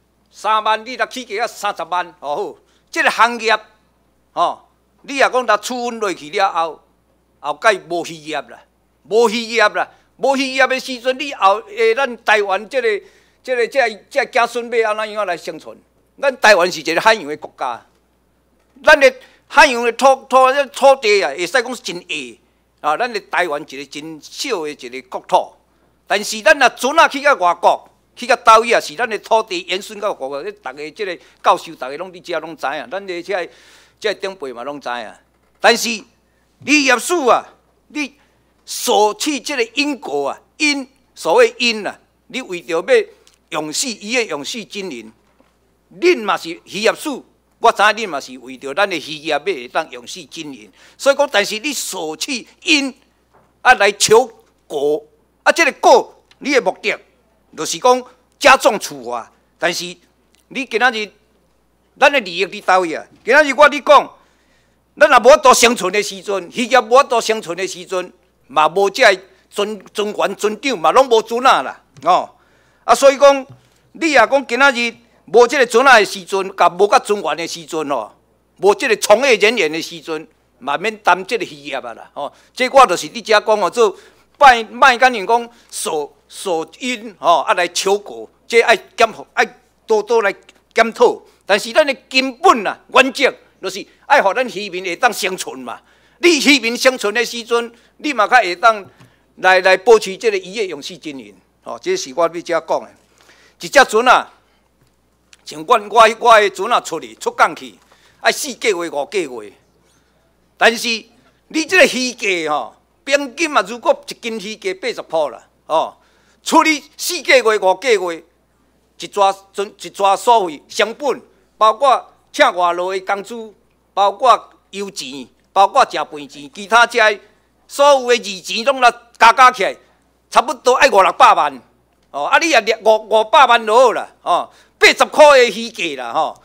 3万，你若起价啊30万，哦好，即个行业。哦，你若讲若处分落去了后，后盖无渔业啦，无渔业啦，无渔业的时阵，你后咱台湾这子孙辈安怎样来生存？咱台湾是一个海洋的国家，咱的海洋的土地啊，会使讲是真矮啊，咱的台湾一个真小的一个国土，但是咱若船啊去到外国。去到岛屿啊，是咱的土地延伸到外国。你大家即个教授，大家拢伫遮拢知影，咱的这长辈嘛拢知影。但是渔业署啊，你索取即个因果啊，所谓因啊，你为着要永续渔业永续经营，恁嘛是渔业署，我知影恁嘛是为着咱的渔业要会当永续经营。所以讲，但是你索取因啊来求果啊，即个果你的目的。就是讲加重处罚，但是你今仔日咱的利益伫倒位啊？今仔日我你讲，咱若无法度生存的时阵，渔业无法度生存的时阵，嘛无这尊权尊长，嘛拢无船啊啦，哦，啊，所以讲你若讲今仔日无这个船啊的时阵，甲无甲尊权的时阵哦，无这个从业人员的时阵，嘛免担这个渔业啊啦，哦，这我就是伫遮讲哦，做卖甲人讲所因吼啊来求果，这爱多多来检讨。但是咱的根本啊原则，就是爱互咱渔民会当生存嘛。你渔民生存的时阵，你嘛较会当来保持这个渔业永续经营。哦，这是我要遮讲的。一只船啊，像我的船啊出港去，爱4个月5个月。但是你这个渔价吼，平均嘛，如果一斤渔价80块啦，哦。处理4个月、5个月，一抓所费成本，包括请外劳的工资，包括油钱，包括食饭钱，其他遮所有的二钱拢来加起来，差不多爱500-600万。哦，啊，你也500万就好啦。哦，80块的渔价啦，吼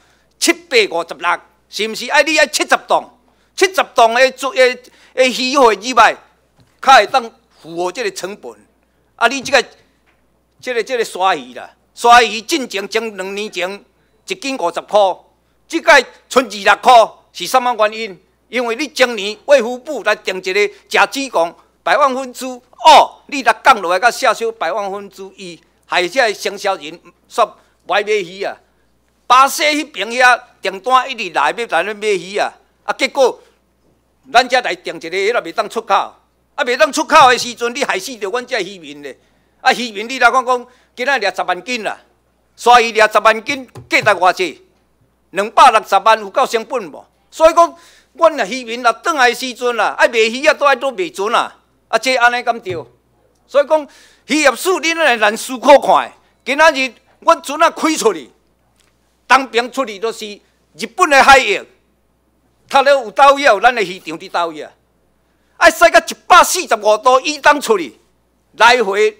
，756，是毋是？爱你爱70栋的渔会以外，较会当符合这个成本。啊，你这个鲨鱼啦，鲨鱼进前2年前1斤50块，即摆剩26块，是什么原因？因为你前年卫福部来定一个食子讲2%，你若降落来到下修1%，害这生销人煞买鱼啊。巴西迄边遐订单一直来要买鱼啊，结果咱遮来定一个，迄个袂当出口。啊，袂当出口的时阵，你害死着阮遮渔民咧。 啊，渔民你来讲，今仔掠10万斤啦，鲨鱼掠10万斤，价值偌济？260万有够成本无？所以讲，阮若渔民若转来时阵啦，爱卖鱼啊，都爱都卖准啦。啊，这安尼敢对？所以讲，渔业署恁来咱思考看，今仔日阮船啊开出去，东边出去就是日本的海域，它咧有岛屿，咱的渔场伫岛屿啊。爱驶到145度以东出去，来回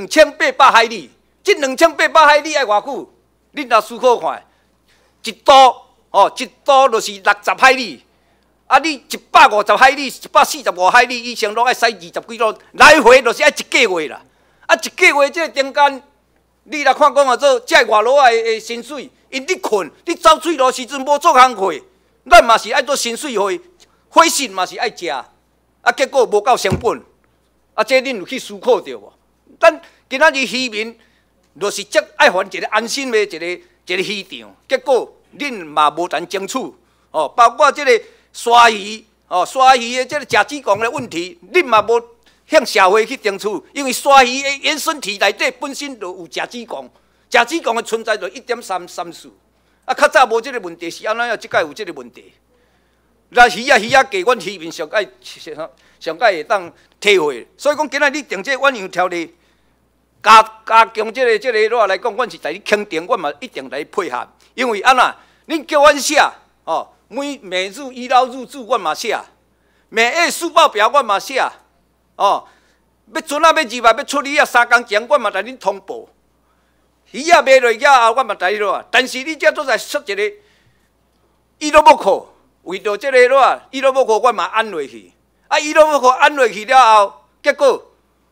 2800海里。这2800海里爱偌久？恁若思考看，一度一度就是60海里。啊，你150海里、145海里以上，拢爱驶20几路，来回就是爱1个月啦。啊，1个月这中间，你来看讲啊，做这外劳的薪水，因你困，你走水路时阵无做工课，咱嘛是爱做薪水费，伙食嘛是爱食，啊，结果无够成本，啊，这恁有去思考着无？咱今仔日渔民，就是则爱还一个安心的一个渔场，结果恁嘛无谈争取，包括这个。鲨鱼鲨鱼的这个食子贡的问题，恁嘛无向社会去争取，因为鲨鱼的原生体内底本身就有食子贡，食子贡的存在就1.34，啊，较早无这个问题是安怎样？即摆有这个问题。那鱼啊价，阮渔民上界会当体会，所以讲今仔日定这远洋条例，加强这个来讲，阮是在你肯定，阮嘛一定来配合，因为安怎？恁叫阮写每日医疗入住，阮嘛写；每月数报表，阮嘛写。要船啊，要入来，要出去啊，3工前，阮嘛来恁通报。鱼啊卖落了后，阮嘛来落。但是你这都在设一个伊都无扣，为着这个伊都无扣，阮嘛按落去。啊，伊都无扣按落去了后，结果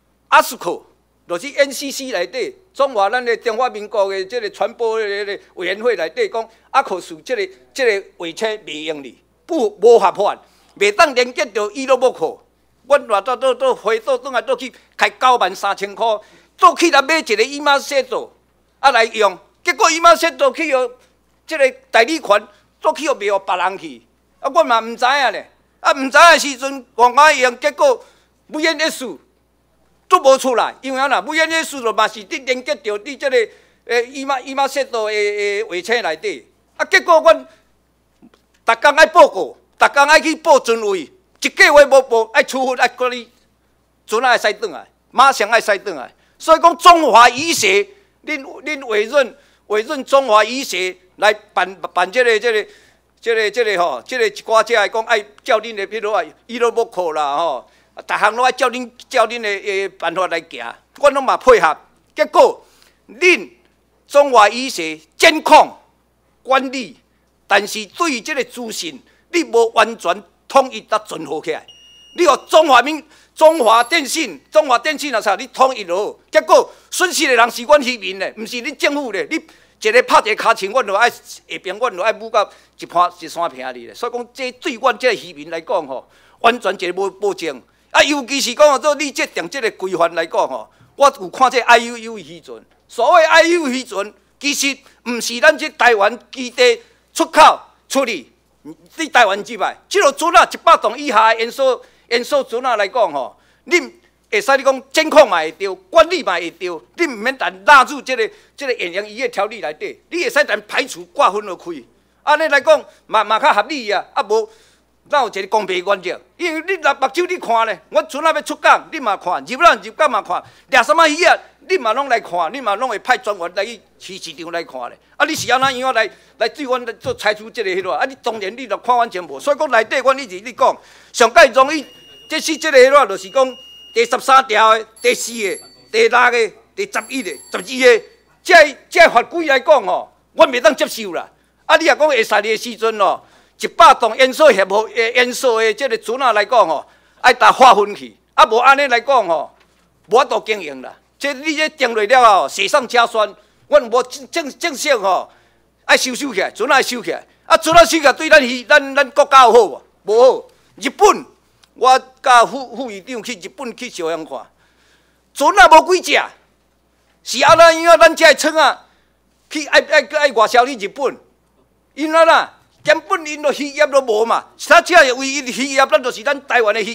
ASCO就是 NCC 内底。中华咱的中华民国的这个传播的委员会内底讲，可是这个话车袂用哩，无合法，袂当连接到伊都无扣。阮偌都回倒转来倒去开93000块，倒去来买一个伊玛塞多，啊来用，结果伊玛塞多去互这个代理权，倒去互卖互别人去，啊阮嘛毋知影咧，啊毋知影时阵，往用，结果不愿意输。都无出来，因为啊，每样嘢事就嘛是你连接到你这个伊玛塞多的话车内底，啊，结果阮逐工爱报告，逐工爱去报准位，一个月无报，爱处罚，爱搁你船爱驶转来，马上爱驶转来。所以讲中华医协，恁委任中华医协来办这个一寡只讲爱照恁的，比如话伊都无考啦吼。逐项拢爱照恁的办法来行，阮拢嘛配合。结果恁中华医协监控管理，但是对于这个资讯，你无完全统一甲整合起来。你互中华电信啊啥，你统一就好。结果损失的人是阮渔民咧，毋是恁政府咧。你一个拍一个骹穿，阮就爱下边，阮就爱舞到一山坪里咧。所以讲，这对阮这个渔民来讲吼，完全一个无保证。啊，尤其是讲做你这定这个规范来讲吼，我有看这 IUU 渔船，所谓 IUU 渔船，其实毋是咱这台湾基地出口出去，你台湾之外，这落船啊100吨以下的烟锁船啊来讲吼，恁会使你讲监控嘛会对，管理嘛会对，你毋免但纳入这个远洋渔业条例内底，你会使但排除挂分落开，安尼来讲嘛较合理啊，啊无。咱有一个公平原则，因为你若目睭你看咧，我船啊要出港，你嘛看；入港嘛看，掠什么鱼啊，你嘛拢来看，你嘛拢会派专员来去市场来看咧。啊，你是安怎样来对阮做采取这个迄落？啊，你当然你著看完全无。所以讲内底，阮一直你讲，上界容易，这是这个迄落，就是讲第13条的、第4个、第6个、第11个、12个，这法规来讲吼，阮袂当接受啦。啊，你若讲会使的时阵咯。100吨烟锁协会烟锁的这个船啊来讲吼，爱搭划分去，啊无安尼来讲吼，无法度经营啦。这你这定落了后，雪上加霜，阮无正式吼，爱收起来，船爱收起来。啊，船啊收起来对咱国家有好无？无好。日本，我甲副议长去日本去小样看，船啊无几只，是安怎样？咱这厂啊，去爱外销去日本，因啦。根本因个渔业都无嘛，他只为因渔业，咱就是咱台湾的渔业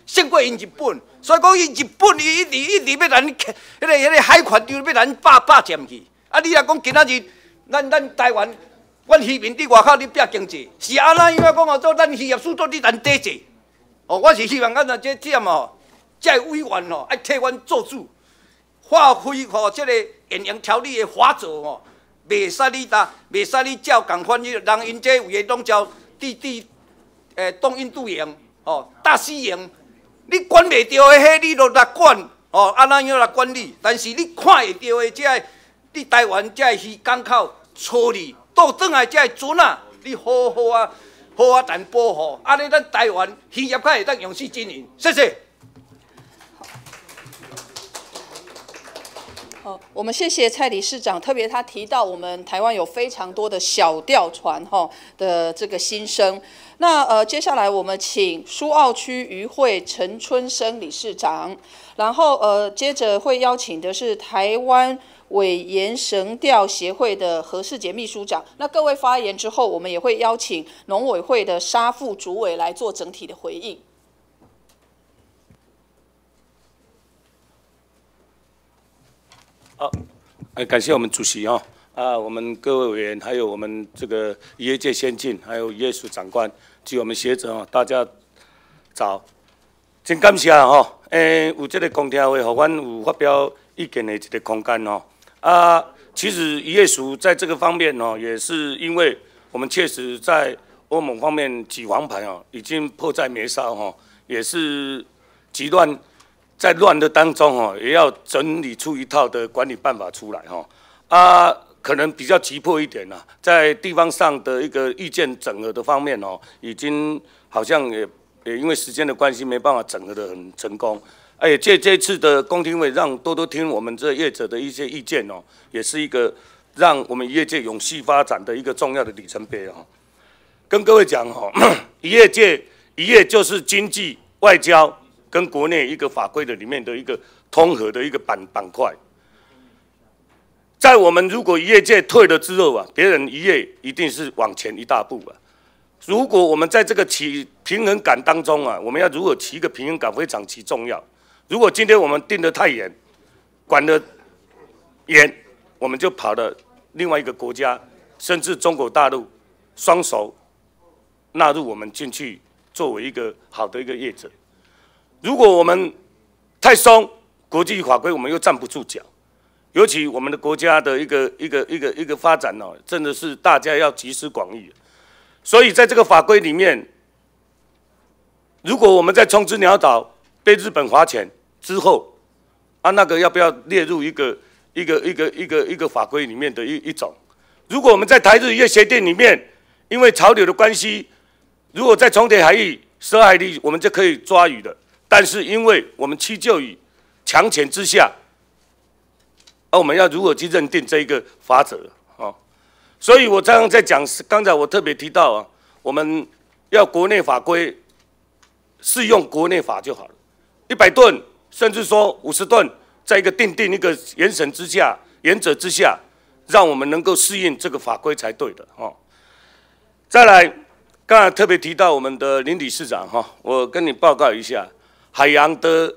胜过因日本。所以讲，伊日本伊一直要咱迄个海权场要咱霸占去。啊，你若讲今仔日咱台湾，阮渔民伫外口咧拼经济，是安那样讲哦，做咱渔业署做伫咱抵制。哦，我是希望咱这点哦，这委员哦，爱替阮做主，发挥吼这个演员条例的法则哦，袂使你照共款人因这有诶拢照动印度营哦，大西营，你管袂着的迄，你就来管哦，安那样来管理。但是你看会着的这你台湾这渔港口处理倒转来这船啊，你好啊但保护，安尼咱台湾渔业才会当永续经营。谢谢。 我们谢谢蔡理事长，特别他提到我们台湾有非常多的小钓船的这个心声。那接下来我们请苏澳区渔会陈春生理事长，然后接着会邀请的是台湾委盐绳钓协会的何世杰秘书长。那各位发言之后，我们也会邀请农委会的沙副主委来做整体的回应。 好，感谢我们主席我们各位委员，还有我们这个渔业界先进，还有渔业署长官及我们学者大家早。真感谢有这个公听会，互阮有发表意见的一个空间其实渔业署在这个方面也是因为我们确实在欧盟方面举黄牌已经迫在眉梢也是极乱。在乱的当中也要整理出一套的管理办法出来可能比较急迫一点在地方上的一个意见整合的方面已经好像也因为时间的关系没办法整合得很成功。也借这次的公听会，让多听我们这业者的一些意见也是一个让我们业界永续发展的一个重要的里程碑跟各位讲渔业就是经济外交。跟国内一个法规的里面的一个通合的一个板块，在我们如果渔业界退了之后别人渔业一定是往前一大步如果我们在这个起平衡感当中我们要如何起一个平衡感非常其重要。如果今天我们定得太严，管得严，我们就跑了另外一个国家，甚至中国大陆双手纳入我们进去，作为一个好的一个业者。如果我们太松，国际法规我们又站不住脚，尤其我们的国家的一个发展真的是大家要集思广益。所以在这个法规里面，如果我们在冲之鸟岛被日本罚钱之后，那个要不要列入一个法规里面的一种？如果我们在台日渔业协定里面，因为潮流的关系，如果在重叠海域12海里，我们就可以抓鱼的。但是因为我们屈就于强权之下，我们要如何去认定这一个法则所以我刚刚在讲，刚才我特别提到我们要国内法规适用国内法就好了，100吨甚至说50吨，在一个定一个原则之下，让我们能够适应这个法规才对的再来，刚才特别提到我们的林理事长我跟你报告一下。海洋的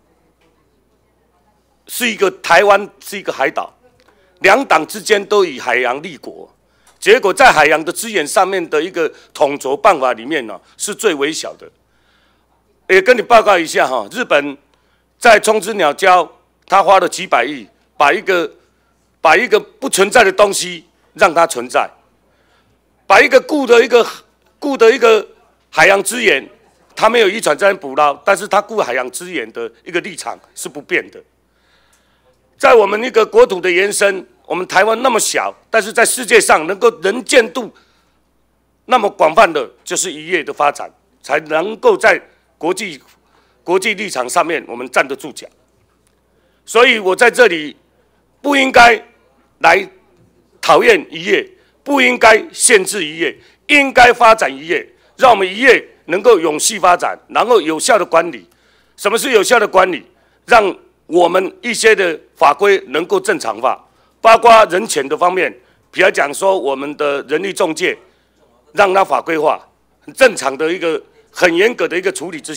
台湾是一个海岛，两党之间都以海洋立国，结果在海洋的资源上面的一个统筹办法里面是最微小的。也跟你报告一下日本在冲之鸟礁，他花了几百亿，把一个不存在的东西让它存在，把一个固的一个海洋资源。他没有渔船在捕捞，但是他顾海洋资源的一个立场是不变的。在我们一个国土的延伸，我们台湾那么小，但是在世界上能够能见度那么广泛的，就是渔业的发展，才能够在国际立场上面我们站得住脚。所以我在这里不应该来讨厌渔业，不应该限制渔业，应该发展渔业，让我们渔业能够永续发展，然后有效的管理。什么是有效的管理？让我们一些的法规能够正常化，包括人权的方面，比如讲说我们的人力仲介，让它法规化，很正常的一个很严格的一个处理之下，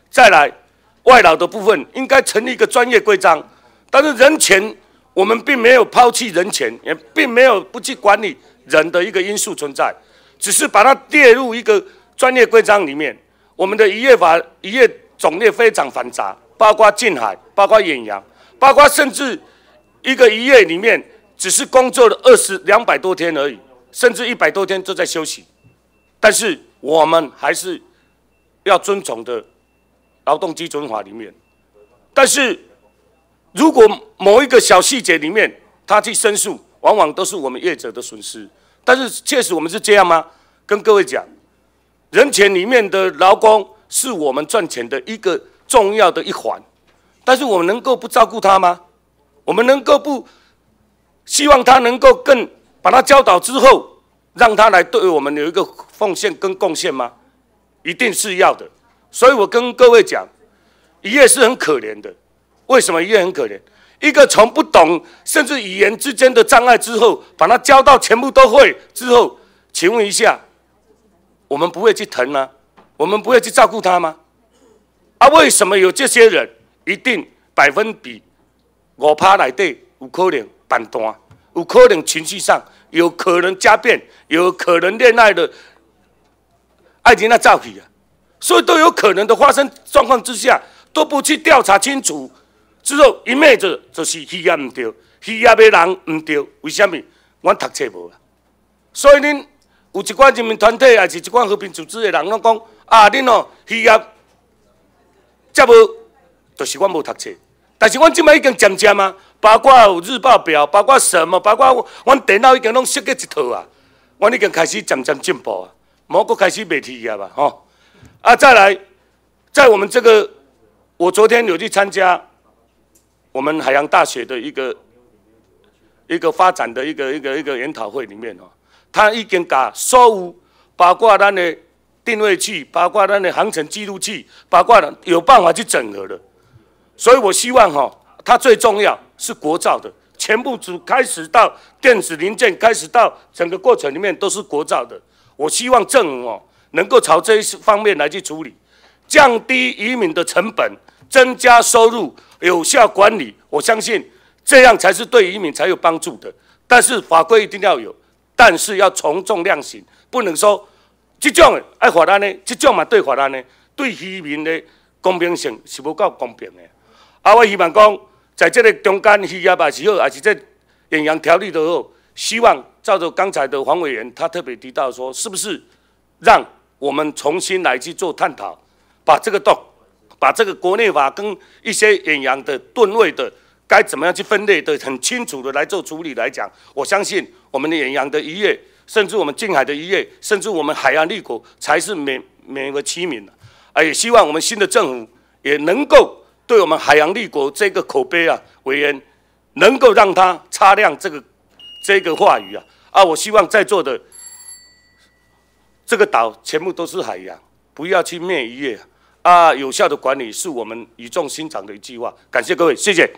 再来外劳的部分，应该成立一个专业规章。但是人权，我们并没有抛弃人权，也并没有不去管理人的一个因素存在，只是把它列入一个专业规章里面。我们的渔业种类非常繁杂，包括近海，包括远洋，包括甚至一个渔业里面只是工作了200多天而已，甚至100多天都在休息。但是我们还是要遵从的劳动基准法里面。但是如果某一个小细节里面他去申诉，往往都是我们业者的损失。但是确实我们是这样吗？跟各位讲，人权里面的劳工是我们赚钱的一个重要的一环，但是我们能够不照顾他吗？我们能够不希望他能够更把他教导之后，让他来对我们有一个奉献跟贡献吗？一定是要的。所以我跟各位讲，渔业是很可怜的。为什么渔业很可怜？一个从不懂甚至语言之间的障碍之后，把他教到全部都会之后，请问一下，我们不会去疼吗？我们不会去照顾他吗？啊，为什么有这些人一定5%内底有可能办单，有可能情绪上，有可能家变，有可能恋爱的爱情那造起啊，所以都有可能的发生状况之下，都不去调查清楚，之后一昧着就是渔业唔对，渔业的人唔对，为什么？阮读册无啊，所以恁有一寡人民团体，还是一寡和平组织的人，拢讲啊，恁哦渔业遮无，就是阮无读册。但是阮即摆已经渐渐啊，包括有日报表，包括什么，包括阮电脑已经拢设计一套啊，阮已经开始渐渐进步啊，无搁开始卖渔业啊，吼。啊，再来，在我们这个，我昨天有去参加我们海洋大学的一个发展的一个研讨会里面哦，他已经把所有包括咱的定位器，包括咱的航程记录器，包括有办法去整合的。所以我希望它最重要是国造的，全部开始到电子零件，开始到整个过程里面都是国造的。我希望政府能够朝这一方面来去处理，降低渔民的成本，增加收入，有效管理。我相信这样才是对渔民才有帮助的。但是法规一定要有，但是要从重量刑，不能说这种爱罚咱呢，这种嘛对罚咱呢，对渔民的公平性是无够公平的。啊，我希望讲，在这个中间渔业也是好，还是这远洋条例都好，希望照着刚才的黄委员他特别提到说，是不是让我们重新来去做探讨，把这个国内法跟一些远洋的吨位的该怎么样去分类的很清楚的来做处理来讲，我相信我们的远洋的渔业，甚至我们近海的渔业，甚至我们海洋立国才是美为其名的。啊，也希望我们新的政府也能够对我们海洋立国这个口碑啊，委员能够让它擦亮这个话语啊。啊，我希望在座的这个岛全部都是海洋，不要去灭渔业啊。有效的管理是我们语重心长的一句话。感谢各位，谢谢。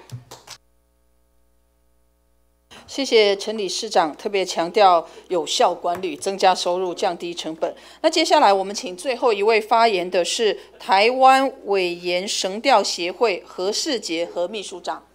谢谢陈理事长特别强调有效管理，增加收入，降低成本。那接下来我们请最后一位发言的是台湾尾盐绳钓协会何世杰何秘书长。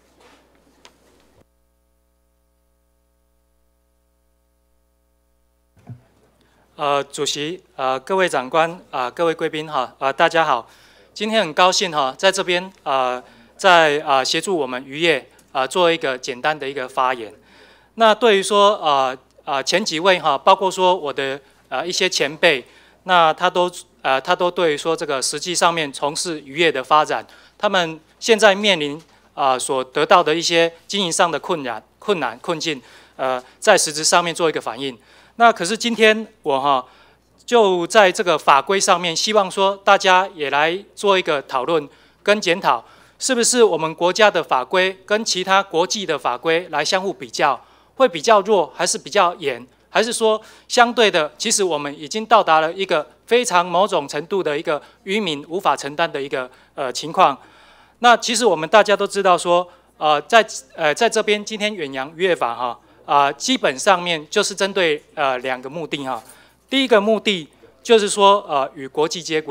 主席，各位长官，各位贵宾大家好。今天很高兴在这边在协助我们渔业做一个简单的一个发言。那对于说前几位包括说我的一些前辈，那他都对于说这个实际上面从事渔业的发展，他们现在面临所得到的一些经营上的困境，在实质上面做一个反应。那可是今天我就在这个法规上面，希望说大家也来做一个讨论跟检讨，是不是我们国家的法规跟其他国际的法规来相互比较，会比较弱还是比较严，还是说相对的，其实我们已经到达了一个非常某种程度的一个渔民无法承担的一个情况。那其实我们大家都知道说，在这边今天远洋渔业法基本上面就是针对2个目的第一个目的就是说与国际接轨，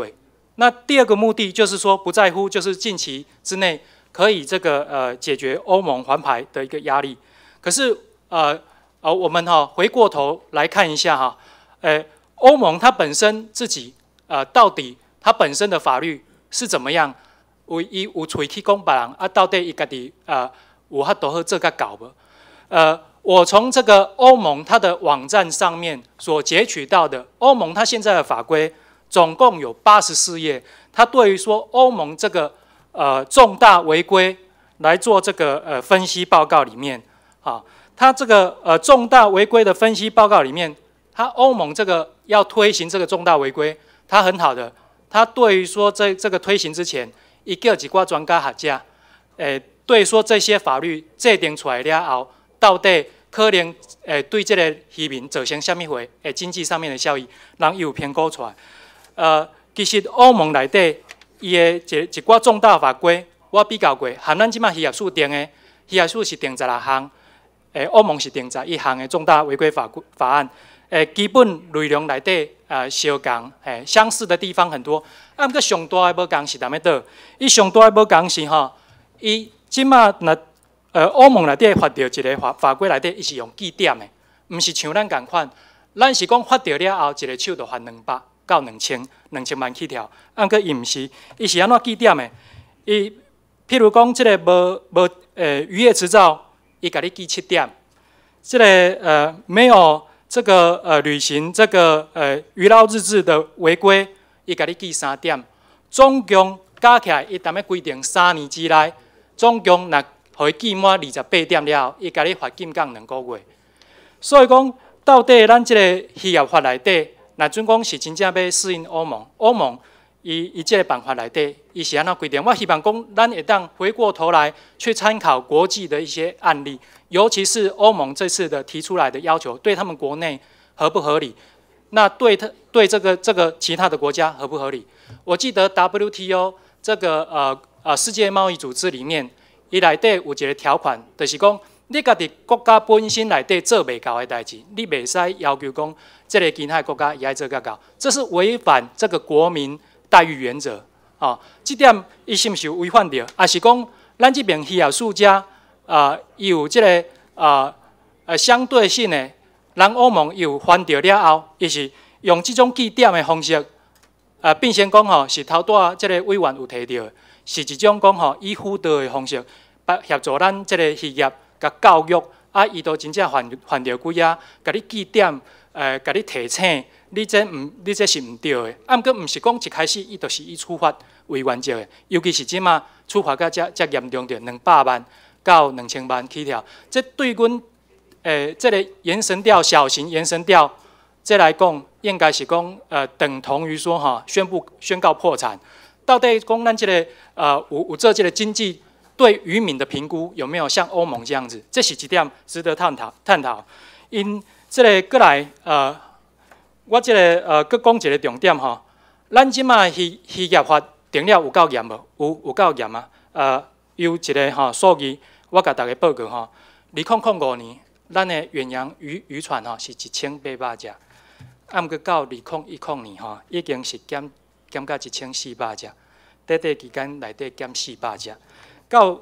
那第二个目的就是说，不在乎就是近期之内可以这个解决欧盟环牌的一个压力。可是我们回过头来看一下欧盟它本身自己到底它本身的法律是怎么样？有嘴去讲别人到底伊家己有法度好做甲搞无？我从这个欧盟它的网站上面所截取到的，欧盟它现在的法规总共有84页，它对于说欧盟这个重大违规来做这个分析报告里面，它这个重大违规的分析报告里面，它欧盟这个要推行这个重大违规，它很好的，它对于说这个推行之前，伊叫一寡专家学者，对说这些法律制定出来了后，到底可能对这个渔民造成什么货经济上面的效益，人有评估出来。其实欧盟内底伊的一寡重大法规，我比较过，含咱即马渔业署定的，渔业署是定16项，欧盟是定11项的重大违规法案。基本内容内底相共，相似的地方很多。啊，毋过上大的无共是踮咧倒？伊上大的无共是伊即马若欧盟内底发到一个法规内底，伊是用记点的，毋是像咱共款，咱是讲发到了后，一个手就罚200到2000万起跳。啊，毋过伊毋是，伊是安怎记点的？伊譬如讲，即个无渔业执照，伊甲你记7点，即个没有。这个履行这个渔捞日志的违规，伊甲你记3点，总共加起来，伊踮咧规定3年之内，总共若互伊记满28点了后，伊甲你罚金杠2个月。所以讲，到底咱即个渔业法内底，若准讲是真正要适应欧盟伊即个办法内底，伊是安怎规定？我希望讲，咱会当回过头来去参考国际的一些案例。尤其是欧盟这次的提出来的要求，对他们国内合不合理？那对这个其他的国家合不合理？我记得 WTO 这个世界贸易组织里面，伊内底有一个条款，就是讲你家己国家本身内底做袂到的代志，你袂使要求讲这个其他的国家也爱做甲到，这是违反这个国民待遇原则。这点伊是毋是有违反到？还是讲咱这边渔业署家？伊有即个相对性的，人欧盟有犯到了后，伊是用这种记点的方式，变成讲是头拄即个委员有提到，是一种讲以辅导的方式，协助咱即个渔业甲教育，伊都真正犯到几甲你记点，甲你提醒，你这是毋对的。毋过毋是讲一开始伊就是以处罚为原则的，尤其是即马处罚甲遮严重着200万。到2000万起跳，这对阮这个延伸钓小型延伸钓，这来讲应该是讲等同于说宣告破产。到底讲咱这个有做这个经济对渔民的评估有没有像欧盟这样子？这是一点值得探讨。因这个过来我这个搁讲一个重点咱即马渔业法定了有够严无？有够严啊？有一个数据。我甲大家报告2005年，咱的远洋渔船是1800只，毋过到2010年已经是减到1400只，短期间内底减400只。到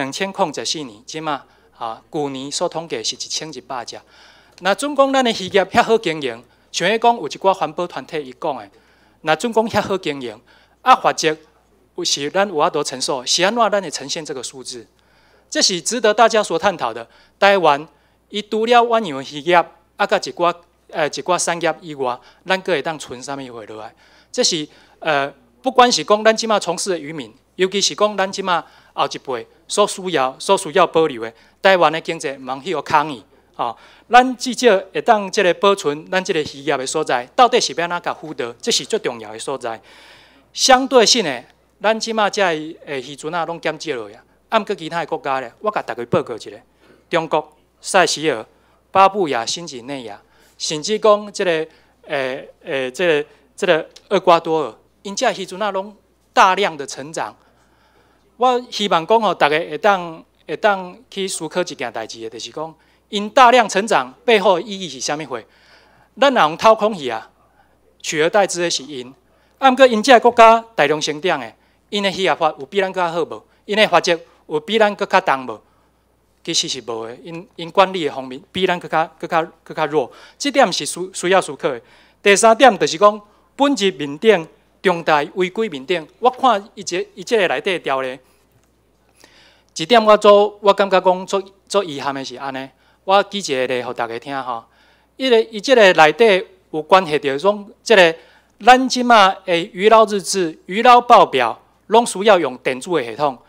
2014年，即马旧年所统计是1100只。那准讲咱的渔业遐好经营，像迄讲有一寡环保团体伊讲的，那准讲遐好经营，法则是咱有法度承受，是安怎咱会呈现这个数字？这是值得大家所探讨的。台湾伊除了阮样的渔业，甲一寡产业以外，咱阁会当存啥物货落来？这是不管是讲咱即马从事的渔民，尤其是讲咱即马后一辈所需要保留的台湾的经济，毋通去互抗议。咱至少会当即个保存咱即个渔业的所在，到底是要安怎甲辅导？这是最重要的所在。相对性的，咱即马遮渔船拢减少落去。毋过其他的国家咧，我甲大家报告一下：中国、塞西尔、巴布亚新几内亚，甚至讲这个厄瓜多尔，因遮渔船拢大量的成长。我希望讲大家会当去思考一件代志的，就是讲因大量成长背后的意义是啥物货？咱若用偷空鱼取而代之的是因， 啊，毋过因这国家大量生长的，因的渔业法有比咱较好无？因的法则有比咱较重无？其实是无的，因管理的方面比咱更较弱，这点是需要思考的。第三点就是讲，本日面顶重大违规面顶，我看伊这个内底条例，一点我感觉讲做遗憾的是安尼。我举一个例互大家听吼，伊这个内底有关系到种这个咱即马的渔捞日志、渔捞报表，拢需要用电子的系统，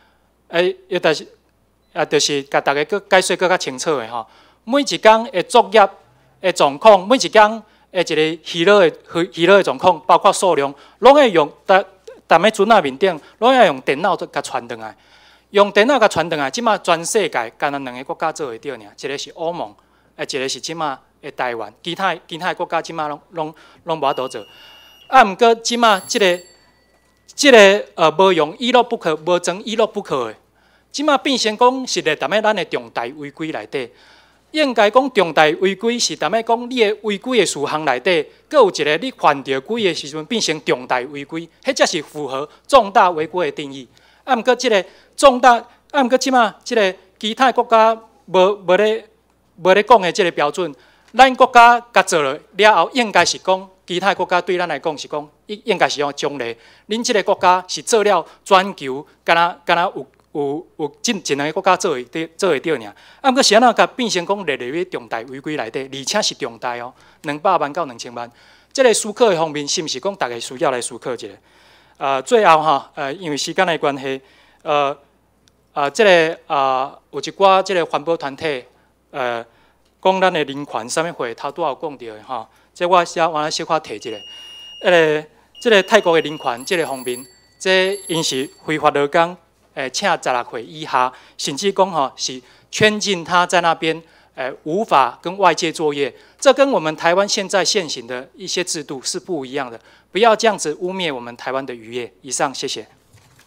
就是甲大家佮解说佮较清楚的吼。每一工的作业的状况，每一工的一个渔捞的状况，包括数量，拢会用逐个船仔面顶，拢要用电脑甲传转来。用电脑甲传转来，即马全世界干那2个国家做会到尔，一个是欧盟，一个是即马的台湾，其他的国家即马拢无法度做。啊，毋过即马即个无用伊洛不可，无装伊洛不可的。即马变成讲是咧，踮咧咱的重大违规内底，应该讲重大违规是踮咧讲你的违规的事项内底，佫有一个你犯着规的时阵变成重大违规，迄才是符合重大违规的定义。啊，毋过即个重大，啊，毋过即马即个其他国家无咧讲的即个标准，咱国家甲做了后，应该是讲其他国家对咱来讲是讲，应该是用奖励。恁即个国家是做了全球，敢若有真2个国家做会到尔。啊，毋过是安怎甲变成讲列入去重大违规内底，而且是重大哦，200万到2000万。这个思考的方面，是毋是讲大家需要来思考一下？最后吼，因为时间的关系，这个有一寡这个环保团体，讲咱的人权啥物会头拄有讲到的吼，这我小可提一下。这个泰国的人权这个方面，这因是非法劳工。请16岁以下，甚至讲吼是圈禁他在那边，无法跟外界作业，这跟我们台湾现在现行的一些制度是不一样的。不要这样子污蔑我们台湾的渔业。以上，谢谢。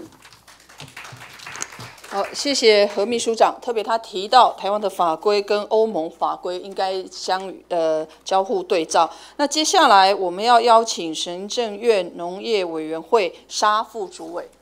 好，谢谢何秘书长。特别他提到台湾的法规跟欧盟法规应该交互对照。那接下来我们要邀请行政院农业委员会沙副主委。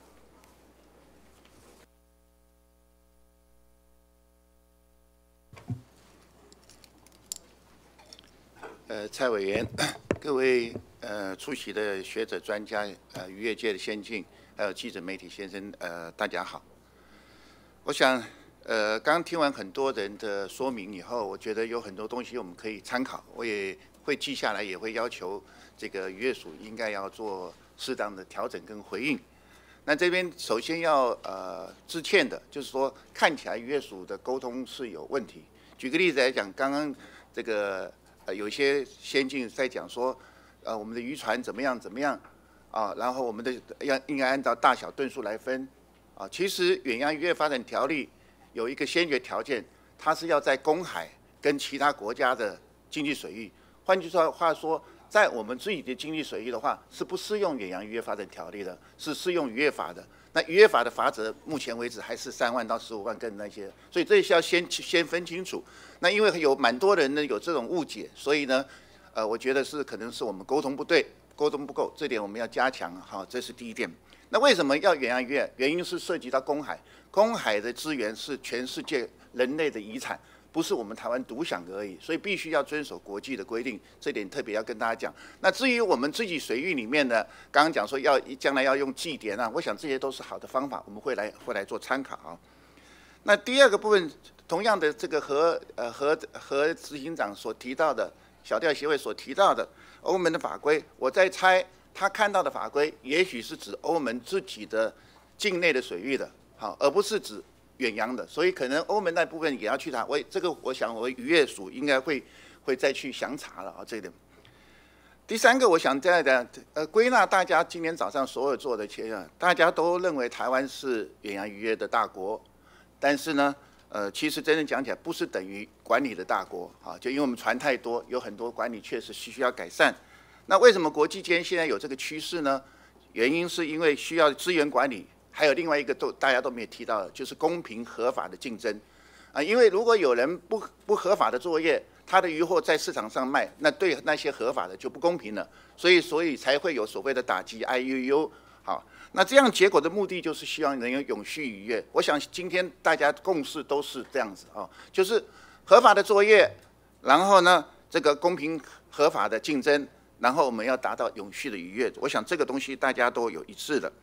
蔡委员，各位出席的学者专家，渔业界的先进，还有记者媒体先生，大家好。我想，刚听完很多人的说明以后，我觉得有很多东西我们可以参考，我也会记下来，也会要求这个渔业署应该要做适当的调整跟回应。那这边首先要致歉的，就是说看起来渔业署的沟通是有问题。举个例子来讲，刚刚这个。有一些先进在讲说，我们的渔船怎么样啊，然后我们的应该按照大小吨数来分啊。其实远洋渔业发展条例有一个先决条件，它是要在公海跟其他国家的经济水域。换句话说，在我们自己的经济水域的话，是不适用远洋渔业发展条例的，是适用渔业法的。那渔业法的罚则，目前为止还是3万到15万跟那些，所以这是要先分清楚。那因为有蛮多人呢有这种误解，所以呢，我觉得可能是我们沟通不对，沟通不够，这点我们要加强。好，这是第一点。那为什么要远洋渔业？原因是涉及到公海，公海的资源是全世界人类的遗产，不是我们台湾独享而已，所以必须要遵守国际的规定，这点特别要跟大家讲。那至于我们自己水域里面呢，刚刚讲说将来要用祭典啊，我想这些都是好的方法，我们会来做参考。那第二个部分，同样的这个和执行长所提到的小钓协会所提到的欧盟的法规，我在猜他看到的法规，也许是指欧盟自己的境内的水域的，好，而不是指远洋的，所以可能欧盟那部分也要去查。我想我渔业署应该会再去详查了啊，这一点。第三个，我想再讲，归纳大家今天早上所有做的结论，大家都认为台湾是远洋渔业的大国，但是呢，其实真正讲起来，不是等于管理的大国啊，就因为我们船太多，有很多管理确实需要改善。那为什么国际间现在有这个趋势呢？原因是因为需要资源管理，还有另外一个大家都没有提到的，就是公平合法的竞争啊。因为如果有人不合法的作业， 它的渔获在市场上卖，那对那些合法的就不公平了，所以才会有所谓的打击 IUU。好，那这样结果的目的就是希望能有永续渔业。我想今天大家共识都是这样子啊，就是合法的作业，然后呢这个公平合法的竞争，然后我们要达到永续的渔业。我想这个东西大家都有一致的。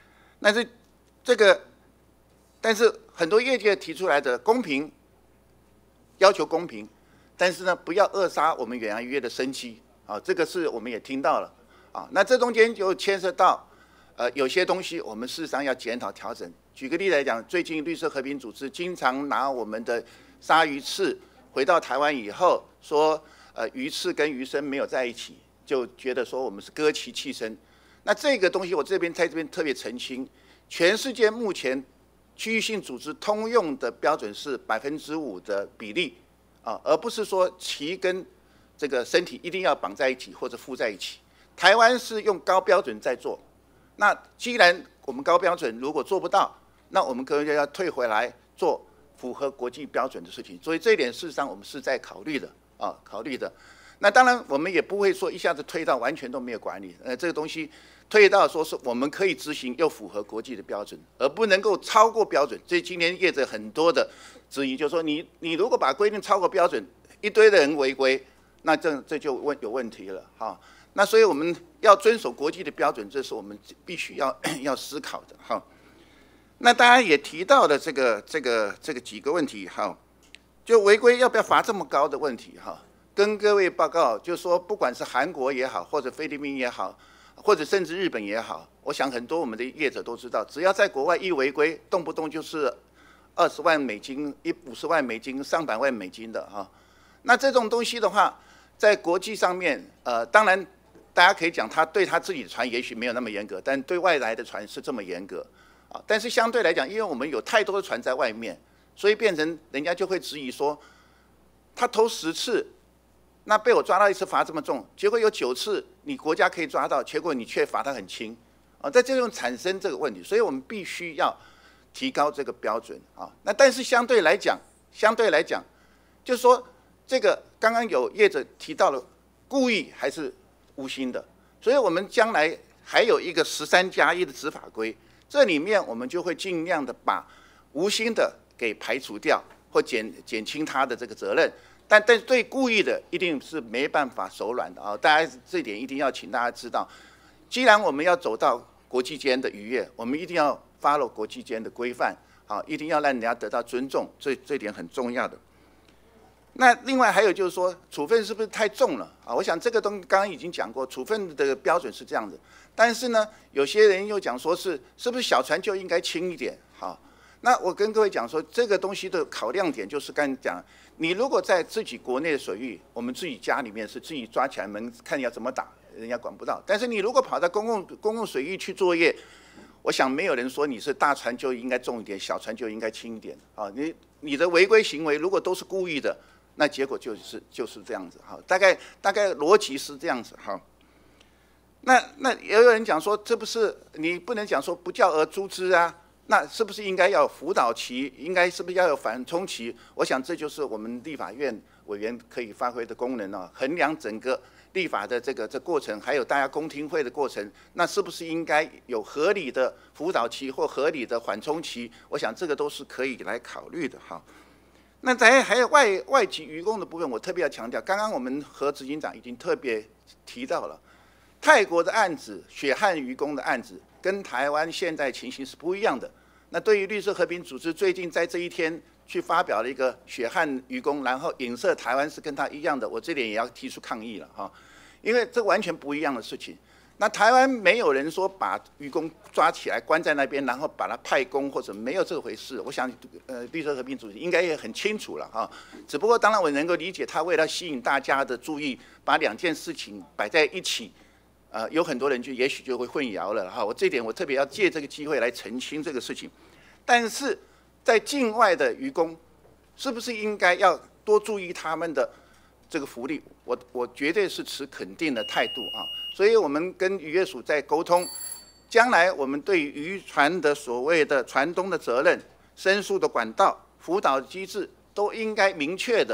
但是很多业界提出来的公平，要求公平，但是呢不要扼杀我们远洋渔业的生机啊，这个是我们也听到了啊。那这中间就牵涉到有些东西我们事实上要检讨调整。举个例来讲，最近绿色和平组织经常拿我们的鲨鱼刺回到台湾以后，说鱼刺跟鱼身没有在一起，就觉得说我们是割鳍弃身。那这个东西我在这边特别澄清，全世界目前区域性组织通用的标准是5%的比例啊，而不是说鳍跟这个身体一定要绑在一起或者附在一起。台湾是用高标准在做，那既然我们高标准如果做不到，那我们可能要退回来做符合国际标准的事情。所以这一点事实上我们是在考虑的啊，考虑的。那当然我们也不会说一下子推到完全都没有管理，这个东西推到说是我们可以执行又符合国际的标准，而不能够超过标准。所以今天业者很多的质疑，就是说你如果把规定超过标准，一堆的人违规，那这就有问题了哈。那所以我们要遵守国际的标准，这是我们必须要思考的哈。那当然也提到了这个几个问题哈，就违规要不要罚这么高的问题哈。跟各位报告，就是说不管是韩国也好，或者菲律宾也好，或者甚至日本也好，我想很多我们的业者都知道，只要在国外一违规，动不动就是20万美金、50万美金、上百万美金的哈。那这种东西的话，在国际上面，当然大家可以讲，他对他自己的船也许没有那么严格，但对外来的船是这么严格啊。但是相对来讲，因为我们有太多的船在外面，所以变成人家就会质疑说，他投10次。那被我抓到1次罚这么重，结果有9次你国家可以抓到，结果你却罚它很轻，啊，在这种产生这个问题，所以我们必须要提高这个标准啊。那但是相对来讲，就是说这个刚刚有业者提到了故意还是无心的，所以我们将来还有一个13+1的执法规，这里面我们就会尽量的把无心的给排除掉，或减轻他的这个责任。但对故意的一定是没办法手软的啊！大家这一点一定要请大家知道。既然我们要走到国际间的渔业，我们一定要 follow 国际间的规范，啊，一定要让人家得到尊重，这点很重要的。那另外还有就是说，处分是不是太重了啊？我想这个东西刚刚已经讲过，处分的标准是这样子。但是呢，有些人又讲说是不是小船就应该轻一点？好，那我跟各位讲说，这个东西的考量点就是刚才讲。你如果在自己国内的水域，我们自己家里面是自己抓起来门看你要怎么打，人家管不到。但是你如果跑到公共水域去作业，我想没有人说你是大船就应该重一点，小船就应该轻一点啊。你的违规行为如果都是故意的，那结果就是这样子哈。大概逻辑是这样子哈。那也有人讲说，这不是你不能讲说不教而诛之啊。那是不是应该要有辅导期？应该是不是要有缓冲期？我想这就是我们立法院委员可以发挥的功能啊，衡量整个立法的这过程，还有大家公听会的过程，那是不是应该有合理的辅导期或合理的缓冲期？我想这个都是可以来考虑的哈。那还有外籍渔工的部分，我特别要强调，刚刚我们何执行长已经特别提到了，泰国的案子，血汗渔工的案子。跟台湾现在情形是不一样的。那对于绿色和平组织最近在这一天去发表了一个血汗渔工，然后影射台湾是跟他一样的，我这点也要提出抗议了哈，因为这完全不一样的事情。那台湾没有人说把渔工抓起来关在那边，然后把他派工或者没有这回事。我想绿色和平组织应该也很清楚了哈。只不过当然我能够理解他为了吸引大家的注意，把2件事情摆在一起。有很多人也许就会混淆了哈，我这点我特别要借这个机会来澄清这个事情。但是在境外的渔工，是不是应该要多注意他们的这个福利？我绝对是持肯定的态度啊。所以我们跟渔业署在沟通，将来我们对渔船的所谓的船东的责任、申诉的管道、辅导机制，都应该明确的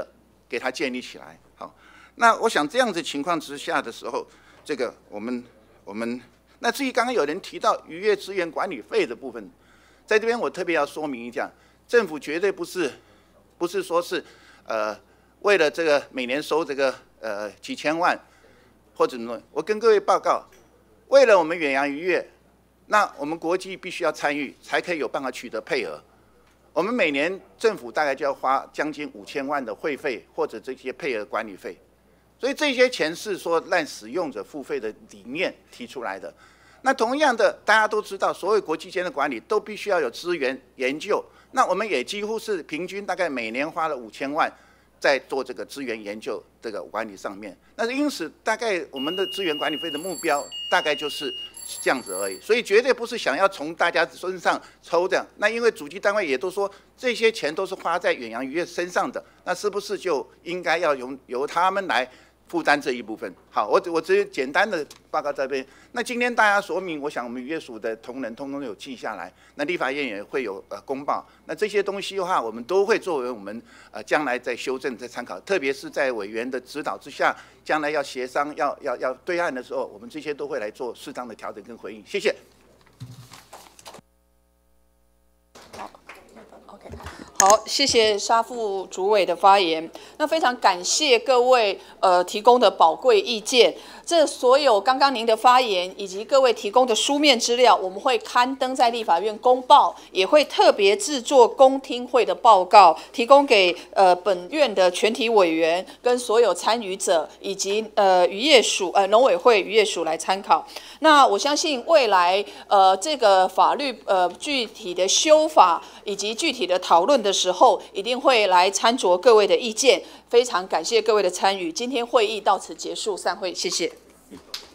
给它建立起来。好，那我想这样子情况之下的时候，这个我们那至于刚刚有人提到渔业资源管理费的部分，在这边我特别要说明一下，政府绝对不是说是为了这个每年收这个几千万或者什么，我跟各位报告，为了我们远洋渔业，那我们国际必须要参与，才可以有办法取得配额。我们每年政府大概就要花将近5000万的会费或者这些配额管理费，所以这些钱是说让使用者付费的理念提出来的。那同样的，大家都知道，所有国际间的管理都必须要有资源研究。那我们也几乎是平均大概每年花了5000万在做这个资源研究这个管理上面。那因此，大概我们的资源管理费的目标大概就是这样子而已。所以绝对不是想要从大家身上抽的。那因为主机单位也都说这些钱都是花在远洋渔业身上的，那是不是就应该要由他们来负担这一部分？好，我只有简单的报告这边。那今天大家说明，我想我们渔业署的同仁通通有记下来，那立法院也会有公报。那这些东西的话，我们都会作为我们将来在修正、在参考，特别是在委员的指导之下，将来要协商、要对案的时候，我们这些都会来做适当的调整跟回应。谢谢。 好，谢谢沙副主委的发言。那非常感谢各位提供的宝贵意见。这所有刚刚您的发言以及各位提供的书面资料，我们会刊登在立法院公报，也会特别制作公听会的报告，提供给本院的全体委员跟所有参与者以及渔业署农委会渔业署来参考。那我相信未来这个法律具体的修法以及具体的讨论的时候，一定会来参酌各位的意见。非常感谢各位的参与，今天会议到此结束，散会，谢谢。